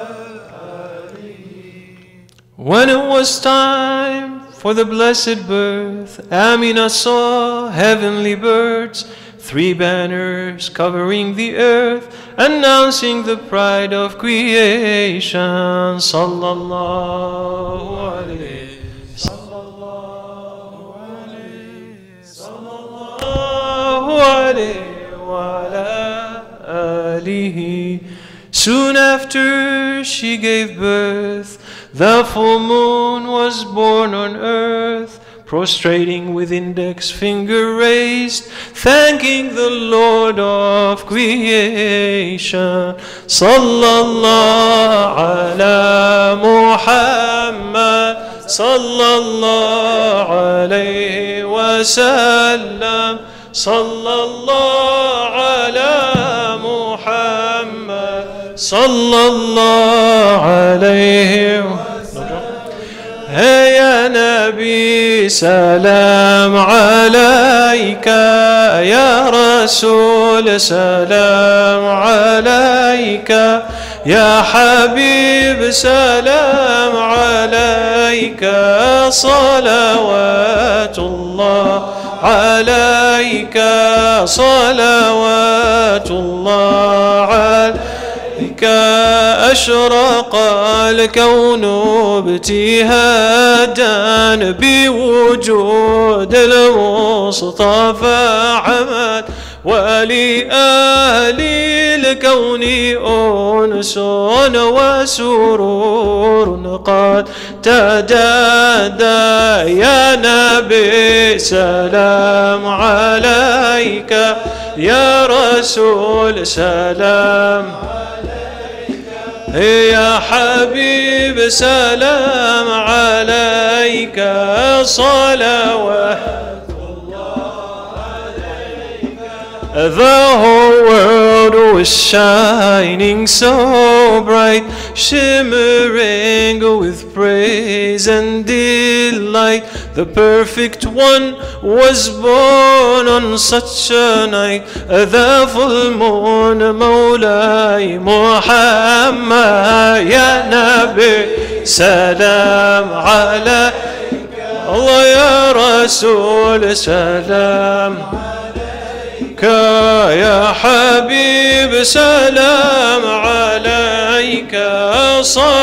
When it was time for the blessed birth, Amina saw heavenly birds, three banners covering the earth, announcing the pride of creation. Sallallahu alayhi, sallallahu alayhi, sallallahu alayhi wa ala alihi. Soon after she gave birth, the full moon was born on earth, prostrating with index finger raised, thanking the Lord of creation. Sallallahu ala Muhammad, sallallahu alayhi wa sallam, sallallahu ala Muhammad, sallallahu alayhi wa sallam. Hey ya Nabi, salam alayka, ya Rasul, salam alayka, ya Habib, salam alayka, salawatullah alayka, salawatullah alayka. أشرق الكون ابتهادا بوجود المصطفى عمد ولأهل الكون أنس وسرور قد تجدى يا نبي سلام عليك يا رسول سلام يا حبيب سلام عليك صلوات الله عليك The whole world was shining so bright, shimmering with praise and delight. The perfect one was born on such a night, the full moon, Mawlid Muhammad. Ya Nabi, salam alayka. Allah ya Rasul, salam alayka. Ya Habib, salam alayka.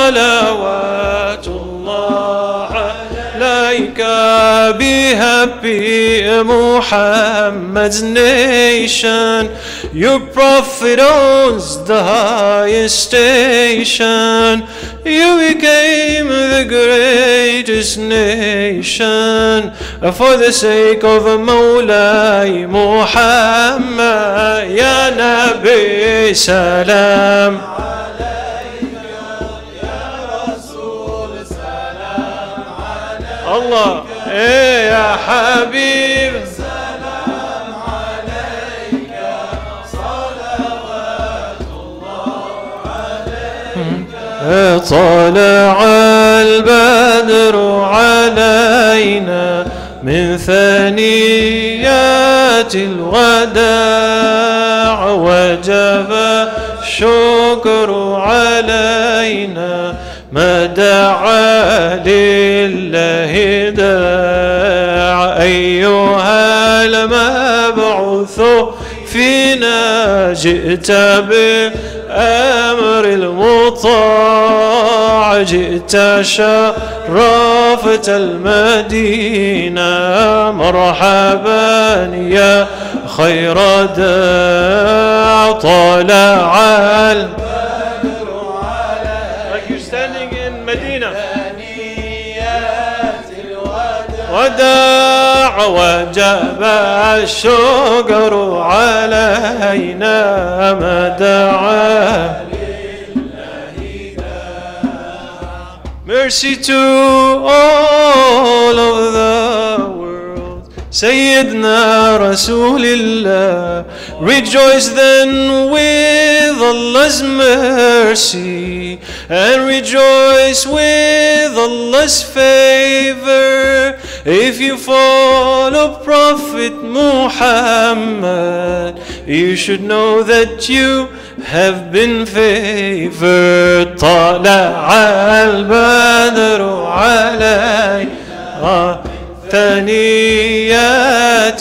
Salawatullah alayka. Be happy, Muhammad's nation. Your prophet owns the highest station. You became the greatest nation for the sake of Mawlid Muhammad. Ya Nabi, salam alayka. Ya Rasul, salam alayka. Allah, eh, ya Habib, طلع البدر علينا من ثنيات الوداع وجب الشكر علينا ما دعا لله داع. أيها المبعوث فينا جئت بأمر المطاع، جئت شرفت المدينة. مرحبا يا خير داع. طلع البدر علينا. Like you're standing in Medina. وداع وجب الشكر علينا ما دعا. Mercy to all of the world, Sayyidna Rasulillah. Rejoice then with Allah's mercy, and rejoice with Allah's favor. If you follow Prophet Muhammad, you should know that you have been favored. طلع البدر علينا ثنيات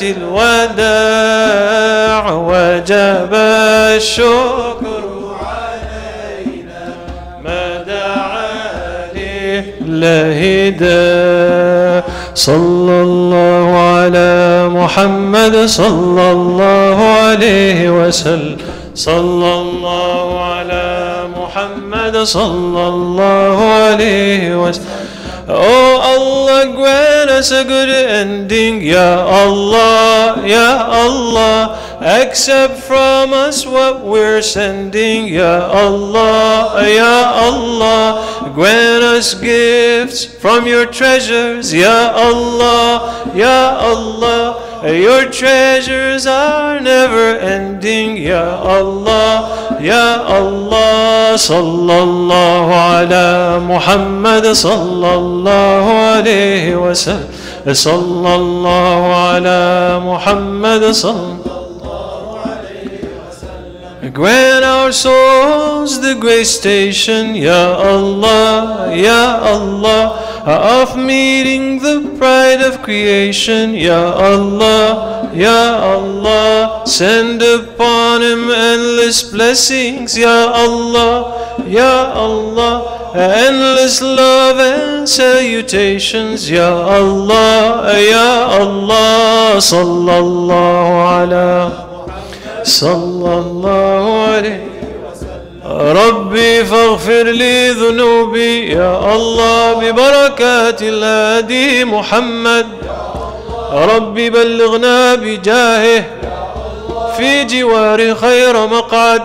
الوداع وجب الشكر علينا ما دعا لله داع. صلى الله على محمد صلى الله عليه وسلم. صلى الله على محمد صلى الله عليه وسلم. Oh Allah, grant us a good ending. Ya Allah, Ya Allah, accept from us what we're sending. Ya Allah, Ya Allah, grant us gifts from your treasures. Ya Allah, Ya Allah, your treasures are never ending. Ya Allah, Ya Allah. Sallallahu ala Muhammad sallallahu alayhi wa sallam. Sallallahu ala Muhammad sallallahu alayhi wa sallam. Grant our souls the great station. Ya Allah, Ya Allah, of meeting the pride of creation. Ya Allah, Ya Allah, send upon him endless blessings. Ya Allah, Ya Allah, endless love and salutations. Ya Allah, Ya Allah. Sallallahu ala Sallallahu alayhi ربي فاغفر لي ذنوبي يا الله ببركات الهادي محمد. ربي بلغنا بجاهه في جوار خير مقعد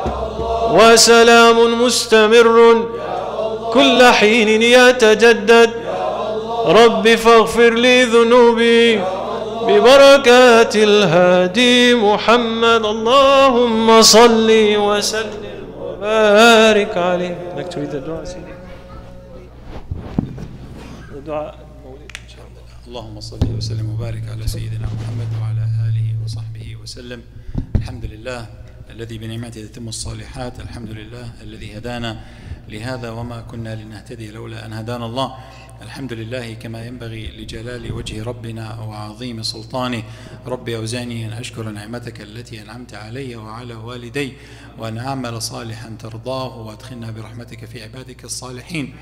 وسلام مستمر كل حين يتجدد. ربي فاغفر لي ذنوبي ببركات الهادي محمد اللهم صل وسلم وبارك عليه. Like to read the dua, Sidi? The dua Mawlid, inshallah. اللهم صل وسلم وبارك على سيدنا محمد وعلى آله وصحبه وسلم. الحمد لله الذي بنعمته تتم الصالحات، الحمد لله الذي هدانا لهذا وما كنا لنهتدي لولا أن هدانا الله. الحمد لله كما ينبغي لجلال وجه ربنا وعظيم سلطانه. ربي أوزعني أن أشكر نعمتك التي أنعمت علي وعلى والدي وأن أعمل صالحا ترضاه وأدخلنا برحمتك في عبادك الصالحين.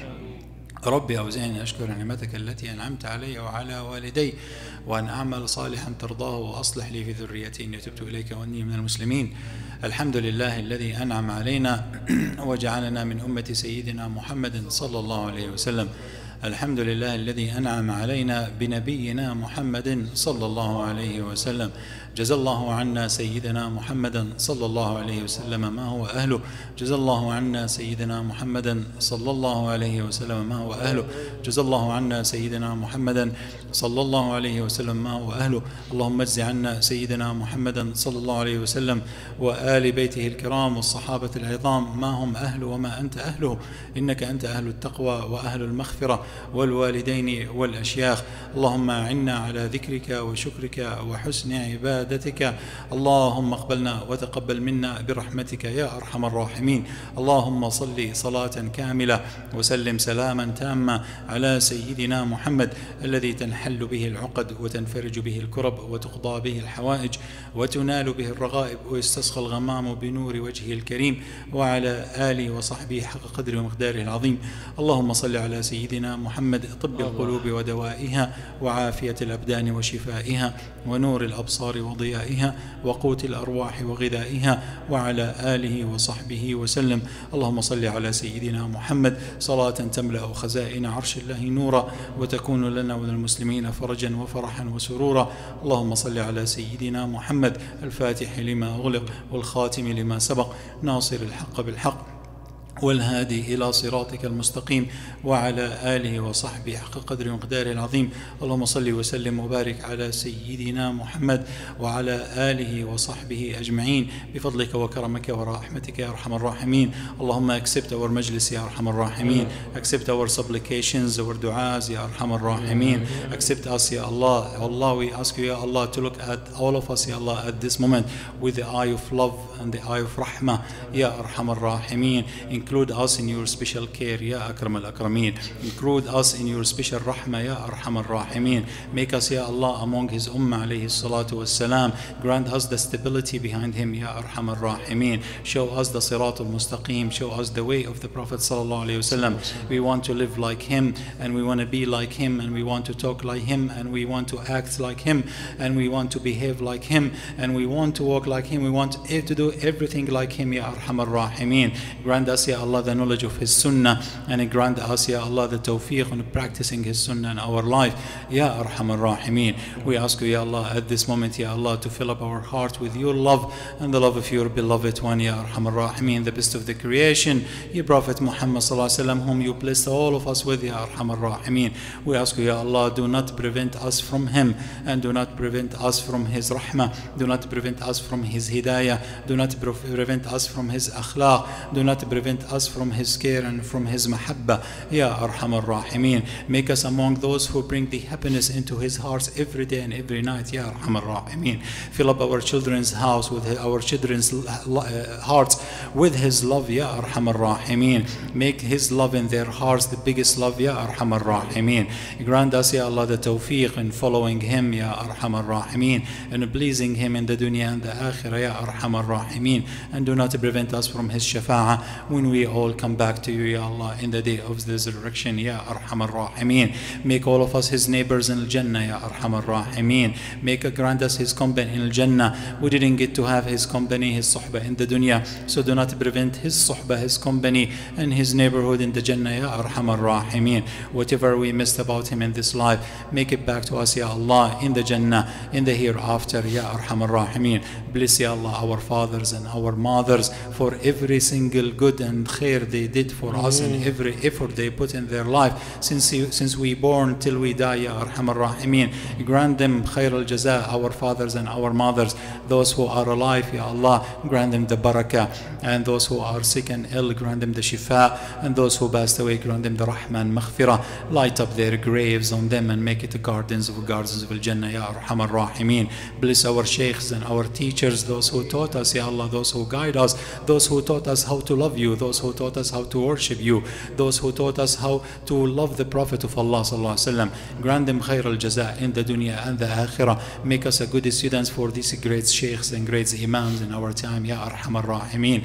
ربي أوزعني أن أشكر نعمتك التي أنعمت علي وعلى والدي وأن أعمل صالحا ترضاه وأصلح لي في ذريتي إني تبت إليك وإني من المسلمين. الحمد لله الذي أنعم علينا وجعلنا من أمة سيدنا محمد صلى الله عليه وسلم. الحمد لله الذي أنعم علينا بنبينا محمد صلى الله عليه وسلم. جزا الله عنا سيدنا محمدا صلى الله عليه وسلم ما هو أهله. جزا الله عنا سيدنا محمدا صلى الله عليه وسلم ما هو أهله. جزا الله عنا سيدنا محمدا صلى الله عليه وسلم ما هو أهله. اللهم اجز عنا سيدنا محمدا صلى الله عليه وسلم وآل بيته الكرام والصحابة العظام ما هم أهل وما أنت أهله، إنك أنت أهل التقوى وأهل المغفرة والوالدين والأشياخ. اللهم أعنا على ذكرك وشكرك وحسن عبادتك. اللهم اقبلنا وتقبل منا برحمتك يا أرحم الراحمين. اللهم صل صلاة كاملة وسلم سلاما تاما على سيدنا محمد الذي تنحل به العقد وتنفرج به الكرب وتقضى به الحوائج وتنال به الرغائب ويستسقى الغمام بنور وجهه الكريم وعلى آله وصحبه حق قدر ومقداره العظيم. اللهم صل على سيدنا محمد طب القلوب ودوائها وعافية الأبدان وشفائها ونور الأبصار وضيائها وقوت الأرواح وغذائها وعلى آله وصحبه وسلم. اللهم صل على سيدنا محمد صلاة تملأ خزائن عرش الله نورا وتكون لنا وللمسلمين فرجا وفرحا وسرورا. اللهم صل على سيدنا محمد الفاتح لما أغلق والخاتم لما سبق ناصر الحق بالحق والهادي إلى صراطك المستقيم وعلى آله وصحبه حق قدر ومقداره العظيم. اللهم صل وسلم وبارك على سيدنا محمد وعلى آله وصحبه أجمعين بفضلك وكرمك ورحمتك يا أرحم الراحمين. اللهم accept our مجلس يا أرحم الراحمين. accept our supplications, our du'as يا أرحم الراحمين. accept us يا Allah. Allah, we ask you ya Allah to look at all of us ya Allah at this moment with the eye of love and the eye of rahmah ya Arham al-Rahimin. Include us in your special care ya Akram al-Akramin. Include us in your special rahmah ya Arham al-Rahimin. Make us ya Allah among his ummah alayhi salatu wassalam. Grant us the stability behind him ya Arham al-Rahimin. Show us the sirat al-mustaqim. Show us the way of the Prophet sallallahu alayhi wasallam. We want to live like him and we want to be like him and we want to talk like him and we want to act like him and we want to behave like him and we want to walk like him. We want to do everything like him ya Arham al-Rahimin. Grant us ya Allah the knowledge of his sunnah and grant us ya Allah the tawfiq on practicing his sunnah in our life ya Arham al-Rahimin. We ask you ya Allah at this moment ya Allah to fill up our heart with your love and the love of your beloved one ya Arham al-Rahimin, the best of the creation, your Prophet Muhammad sallallahu alaihi wasallam, whom you blessed all of us with ya Arham al-Rahimin. We ask you ya Allah, do not prevent us from him and do not prevent us from his rahmah, do not prevent us from his hidayah, do not prevent us from his akhlaq, do not prevent us from his care and from his mahabba ya Arham al-Rahimin. Make us among those who bring the happiness into his hearts every day and every night ya Arham al-Rahimin. Fill up our children's house with his, our children's uh, hearts with his love ya Arham al-Rahimin. Make his love in their hearts the biggest love ya Arham al-Rahimin. Grant us ya Allah the tawfiq in following him ya Arham al-Rahimin and pleasing him in the dunya and the akhirah ya Arham al-Rahimin, and do not prevent us from his shafa'ah when we all come back to you ya Allah in the day of the resurrection ya Arham al-Rahimin. Make all of us his neighbors in al-Jannah ya Arham al-Rahimin. Make a grant us his company in al-Jannah. We didn't get to have his company, his suhbah in the dunya, so do not prevent his suhbah, his company and his neighborhood in the Jannah ya Arham al-Rahimin. Whatever we missed about him in this life, make it back to us ya Allah in the Jannah, in the hereafter ya Arham al-Rahimin. Bless ya Allah our fathers and our mothers for every single good and and khair they did for us and every effort they put in their life since you, since we born till we die, Ya Arhamar Rahimeen. Grant them khair al-jaza, our fathers and our mothers, those who are alive, Ya Allah, grant them the barakah, and those who are sick and ill, grant them the shifa, and those who passed away, grant them the rahmah and maghfirah. Light up their graves on them and make it the gardens of gardens of al-Jannah, Ya Arhamar Rahimeen. Bless our shaykhs and our teachers, those who taught us, Ya Allah, those who guide us, those who taught us how to love you, those who taught us how to worship you, those who taught us how to love the Prophet of Allah sallallahu alaihi wasallam. Grant them khair al-jaza in the dunya and the akhirah. Make us a good students for these great shaykhs and great imams in our time, Ya Arhamar Rahimeen.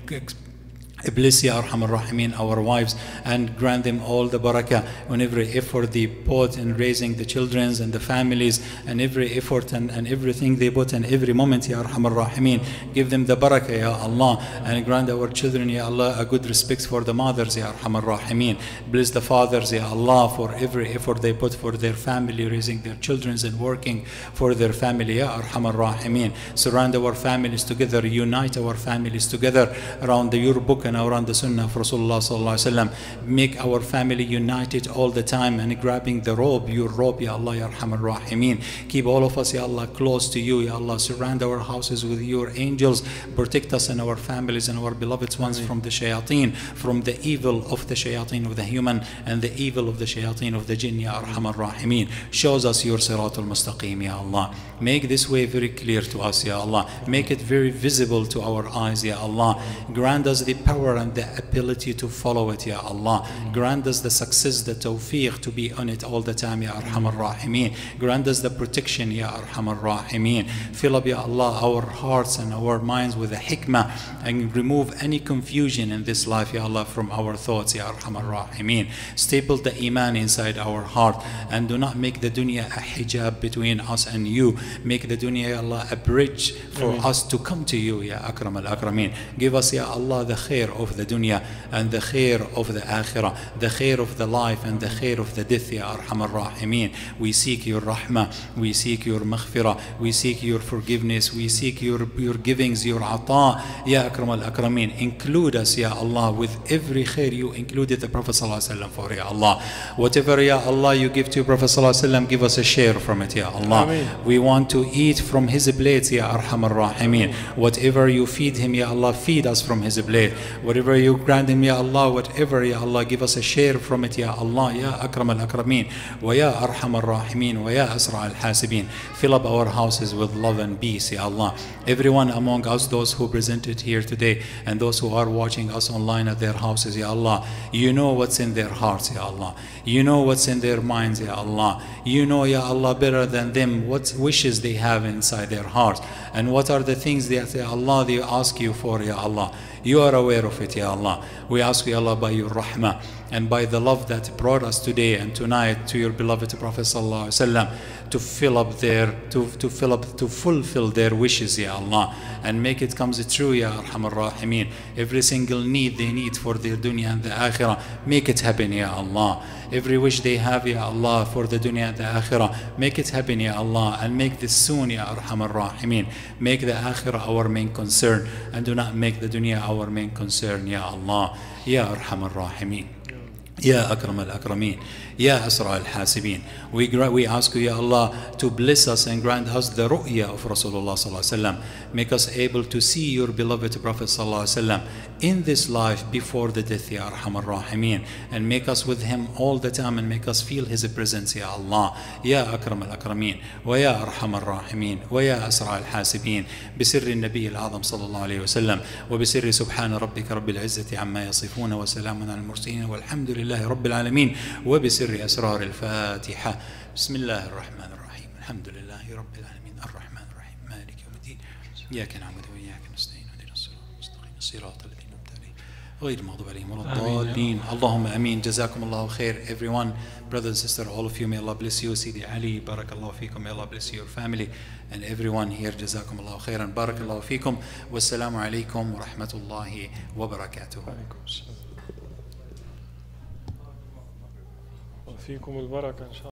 Bless, Ya Arhamar Rahimeen, our wives, and grant them all the barakah on every effort they put in raising the children and the families, and every effort and, and everything they put in every moment, Ya Arhamar Rahimeen. Give them the barakah, Ya Allah, and grant our children, Ya Allah, a good respect for the mothers, Ya Arhamar Rahimeen. Bless the fathers, Ya Allah, for every effort they put for their family, raising their children and working for their family, Ya Arhamar Rahimeen. Surround our families together, unite our families together around the, your book and around the sunnah of Rasulullah sallallahu alaihi wasallam. Make our family united all the time and grabbing the rope, your rope, Ya Allah, Ya Arhamar Rahimeen. Keep all of us, Ya Allah, close to you, Ya Allah. Surround our houses with your angels. Protect us and our families and our beloved ones from the shayateen, from the evil of the shayateen of the human and the evil of the shayateen of the jinn, Ya Arhamar Rahimeen. Shows us your Siratul Mustaqim, Ya Allah. Make this way very clear to us, Ya Allah. Make it very visible to our eyes, Ya Allah. Grant us the power and the ability to follow it, Ya Allah. Grant us the success, the tawfiq to be on it all the time, Ya Arhamar Rahimeen. Grant us the protection, Ya Arhamar Rahimeen. Fill up, Ya Allah, our hearts and our minds with the hikmah and remove any confusion in this life, Ya Allah, from our thoughts, Ya Arhamar Rahimeen. Staple the iman inside our heart and do not make the dunya a hijab between us and you. Make the dunya, Ya Allah, a bridge for Amen. Us to come to you, Ya Akram al-Akrameen. Give us, Ya Allah, the khair of the dunya and the khair of the akhirah, the khair of the life and the khair of the death, Ya Arhamar Rahimeen. We seek your rahmah, we seek your maghfirah, we seek your forgiveness, we seek your, your givings, your ata, Ya Akram al-Akrameen. Include us, Ya Allah, with every khair you included the Prophet sallallahu alaihi wasallam for, Ya Allah. Whatever, Ya Allah, you give to Prophet sallallahu alaihi wasallam, give us a share from it, Ya Allah. Amen. We want to eat from his plate, Ya Arhamar Rahimeen. Whatever you feed him, Ya Allah, feed us from his plate. Whatever you grant him, Ya Allah, whatever, Ya Allah, give us a share from it, Ya Allah, Ya Akram al-Akrameen, wa Ya Arhamar Rahimeen, wa Ya Asra al-Hasibeen. Fill up our houses with love and peace, Ya Allah. Everyone among us, those who presented here today and those who are watching us online at their houses, Ya Allah, you know what's in their hearts, Ya Allah. You know what's in their minds, Ya Allah. You know, Ya Allah, better than them what wishes they have inside their hearts and what are the things that, Ya Allah, they ask you for, Ya Allah. You are aware of it, Ya Allah. We ask you, Allah, by your rahmah and by the love that brought us today and tonight to your beloved Prophet sallallahu alaihi wasallam, to fill up their, to, to fill up, to fulfill their wishes, Ya Allah, and make it comes true, Ya Arhamar Rahimeen. Every single need they need for their dunya and the akhirah, make it happen, Ya Allah. Every wish they have, Ya Allah, for the dunya and the akhirah, make it happen, Ya Allah, and make this soon, Ya Arhamar Rahimeen. Make the akhirah our main concern and do not make the dunya our main concern, Ya Allah. Ya Arhamar Rahimeen. Ya Akram al-Akrameen. Ya Asra al-Hasibeen. We, we ask you, Ya Allah, to bless us and grant us the ru'ya of Rasulullah sallallahu alaihi wasallam. Make us able to see your beloved Prophet sallallahu alaihi wasallam in this life before the death, Ya Arhamar Rahimeen, and make us with him all the time and make us feel his presence, Ya Allah. Ya Akram al-Akrameen, wa Ya Arhamar Rahimeen, wa Ya Asra al-Hasibeen, بسر النبي العظم صلى الله عليه وسلم وبسر سبحان ربك رب العزة عما يصفون وسلام على المرسلين والحمد لله رب العالمين وبسر أسرار الفاتحة. بسم الله الرحمن الرحيم. الحمد لله رب العالمين الرحمن الرحيم مالك يوم الدين إياك نعبد وإياك نستعين اهدنا الصراط المستقيم صراط الذين أنعمت عليهم غير المغضوب عليهم ولا الضالين. اللهم آمين. جزاكم الله خير, everyone, brothers and sisters, all of you, may Allah bless you. Sidi Ali, barakallahu feekum, may Allah bless you, your family, and everyone here. Jazakum Allah khairan, barakallahu feekum. Wassalamu alaikum wa rahmatullahi wa barakatuh. وفيكم البركة إن شاء الله.